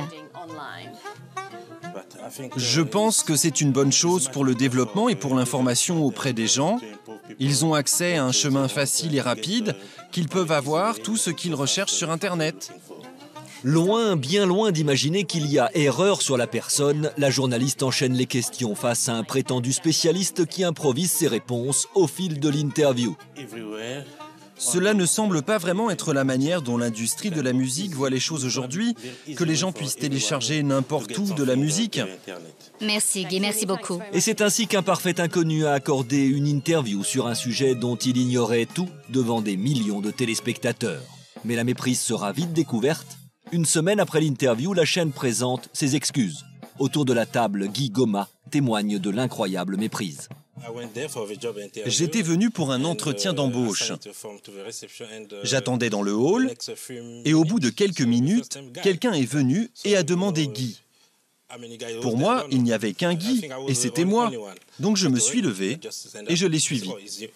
Je pense que c'est une bonne chose pour le développement et pour l'information auprès des gens. Ils ont accès à un chemin facile et rapide qu'ils peuvent avoir tout ce qu'ils recherchent sur Internet. Loin, bien loin d'imaginer qu'il y a erreur sur la personne, la journaliste enchaîne les questions face à un prétendu spécialiste qui improvise ses réponses au fil de l'interview. Cela ne semble pas vraiment être la manière dont l'industrie de la musique voit les choses aujourd'hui, que les gens puissent télécharger n'importe où de la musique. Merci Guy, merci beaucoup. Et c'est ainsi qu'un parfait inconnu a accordé une interview sur un sujet dont il ignorait tout devant des millions de téléspectateurs. Mais la méprise sera vite découverte. Une semaine après l'interview, la chaîne présente ses excuses. Autour de la table, Guy Goma témoigne de l'incroyable méprise. J'étais venu pour un entretien d'embauche. J'attendais dans le hall et au bout de quelques minutes, quelqu'un est venu et a demandé Guy. Pour moi, il n'y avait qu'un Guy et c'était moi. Donc je me suis levé et je l'ai suivi.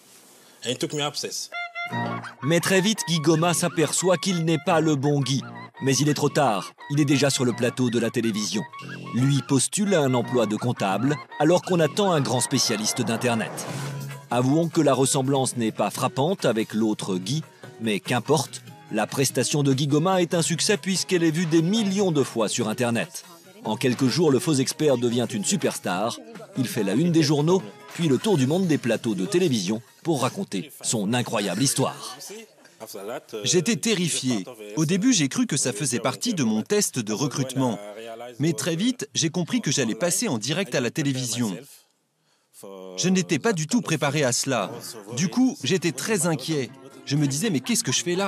Mais très vite, Guy Goma s'aperçoit qu'il n'est pas le bon Guy. Mais il est trop tard, il est déjà sur le plateau de la télévision. Lui postule à un emploi de comptable, alors qu'on attend un grand spécialiste d'Internet. Avouons que la ressemblance n'est pas frappante avec l'autre Guy, mais qu'importe, la prestation de Guy Goma est un succès puisqu'elle est vue des millions de fois sur Internet. En quelques jours, le faux expert devient une superstar. Il fait la une des journaux, puis le tour du monde des plateaux de télévision pour raconter son incroyable histoire. J'étais terrifié. Au début, j'ai cru que ça faisait partie de mon test de recrutement. Mais très vite, j'ai compris que j'allais passer en direct à la télévision. Je n'étais pas du tout préparé à cela. Du coup, j'étais très inquiet. Je me disais, mais qu'est-ce que je fais là ?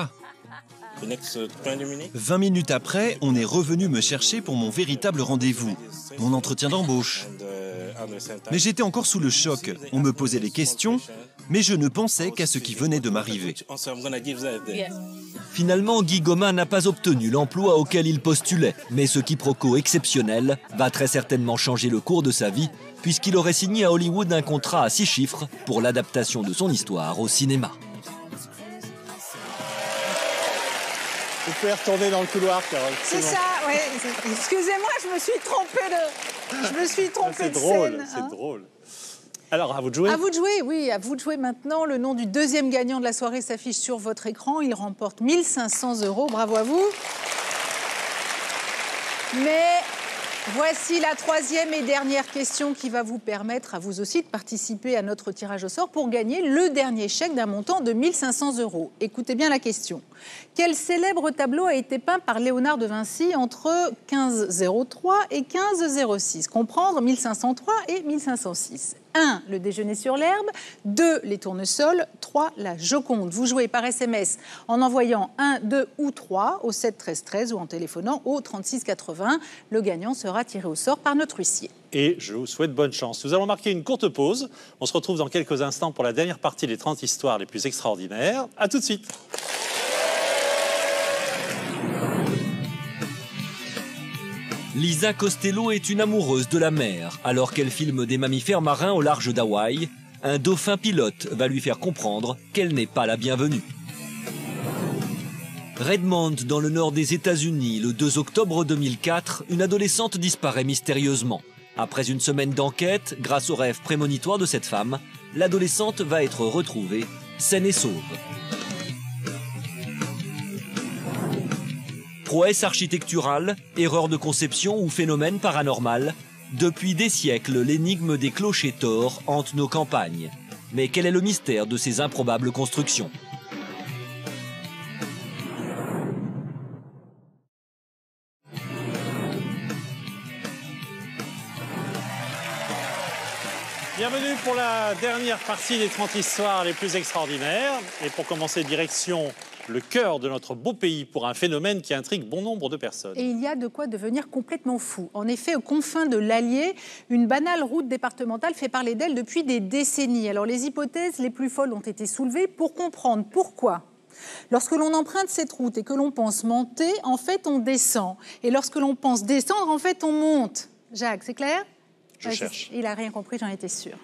vingt minutes après, on est revenu me chercher pour mon véritable rendez-vous, mon entretien d'embauche. Mais j'étais encore sous le choc. On me posait des questions, mais je ne pensais qu'à ce qui venait de m'arriver. Finalement, Guy Goma n'a pas obtenu l'emploi auquel il postulait, mais ce quiproquo exceptionnel va très certainement changer le cours de sa vie, puisqu'il aurait signé à Hollywood un contrat à six chiffres pour l'adaptation de son histoire au cinéma. Vous pouvez retourner dans le couloir, Carole. C'est ça, oui. Excusez-moi, je me suis trompée de, je me suis trompée de drôle, scène. C'est hein. drôle. Alors, à vous de jouer. À vous de jouer, oui. À vous de jouer maintenant. Le nom du deuxième gagnant de la soirée s'affiche sur votre écran. Il remporte mille cinq cents euros. Bravo à vous. Mais voici la troisième et dernière question qui va vous permettre à vous aussi de participer à notre tirage au sort pour gagner le dernier chèque d'un montant de mille cinq cents euros. Écoutez bien la question. Quel célèbre tableau a été peint par Léonard de Vinci entre quinze zéro trois et quinze zéro six? Comprendre mille cinq cent trois et mille cinq cent six. un. Le déjeuner sur l'herbe. deux. Les tournesols. trois. La Joconde. Vous jouez par S M S en envoyant un, deux ou trois au sept treize treize ou en téléphonant au trente-six quatre-vingts. Le gagnant sera tiré au sort par notre huissier. Et je vous souhaite bonne chance. Nous allons marquer une courte pause. On se retrouve dans quelques instants pour la dernière partie des trente histoires les plus extraordinaires. À tout de suite. Lisa Costello est une amoureuse de la mer. Alors qu'elle filme des mammifères marins au large d'Hawaï, un dauphin pilote va lui faire comprendre qu'elle n'est pas la bienvenue. Redmond, dans le nord des États-Unis, le deux octobre deux mille quatre, une adolescente disparaît mystérieusement. Après une semaine d'enquête, grâce aux rêves prémonitoires de cette femme, l'adolescente va être retrouvée saine et sauve. Prouesse architecturale, erreur de conception ou phénomène paranormal, depuis des siècles, l'énigme des clochers tors hante nos campagnes. Mais quel est le mystère de ces improbables constructions ? Bienvenue pour la dernière partie des trente histoires les plus extraordinaires. Et pour commencer, direction le cœur de notre beau pays pour un phénomène qui intrigue bon nombre de personnes. Et il y a de quoi devenir complètement fou. En effet, aux confins de l'Allier, une banale route départementale fait parler d'elle depuis des décennies. Alors les hypothèses les plus folles ont été soulevées pour comprendre pourquoi. Lorsque l'on emprunte cette route et que l'on pense monter, en fait on descend. Et lorsque l'on pense descendre, en fait on monte. Jacques, c'est clair ? Je ouais, cherche. Il n'a rien compris, j'en étais sûre.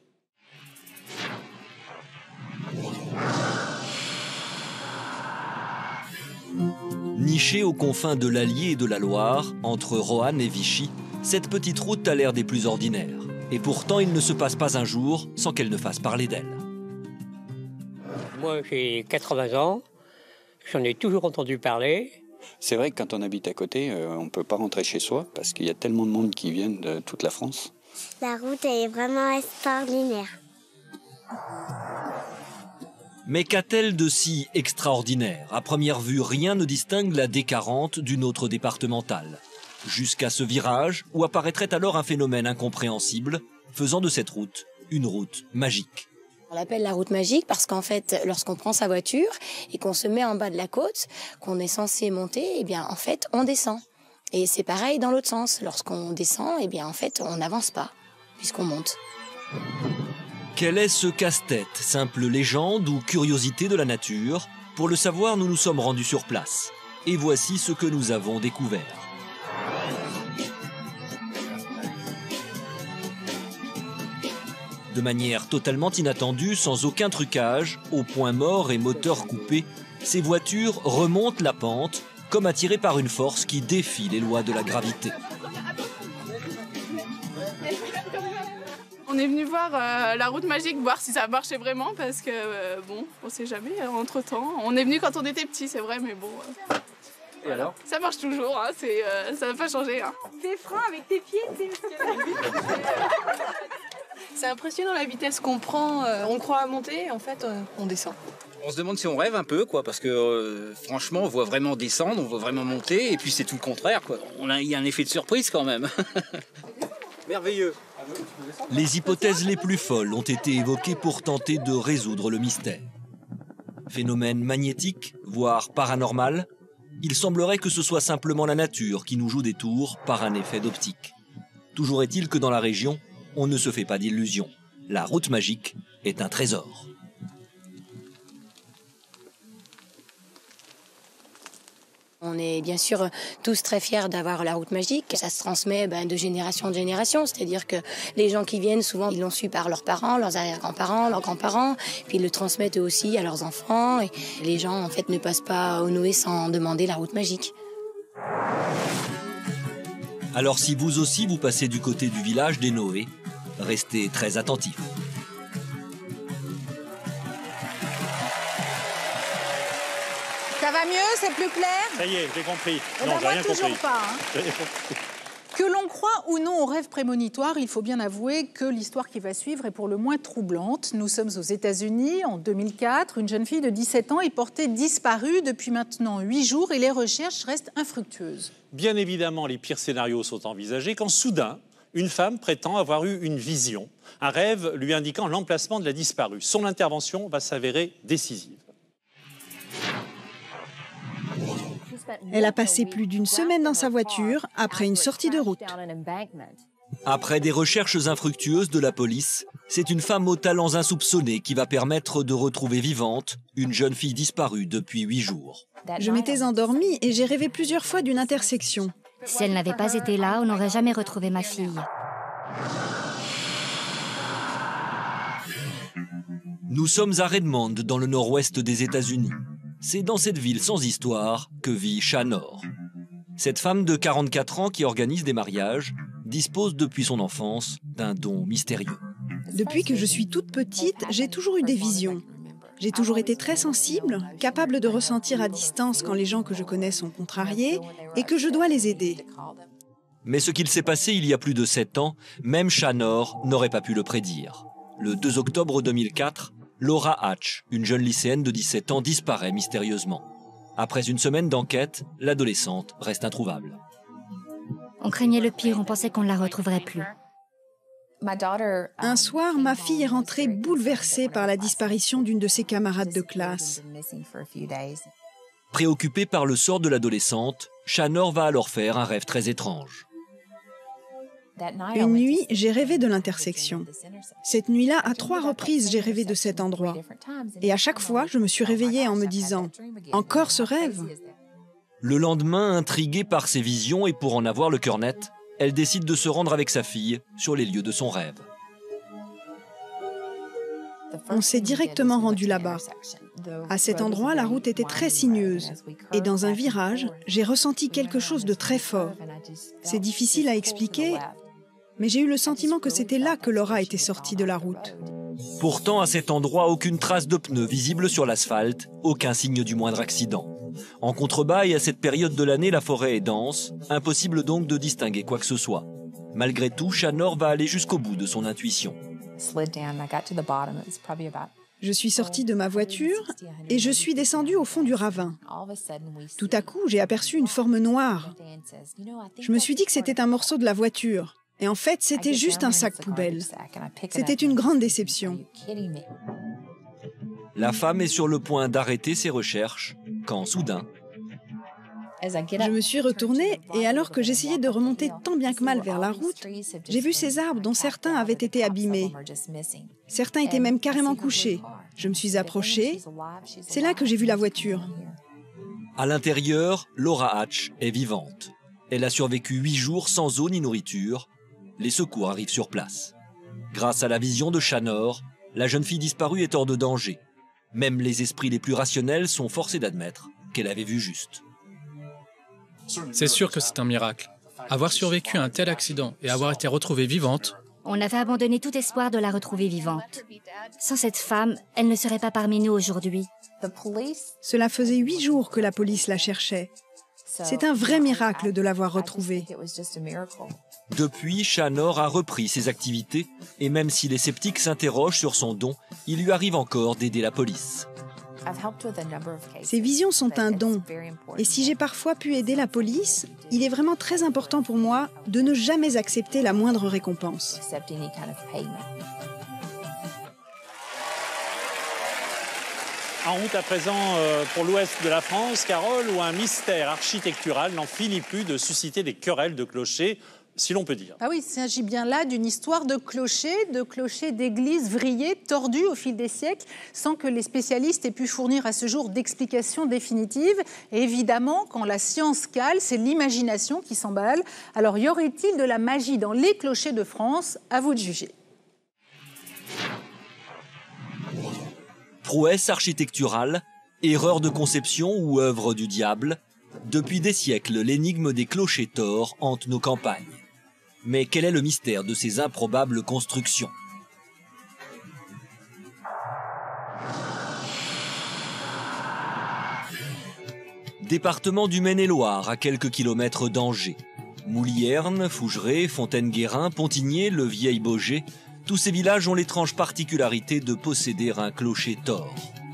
Nichée aux confins de l'Allier et de la Loire, entre Roanne et Vichy, cette petite route a l'air des plus ordinaires. Et pourtant, il ne se passe pas un jour sans qu'elle ne fasse parler d'elle. Moi, j'ai quatre-vingts ans, j'en ai toujours entendu parler. C'est vrai que quand on habite à côté, euh, on ne peut pas rentrer chez soi parce qu'il y a tellement de monde qui viennent de toute la France. La route elle est vraiment extraordinaire. Mais qu'a-t-elle de si extraordinaire ? À première vue, rien ne distingue la D quarante d'une autre départementale. Jusqu'à ce virage où apparaîtrait alors un phénomène incompréhensible, faisant de cette route une route magique. On l'appelle la route magique parce qu'en fait, lorsqu'on prend sa voiture et qu'on se met en bas de la côte, qu'on est censé monter, eh bien en fait, on descend. Et c'est pareil dans l'autre sens. Lorsqu'on descend, eh bien en fait, on n'avance pas, puisqu'on monte. Quel est ce casse-tête, simple légende ou curiosité de la nature? Pour le savoir, nous nous sommes rendus sur place. Et voici ce que nous avons découvert. De manière totalement inattendue, sans aucun trucage, au point mort et moteur coupé, ces voitures remontent la pente, comme attirées par une force qui défie les lois de la gravité. On est venu voir euh, la route magique, voir si ça marchait vraiment, parce que, euh, bon, on sait jamais, euh, entre-temps. On est venu quand on était petit, c'est vrai, mais bon... Euh, Et alors ? ça marche toujours, hein, c'est, euh, ça n'a pas changé. Hein. Tes freins avec tes pieds, c'est... C'est impressionnant la vitesse qu'on prend, euh, on croit à monter, et en fait, euh, on descend. On se demande si on rêve un peu, quoi, parce que euh, franchement, on voit vraiment descendre, on voit vraiment monter, et puis c'est tout le contraire, quoi. On a, il y a un effet de surprise quand même. Merveilleux. Les hypothèses les plus folles ont été évoquées pour tenter de résoudre le mystère. Phénomène magnétique, voire paranormal, il semblerait que ce soit simplement la nature qui nous joue des tours par un effet d'optique. Toujours est-il que dans la région, on ne se fait pas d'illusions. La route magique est un trésor. On est bien sûr tous très fiers d'avoir la route magique. Ça se transmet ben, de génération en génération, c'est-à-dire que les gens qui viennent, souvent, ils l'ont su par leurs parents, leurs arrière-grands-parents, leurs grands-parents, puis ils le transmettent eux aussi à leurs enfants. Et les gens, en fait, ne passent pas au Noé sans demander la route magique. Alors si vous aussi vous passez du côté du village des Noé, restez très attentifs. Ça va mieux, c'est plus clair? Ça y est, j'ai compris. Eh Non, ben j'ai moi, rien toujours compris. pas. Hein. Que l'on croit ou non aux rêves prémonitoires, il faut bien avouer que l'histoire qui va suivre est pour le moins troublante. Nous sommes aux États-Unis en deux mille quatre. Une jeune fille de dix-sept ans est portée disparue depuis maintenant huit jours et les recherches restent infructueuses. Bien évidemment, les pires scénarios sont envisagés quand soudain, une femme prétend avoir eu une vision, un rêve lui indiquant l'emplacement de la disparue. Son intervention va s'avérer décisive. Elle a passé plus d'une semaine dans sa voiture après une sortie de route. Après des recherches infructueuses de la police, c'est une femme aux talents insoupçonnés qui va permettre de retrouver vivante une jeune fille disparue depuis huit jours. Je m'étais endormie et j'ai rêvé plusieurs fois d'une intersection. Si elle n'avait pas été là, on n'aurait jamais retrouvé ma fille. Nous sommes à Redmond, dans le nord-ouest des États-Unis. C'est dans cette ville sans histoire que vit Shanor. Cette femme de quarante-quatre ans qui organise des mariages dispose depuis son enfance d'un don mystérieux. Depuis que je suis toute petite, j'ai toujours eu des visions. J'ai toujours été très sensible, capable de ressentir à distance quand les gens que je connais sont contrariés et que je dois les aider. Mais ce qu'il s'est passé il y a plus de sept ans, même Shanor n'aurait pas pu le prédire. Le deux octobre deux mille quatre, Laura Hatch, une jeune lycéenne de dix-sept ans, disparaît mystérieusement. Après une semaine d'enquête, l'adolescente reste introuvable. On craignait le pire, on pensait qu'on ne la retrouverait plus. Un soir, ma fille est rentrée bouleversée par la disparition d'une de ses camarades de classe. Préoccupée par le sort de l'adolescente, Shanor va alors faire un rêve très étrange. Une nuit, j'ai rêvé de l'intersection. Cette nuit-là, à trois reprises, j'ai rêvé de cet endroit. Et à chaque fois, je me suis réveillée en me disant « Encore ce rêve ?» Le lendemain, intriguée par ses visions et pour en avoir le cœur net, elle décide de se rendre avec sa fille sur les lieux de son rêve. On s'est directement rendu là-bas. À cet endroit, la route était très sinueuse. Et dans un virage, j'ai ressenti quelque chose de très fort. C'est difficile à expliquer, mais j'ai eu le sentiment que c'était là que Laura était sortie de la route. Pourtant, à cet endroit, aucune trace de pneus visible sur l'asphalte, aucun signe du moindre accident. En contrebas et à cette période de l'année, la forêt est dense, impossible donc de distinguer quoi que ce soit. Malgré tout, Shanor va aller jusqu'au bout de son intuition. Je suis sortie de ma voiture et je suis descendue au fond du ravin. Tout à coup, j'ai aperçu une forme noire. Je me suis dit que c'était un morceau de la voiture. Et en fait, c'était juste un sac poubelle. C'était une grande déception. La femme est sur le point d'arrêter ses recherches quand, soudain, je me suis retournée et alors que j'essayais de remonter tant bien que mal vers la route, j'ai vu ces arbres dont certains avaient été abîmés. Certains étaient même carrément couchés. Je me suis approchée. C'est là que j'ai vu la voiture. À l'intérieur, Laura Hatch est vivante. Elle a survécu huit jours sans eau ni nourriture. Les secours arrivent sur place. Grâce à la vision de Shanor, la jeune fille disparue est hors de danger. Même les esprits les plus rationnels sont forcés d'admettre qu'elle avait vu juste. C'est sûr que c'est un miracle. Avoir survécu à un tel accident et avoir été retrouvée vivante... On avait abandonné tout espoir de la retrouver vivante. Sans cette femme, elle ne serait pas parmi nous aujourd'hui. Cela faisait huit jours que la police la cherchait. C'est un vrai miracle de l'avoir retrouvée. Depuis, Shanor a repris ses activités et même si les sceptiques s'interrogent sur son don, il lui arrive encore d'aider la police. Ces visions sont un don. Et si j'ai parfois pu aider la police, il est vraiment très important pour moi de ne jamais accepter la moindre récompense. En route à présent euh, pour l'ouest de la France, Carole, où un mystère architectural n'en finit plus de susciter des querelles de clochers, si l'on peut dire. Ah oui, il s'agit bien là d'une histoire de clochers, de clochers d'églises vrillés, tordus au fil des siècles, sans que les spécialistes aient pu fournir à ce jour d'explications définitives. Et évidemment, quand la science cale, c'est l'imagination qui s'emballe. Alors, y aurait-il de la magie dans les clochers de France? À vous de juger. Prouesse architecturale, erreur de conception ou œuvre du diable, depuis des siècles, l'énigme des clochers tors hante nos campagnes. Mais quel est le mystère de ces improbables constructions? Département du Maine-et-Loire, à quelques kilomètres d'Angers. Moulierne, Fougeray, Fontaine-Guérin, Pontigné, le Vieil-Baugé, tous ces villages ont l'étrange particularité de posséder un clocher tors.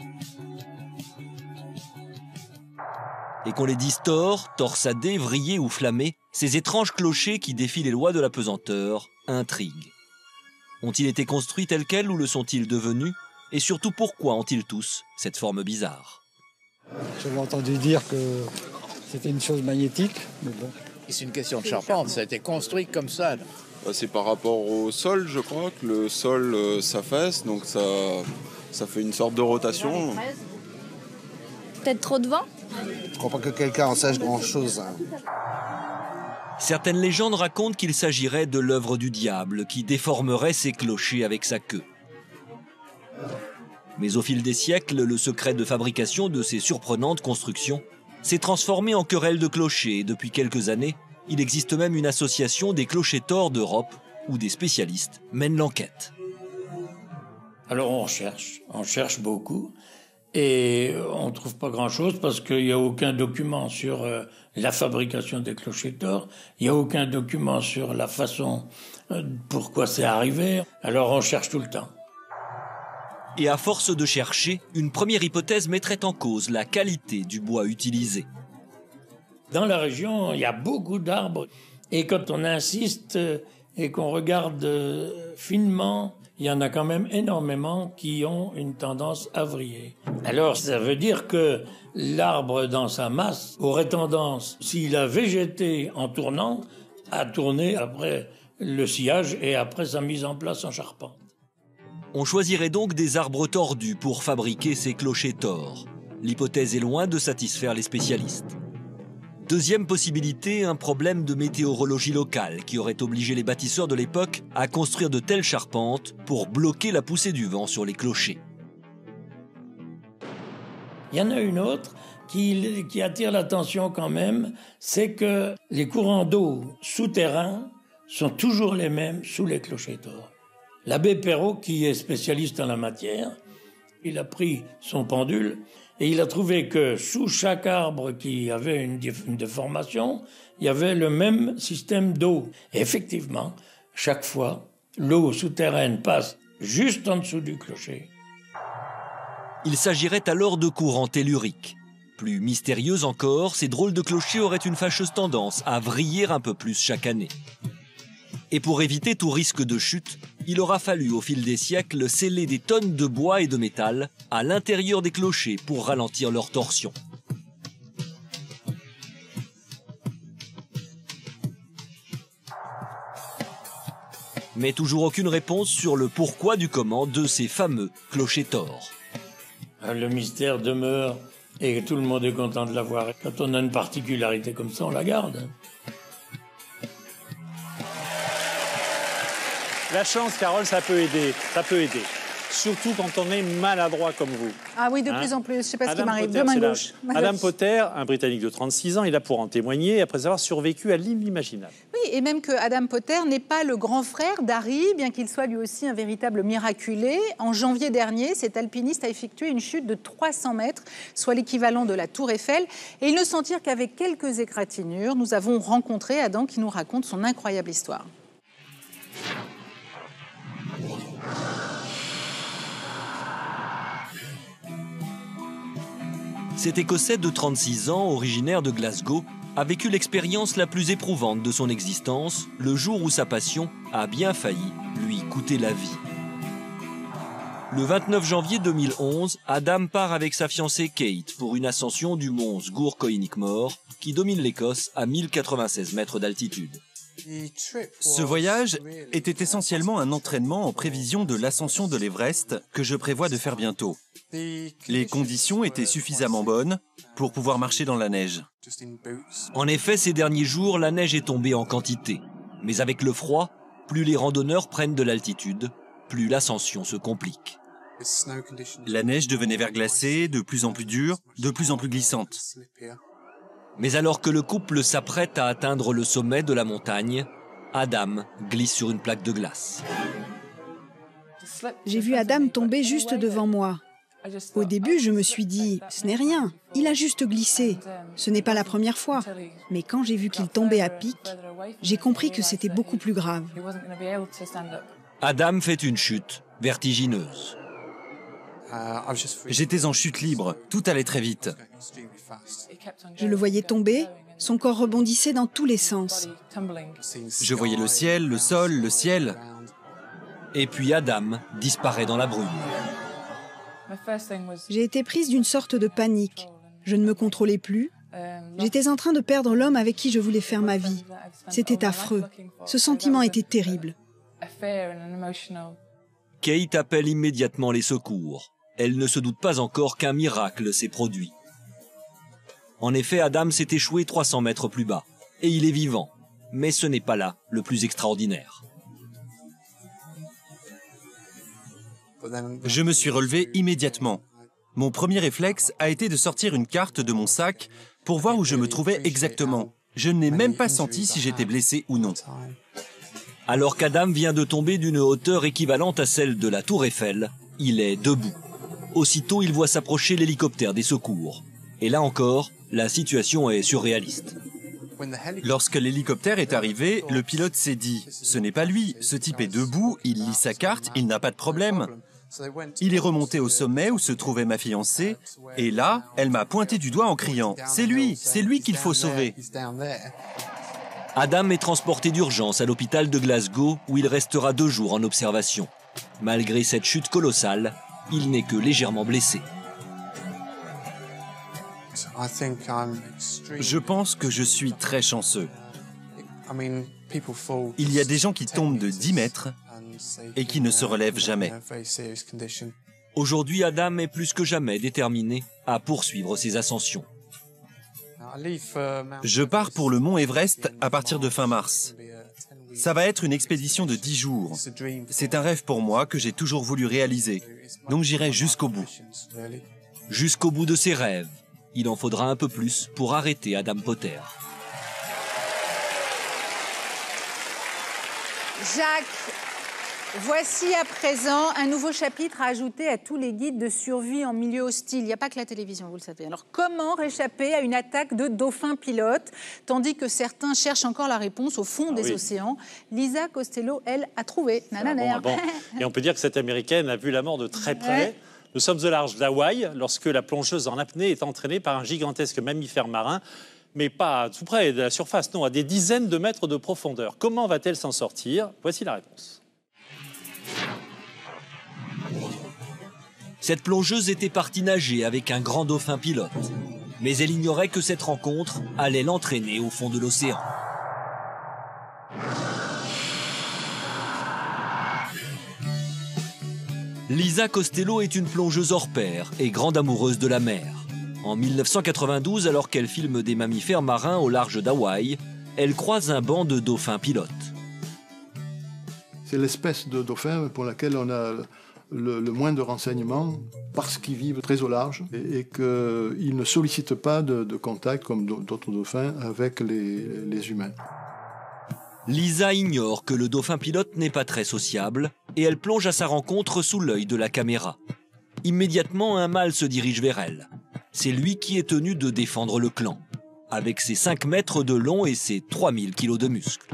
Et qu'on les dise tors, torsadés, vrillés ou flammés, ces étranges clochers qui défient les lois de la pesanteur intriguent. Ont-ils été construits tels quels ou le sont-ils devenus? Et surtout, pourquoi ont-ils tous cette forme bizarre? J'avais entendu dire que c'était une chose magnétique, mais bon. C'est une question de charpente, ça a été construit comme ça. C'est par rapport au sol, je crois, que le sol euh, s'affaisse, donc ça, ça fait une sorte de rotation. Peut-être trop de vent? Je crois pas que quelqu'un en sache grand-chose. Hein. Certaines légendes racontent qu'il s'agirait de l'œuvre du diable qui déformerait ses clochers avec sa queue. Mais au fil des siècles, le secret de fabrication de ces surprenantes constructions s'est transformé en querelle de clochers et depuis quelques années, il existe même une association des clochers tors d'Europe où des spécialistes mènent l'enquête. Alors on cherche, on cherche beaucoup. Et on ne trouve pas grand-chose parce qu'il n'y a aucun document sur euh, la fabrication des clochers tors, il n'y a aucun document sur la façon, euh, pourquoi c'est arrivé. Alors on cherche tout le temps. Et à force de chercher, une première hypothèse mettrait en cause la qualité du bois utilisé. Dans la région, il y a beaucoup d'arbres. Et quand on insiste et qu'on regarde euh, finement, il y en a quand même énormément qui ont une tendance à vriller. Alors ça veut dire que l'arbre dans sa masse aurait tendance, s'il a végété en tournant, à tourner après le sciage et après sa mise en place en charpente. On choisirait donc des arbres tordus pour fabriquer ces clochers tors. L'hypothèse est loin de satisfaire les spécialistes. Deuxième possibilité, un problème de météorologie locale qui aurait obligé les bâtisseurs de l'époque à construire de telles charpentes pour bloquer la poussée du vent sur les clochers. Il y en a une autre qui, qui attire l'attention quand même, c'est que les courants d'eau souterrains sont toujours les mêmes sous les clochers tors. L'abbé Perrault, qui est spécialiste en la matière, il a pris son pendule et il a trouvé que sous chaque arbre qui avait une, une déformation, il y avait le même système d'eau. Et effectivement, chaque fois, l'eau souterraine passe juste en dessous du clocher. Il s'agirait alors de courants telluriques. Plus mystérieux encore, ces drôles de clochers auraient une fâcheuse tendance à vriller un peu plus chaque année. Et pour éviter tout risque de chute, il aura fallu au fil des siècles sceller des tonnes de bois et de métal à l'intérieur des clochers pour ralentir leur torsion. Mais toujours aucune réponse sur le pourquoi du comment de ces fameux clochers tors. Le mystère demeure et tout le monde est content de l'avoir. Quand on a une particularité comme ça, on la garde. La chance, Carole, ça peut aider. Ça peut aider. Surtout quand on est maladroit comme vous. Ah oui, de hein plus en plus. Je ne sais pas ce Adam qui m'arrive. Potter, De main c'est gauche. la- Adam Potter, un Britannique de trente-six ans, il a pour en témoigner après avoir survécu à l'inimaginable. Oui, et même que Adam Potter n'est pas le grand frère d'Harry, bien qu'il soit lui aussi un véritable miraculé. En janvier dernier, cet alpiniste a effectué une chute de trois cents mètres, soit l'équivalent de la Tour Eiffel. Et il ne s'en tire qu'avec quelques égratignures. Nous avons rencontré Adam qui nous raconte son incroyable histoire. Cet Écossais de trente-six ans, originaire de Glasgow, a vécu l'expérience la plus éprouvante de son existence le jour où sa passion a bien failli lui coûter la vie. Le vingt-neuf janvier deux mille onze, Adam part avec sa fiancée Kate pour une ascension du mont Sgurr-Coinnich-Mor qui domine l'Écosse à mille quatre-vingt-seize mètres d'altitude. Ce voyage était essentiellement un entraînement en prévision de l'ascension de l'Everest que je prévois de faire bientôt. Les conditions étaient suffisamment bonnes pour pouvoir marcher dans la neige. En effet, ces derniers jours, la neige est tombée en quantité. Mais avec le froid, plus les randonneurs prennent de l'altitude, plus l'ascension se complique. La neige devenait verglacée, de plus en plus dure, de plus en plus glissante. Mais alors que le couple s'apprête à atteindre le sommet de la montagne, Adam glisse sur une plaque de glace. J'ai vu Adam tomber juste devant moi. Au début, je me suis dit, ce n'est rien, il a juste glissé. Ce n'est pas la première fois. Mais quand j'ai vu qu'il tombait à pic, j'ai compris que c'était beaucoup plus grave. Adam fait une chute vertigineuse. J'étais en chute libre, tout allait très vite. Je le voyais tomber, son corps rebondissait dans tous les sens. Je voyais le ciel, le sol, le ciel. Et puis Adam disparaît dans la brume. J'ai été prise d'une sorte de panique. Je ne me contrôlais plus. J'étais en train de perdre l'homme avec qui je voulais faire ma vie. C'était affreux. Ce sentiment était terrible. Kate appelle immédiatement les secours. Elle ne se doute pas encore qu'un miracle s'est produit. En effet, Adam s'est échoué trois cents mètres plus bas. Et il est vivant. Mais ce n'est pas là le plus extraordinaire. Je me suis relevé immédiatement. Mon premier réflexe a été de sortir une carte de mon sac pour voir où je me trouvais exactement. Je n'ai même pas senti si j'étais blessé ou non. Alors qu'Adam vient de tomber d'une hauteur équivalente à celle de la Tour Eiffel, il est debout. Aussitôt, il voit s'approcher l'hélicoptère des secours. Et là encore, la situation est surréaliste. Lorsque l'hélicoptère est arrivé, le pilote s'est dit « Ce n'est pas lui, ce type est debout, il lit sa carte, il n'a pas de problème ». Il est remonté au sommet où se trouvait ma fiancée, et là, elle m'a pointé du doigt en criant « C'est lui, c'est lui qu'il faut sauver ». Adam est transporté d'urgence à l'hôpital de Glasgow où il restera deux jours en observation. Malgré cette chute colossale, il n'est que légèrement blessé. Je pense que je suis très chanceux. Il y a des gens qui tombent de dix mètres et qui ne se relèvent jamais. Aujourd'hui, Adam est plus que jamais déterminé à poursuivre ses ascensions. Je pars pour le mont Everest à partir de fin mars. Ça va être une expédition de dix jours. C'est un rêve pour moi que j'ai toujours voulu réaliser. Donc j'irai jusqu'au bout. Jusqu'au bout de ses rêves. Il en faudra un peu plus pour arrêter Adam Potter. Jacques, voici à présent un nouveau chapitre à ajouter à tous les guides de survie en milieu hostile. Il n'y a pas que la télévision, vous le savez. Alors, comment réchapper à une attaque de dauphins pilotes, tandis que certains cherchent encore la réponse au fond ah des oui. océans? Lisa Costello, elle, a trouvé. Nanana. Ah bon, ah bon. Et on peut dire que cette Américaine a vu la mort de très près. Ouais. Nous sommes au large d'Hawaï, lorsque la plongeuse en apnée est entraînée par un gigantesque mammifère marin, mais pas tout près de la surface, non, à des dizaines de mètres de profondeur. Comment va-t-elle s'en sortir? Voici la réponse. Cette plongeuse était partie nager avec un grand dauphin pilote. Mais elle ignorait que cette rencontre allait l'entraîner au fond de l'océan. Lisa Costello est une plongeuse hors pair et grande amoureuse de la mer. En mille neuf cent quatre-vingt-douze, alors qu'elle filme des mammifères marins au large d'Hawaï, elle croise un banc de dauphins pilotes. C'est l'espèce de dauphin pour laquelle on a le, le moins de renseignements parce qu'ils vivent très au large et, et qu'ils ne sollicitent pas de, de contact, comme d'autres dauphins, avec les, les humains. Lisa ignore que le dauphin pilote n'est pas très sociable et elle plonge à sa rencontre sous l'œil de la caméra. Immédiatement, un mâle se dirige vers elle. C'est lui qui est tenu de défendre le clan, avec ses cinq mètres de long et ses trois mille kilos de muscles.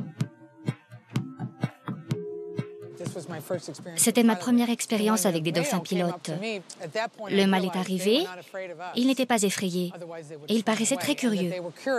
C'était ma première expérience avec des dauphins pilotes. Le mâle est arrivé, il n'était pas effrayé et il paraissait très curieux.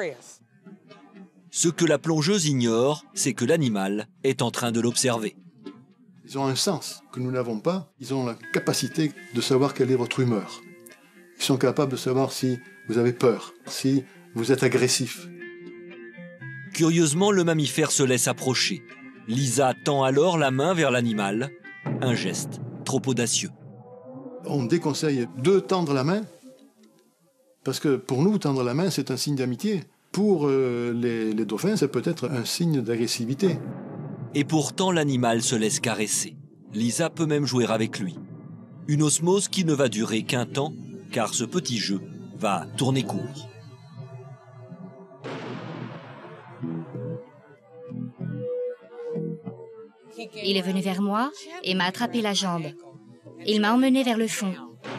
Ce que la plongeuse ignore, c'est que l'animal est en train de l'observer. Ils ont un sens que nous n'avons pas. Ils ont la capacité de savoir quelle est votre humeur. Ils sont capables de savoir si vous avez peur, si vous êtes agressif. Curieusement, le mammifère se laisse approcher. Lisa tend alors la main vers l'animal, un geste trop audacieux. On déconseille de tendre la main, parce que pour nous, tendre la main, c'est un signe d'amitié. Pour euh, les, les dauphins, c'est peut-être un signe d'agressivité. Et pourtant, l'animal se laisse caresser. Lisa peut même jouer avec lui. Une osmose qui ne va durer qu'un temps, car ce petit jeu va tourner court. Il est venu vers moi et m'a attrapé la jambe. Il m'a emmené vers le fond.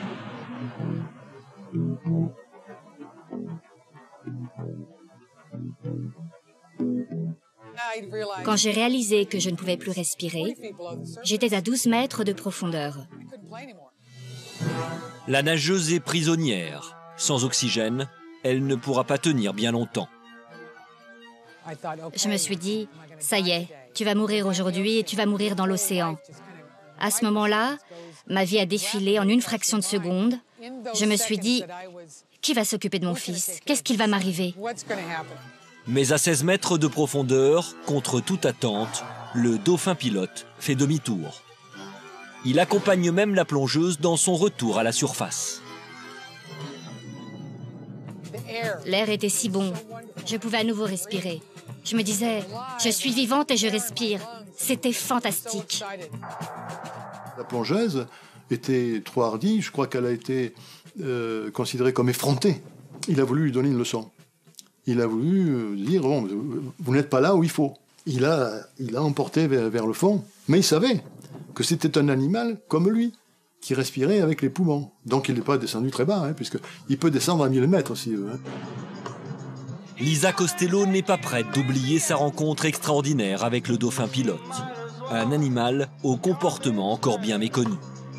Quand j'ai réalisé que je ne pouvais plus respirer, j'étais à douze mètres de profondeur. La nageuse est prisonnière. Sans oxygène, elle ne pourra pas tenir bien longtemps. Je me suis dit, ça y est, tu vas mourir aujourd'hui et tu vas mourir dans l'océan. À ce moment-là, ma vie a défilé en une fraction de seconde. Je me suis dit, qui va s'occuper de mon fils? Qu'est-ce qu'il va m'arriver? Mais à seize mètres de profondeur, contre toute attente, le dauphin pilote fait demi-tour. Il accompagne même la plongeuse dans son retour à la surface. L'air était si bon, je pouvais à nouveau respirer. Je me disais, je suis vivante et je respire. C'était fantastique. La plongeuse était trop hardie, je crois qu'elle a été euh, considérée comme effrontée. Il a voulu lui donner une leçon. Il a voulu dire, bon, vous n'êtes pas là où il faut. Il a, il a emporté vers, vers le fond, mais il savait que c'était un animal comme lui, qui respirait avec les poumons. Donc il n'est pas descendu très bas, hein, puisqu'il peut descendre à mille mètres s'il veut. Hein. Lisa Costello n'est pas prête d'oublier sa rencontre extraordinaire avec le dauphin pilote. Un animal au comportement encore bien méconnu.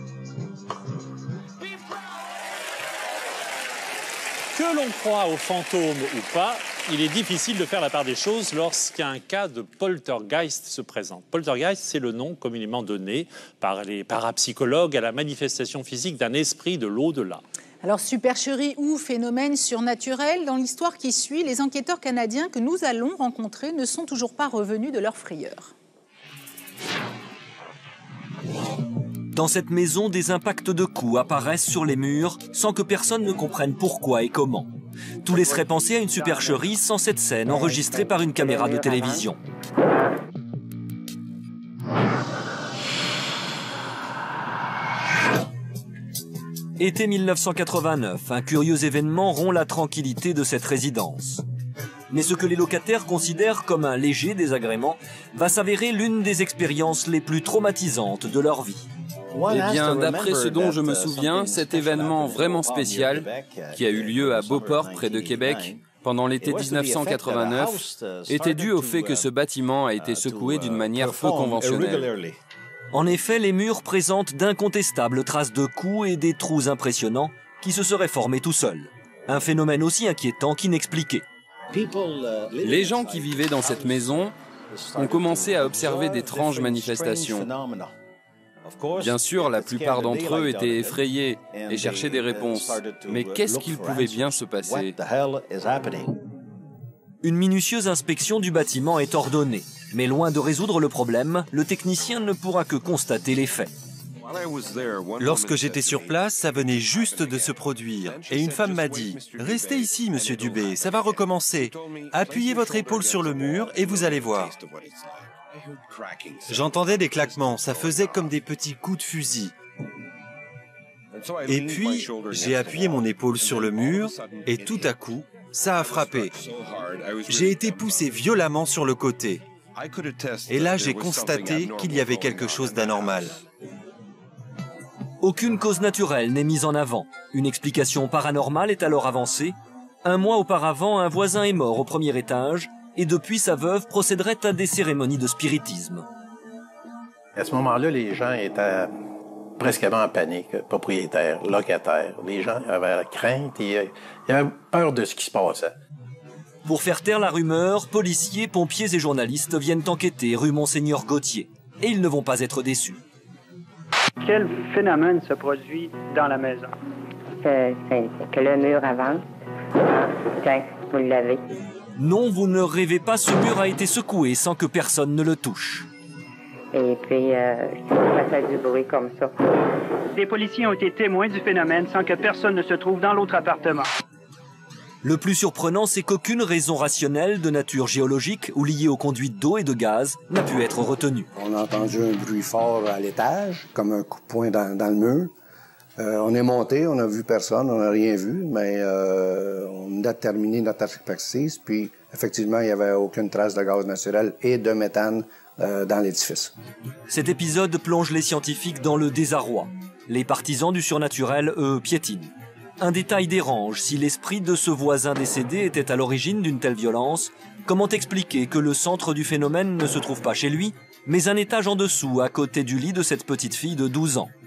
Que l'on croit aux fantômes ou pas, il est difficile de faire la part des choses lorsqu'un cas de poltergeist se présente. Poltergeist, c'est le nom communément donné par les parapsychologues à la manifestation physique d'un esprit de l'au-delà. Alors, supercherie ou phénomène surnaturel, dans l'histoire qui suit, les enquêteurs canadiens que nous allons rencontrer ne sont toujours pas revenus de leur frayeur. Dans cette maison, des impacts de coups apparaissent sur les murs sans que personne ne comprenne pourquoi et comment. Tout laisserait penser à une supercherie sans cette scène enregistrée par une caméra de télévision. Été mille neuf cent quatre-vingt-neuf, un curieux événement rompt la tranquillité de cette résidence. Mais ce que les locataires considèrent comme un léger désagrément va s'avérer l'une des expériences les plus traumatisantes de leur vie. Eh bien, d'après ce dont je me souviens, cet événement vraiment spécial, qui a eu lieu à Beauport, près de Québec, pendant l'été mille neuf cent quatre-vingt-neuf, était dû au fait que ce bâtiment a été secoué d'une manière peu conventionnelle. En effet, les murs présentent d'incontestables traces de coups et des trous impressionnants qui se seraient formés tout seuls. Un phénomène aussi inquiétant qu'inexpliqué. Les gens qui vivaient dans cette maison ont commencé à observer d'étranges manifestations. Bien sûr, la plupart d'entre eux étaient effrayés et cherchaient des réponses. Mais qu'est-ce qu'il pouvait bien se passer? Une minutieuse inspection du bâtiment est ordonnée. Mais loin de résoudre le problème, le technicien ne pourra que constater les faits. Lorsque j'étais sur place, ça venait juste de se produire. Et une femme m'a dit « Restez ici, monsieur Dubé, ça va recommencer. Appuyez votre épaule sur le mur et vous allez voir. » J'entendais des claquements, ça faisait comme des petits coups de fusil. Et puis, j'ai appuyé mon épaule sur le mur et tout à coup, ça a frappé. J'ai été poussé violemment sur le côté. Et là, j'ai constaté qu'il y avait quelque chose d'anormal. Aucune cause naturelle n'est mise en avant. Une explication paranormale est alors avancée. Un mois auparavant, un voisin est mort au premier étage et depuis, sa veuve procéderait à des cérémonies de spiritisme. À ce moment-là, les gens étaient presque en panique, propriétaires, locataires. Les gens avaient crainte et ils avaient peur de ce qui se passait. Pour faire taire la rumeur, policiers, pompiers et journalistes viennent enquêter rue Monseigneur Gauthier. Et ils ne vont pas être déçus. Quel phénomène se produit dans la maison? Euh, c'est que le mur avance. Ah, tiens, vous l'avez. Non, vous ne rêvez pas, ce mur a été secoué sans que personne ne le touche. Et puis, euh, ça fait du bruit comme ça. Des policiers ont été témoins du phénomène sans que personne ne se trouve dans l'autre appartement. Le plus surprenant, c'est qu'aucune raison rationnelle de nature géologique ou liée aux conduites d'eau et de gaz n'a pu être retenue. On a entendu un bruit fort à l'étage, comme un coup de poing dans, dans le mur. Euh, on est monté, on n'a vu personne, on n'a rien vu, mais euh, on a terminé notre expertise, puis effectivement, il n'y avait aucune trace de gaz naturel et de méthane euh, dans l'édifice. Cet épisode plonge les scientifiques dans le désarroi. Les partisans du surnaturel, eux, piétinent. Un détail dérange, si l'esprit de ce voisin décédé était à l'origine d'une telle violence, comment expliquer que le centre du phénomène ne se trouve pas chez lui, mais un étage en dessous, à côté du lit de cette petite fille de douze ans?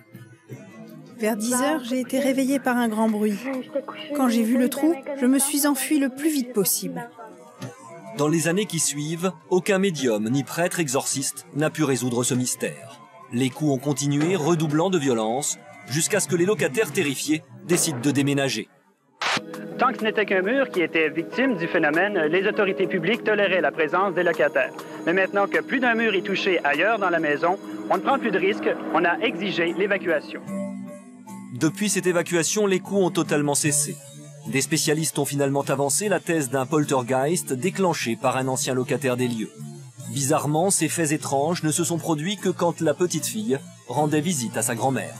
Vers dix heures, j'ai été réveillée par un grand bruit. Quand j'ai vu le trou, je me suis enfuie le plus vite possible. Dans les années qui suivent, aucun médium ni prêtre exorciste n'a pu résoudre ce mystère. Les coups ont continué, redoublant de violence, jusqu'à ce que les locataires terrifiés décident de déménager. Tant que ce n'était qu'un mur qui était victime du phénomène, les autorités publiques toléraient la présence des locataires. Mais maintenant que plus d'un mur est touché ailleurs dans la maison, on ne prend plus de risques, on a exigé l'évacuation. Depuis cette évacuation, les coups ont totalement cessé. Des spécialistes ont finalement avancé la thèse d'un poltergeist déclenché par un ancien locataire des lieux. Bizarrement, ces faits étranges ne se sont produits que quand la petite fille rendait visite à sa grand-mère.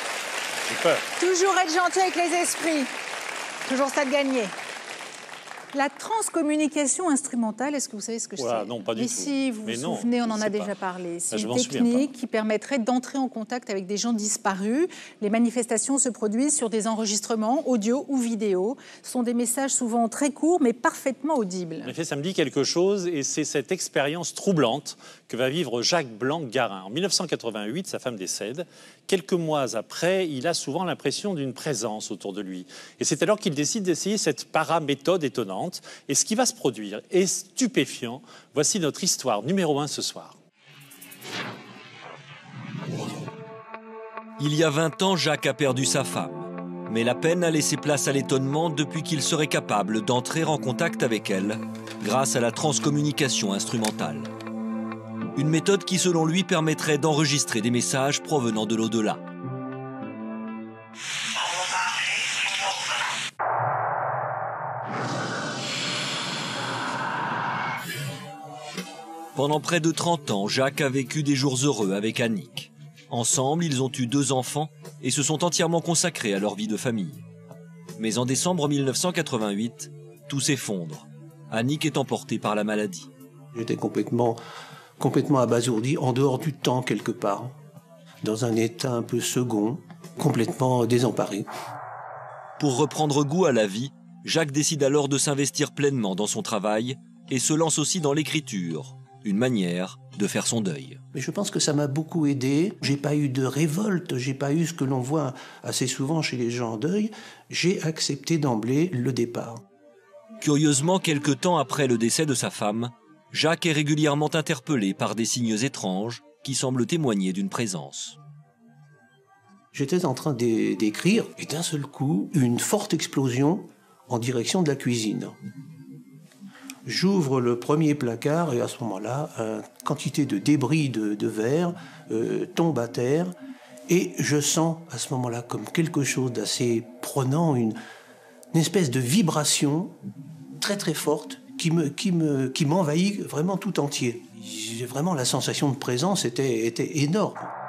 Toujours être gentil avec les esprits. Toujours ça de gagner. La transcommunication instrumentale, est-ce que vous savez ce que voilà, c'est? Non, pas du Mais tout. si, vous Mais vous non, souvenez, on en a pas. déjà parlé. C'est Ah, je une m'en souviens technique qui permettrait d'entrer en contact avec des gens disparus. Les manifestations se produisent sur des enregistrements audio ou vidéo. Ce sont des messages souvent très courts, mais parfaitement audibles. En effet, ça me dit quelque chose, et c'est cette expérience troublante que va vivre Jacques Blanc-Garin. En mille neuf cent quatre-vingt-huit, sa femme décède. Quelques mois après, il a souvent l'impression d'une présence autour de lui. Et c'est alors qu'il décide d'essayer cette paraméthode étonnante. Et ce qui va se produire est stupéfiant. Voici notre histoire numéro un ce soir. Il y a vingt ans, Jacques a perdu sa femme. Mais la peine a laissé place à l'étonnement depuis qu'il serait capable d'entrer en contact avec elle grâce à la transcommunication instrumentale. Une méthode qui, selon lui, permettrait d'enregistrer des messages provenant de l'au-delà. Pendant près de trente ans, Jacques a vécu des jours heureux avec Annick. Ensemble, ils ont eu deux enfants et se sont entièrement consacrés à leur vie de famille. Mais en décembre mille neuf cent quatre-vingt-huit, tout s'effondre. Annick est emportée par la maladie. J'étais complètement, complètement abasourdi, en dehors du temps quelque part, dans un état un peu second, complètement désemparé. Pour reprendre goût à la vie, Jacques décide alors de s'investir pleinement dans son travail et se lance aussi dans l'écriture, une manière de faire son deuil. Mais je pense que ça m'a beaucoup aidé. J'ai pas eu de révolte, j'ai pas eu ce que l'on voit assez souvent chez les gens en deuil. J'ai accepté d'emblée le départ. Curieusement, quelque temps après le décès de sa femme, Jacques est régulièrement interpellé par des signes étranges qui semblent témoigner d'une présence. J'étais en train d'écrire et d'un seul coup, une forte explosion en direction de la cuisine. J'ouvre le premier placard et à ce moment-là, une quantité de débris de, de verre euh, tombe à terre et je sens à ce moment-là comme quelque chose d'assez prenant, une, une espèce de vibration très très forte qui me, qui me, qui m'envahit vraiment tout entier. J'ai vraiment la sensation de présence était, était énorme.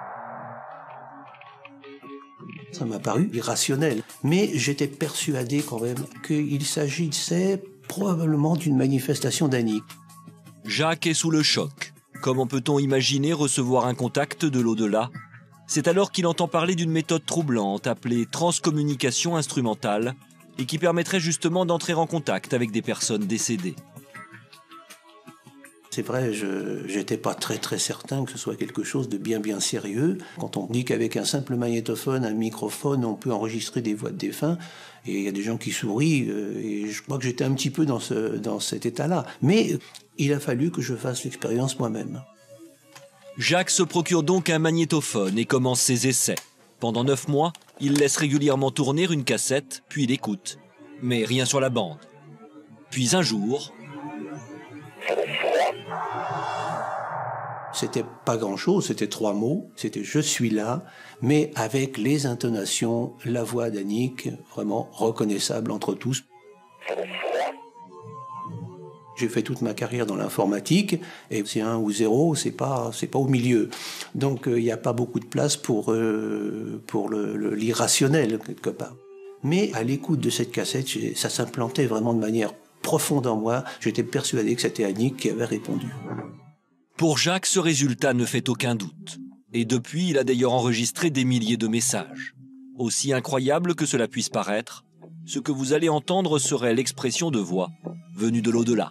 Ça m'a paru irrationnel, mais j'étais persuadé quand même qu'il s'agissait probablement d'une manifestation d'Annick. Jacques est sous le choc. Comment peut-on imaginer recevoir un contact de l'au-delà? C'est alors qu'il entend parler d'une méthode troublante appelée transcommunication instrumentale et qui permettrait justement d'entrer en contact avec des personnes décédées. C'est vrai, je n'étais pas très très certain que ce soit quelque chose de bien bien sérieux. Quand on dit qu'avec un simple magnétophone, un microphone, on peut enregistrer des voix de défunts, et il y a des gens qui sourient, euh, et je crois que j'étais un petit peu dans, ce, dans cet état-là. Mais il a fallu que je fasse l'expérience moi-même. Jacques se procure donc un magnétophone et commence ses essais. Pendant neuf mois, il laisse régulièrement tourner une cassette, puis il écoute. Mais rien sur la bande. Puis un jour... C'était pas grand-chose, c'était trois mots, c'était « je suis là », mais avec les intonations, la voix d'Annick, vraiment reconnaissable entre tous. J'ai fait toute ma carrière dans l'informatique, et c'est un ou zéro, c'est pas, c'est pas au milieu. Donc il euh, n'y a pas beaucoup de place pour, euh, pour le, le, l'irrationnel, quelque part. Mais à l'écoute de cette cassette, ça s'implantait vraiment de manière profonde en moi. J'étais persuadé que c'était Annick qui avait répondu. Pour Jacques, ce résultat ne fait aucun doute. Et depuis, il a d'ailleurs enregistré des milliers de messages. Aussi incroyable que cela puisse paraître, ce que vous allez entendre serait l'expression de voix venue de l'au-delà.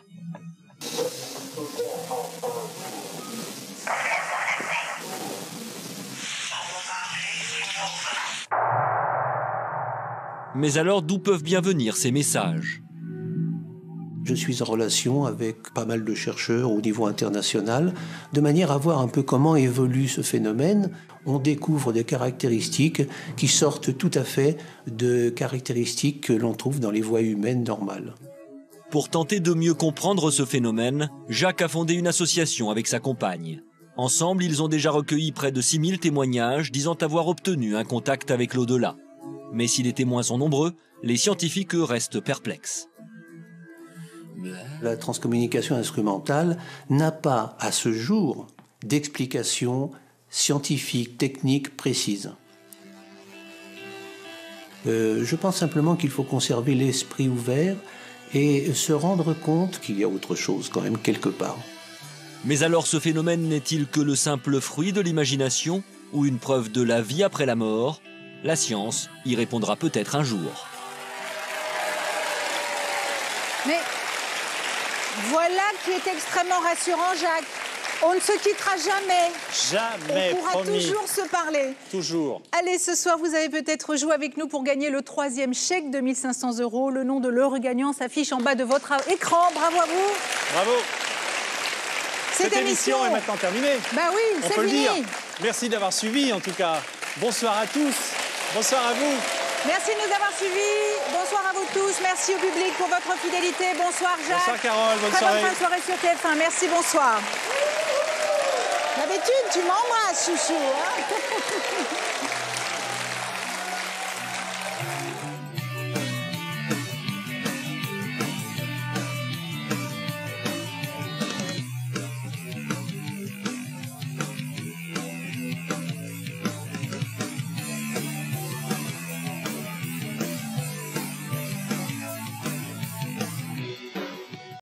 Mais alors, d'où peuvent bien venir ces messages ? Je suis en relation avec pas mal de chercheurs au niveau international, de manière à voir un peu comment évolue ce phénomène. On découvre des caractéristiques qui sortent tout à fait de caractéristiques que l'on trouve dans les voies humaines normales. Pour tenter de mieux comprendre ce phénomène, Jacques a fondé une association avec sa compagne. Ensemble, ils ont déjà recueilli près de six mille témoignages disant avoir obtenu un contact avec l'au-delà. Mais si les témoins sont nombreux, les scientifiques, eux, restent perplexes. La transcommunication instrumentale n'a pas, à ce jour, d'explication scientifique, technique précise. Euh, je pense simplement qu'il faut conserver l'esprit ouvert et se rendre compte qu'il y a autre chose quand même quelque part. Mais alors ce phénomène n'est-il que le simple fruit de l'imagination ou une preuve de la vie après la mort? La science y répondra peut-être un jour. Mais voilà qui est extrêmement rassurant, Jacques. On ne se quittera jamais. Jamais, On pourra promis. toujours se parler. Toujours. Allez, ce soir, vous avez peut-être joué avec nous pour gagner le troisième chèque de mille cinq cents euros. Le nom de l'heureux gagnant s'affiche en bas de votre écran. Bravo à vous. Bravo. Cette, Cette émission, émission est maintenant terminée. Bah oui, On c'est peut le fini. dire. Merci d'avoir suivi, en tout cas. Bonsoir à tous. Bonsoir à vous. Merci de nous avoir suivis. Bonsoir à vous tous. Merci au public pour votre fidélité. Bonsoir, Jacques. Bonsoir, Carole. Bonne Très soirée. bonne fin de soirée sur T F un. Merci, bonsoir. D'habitude, tu m'embrasses, chouchou. Hein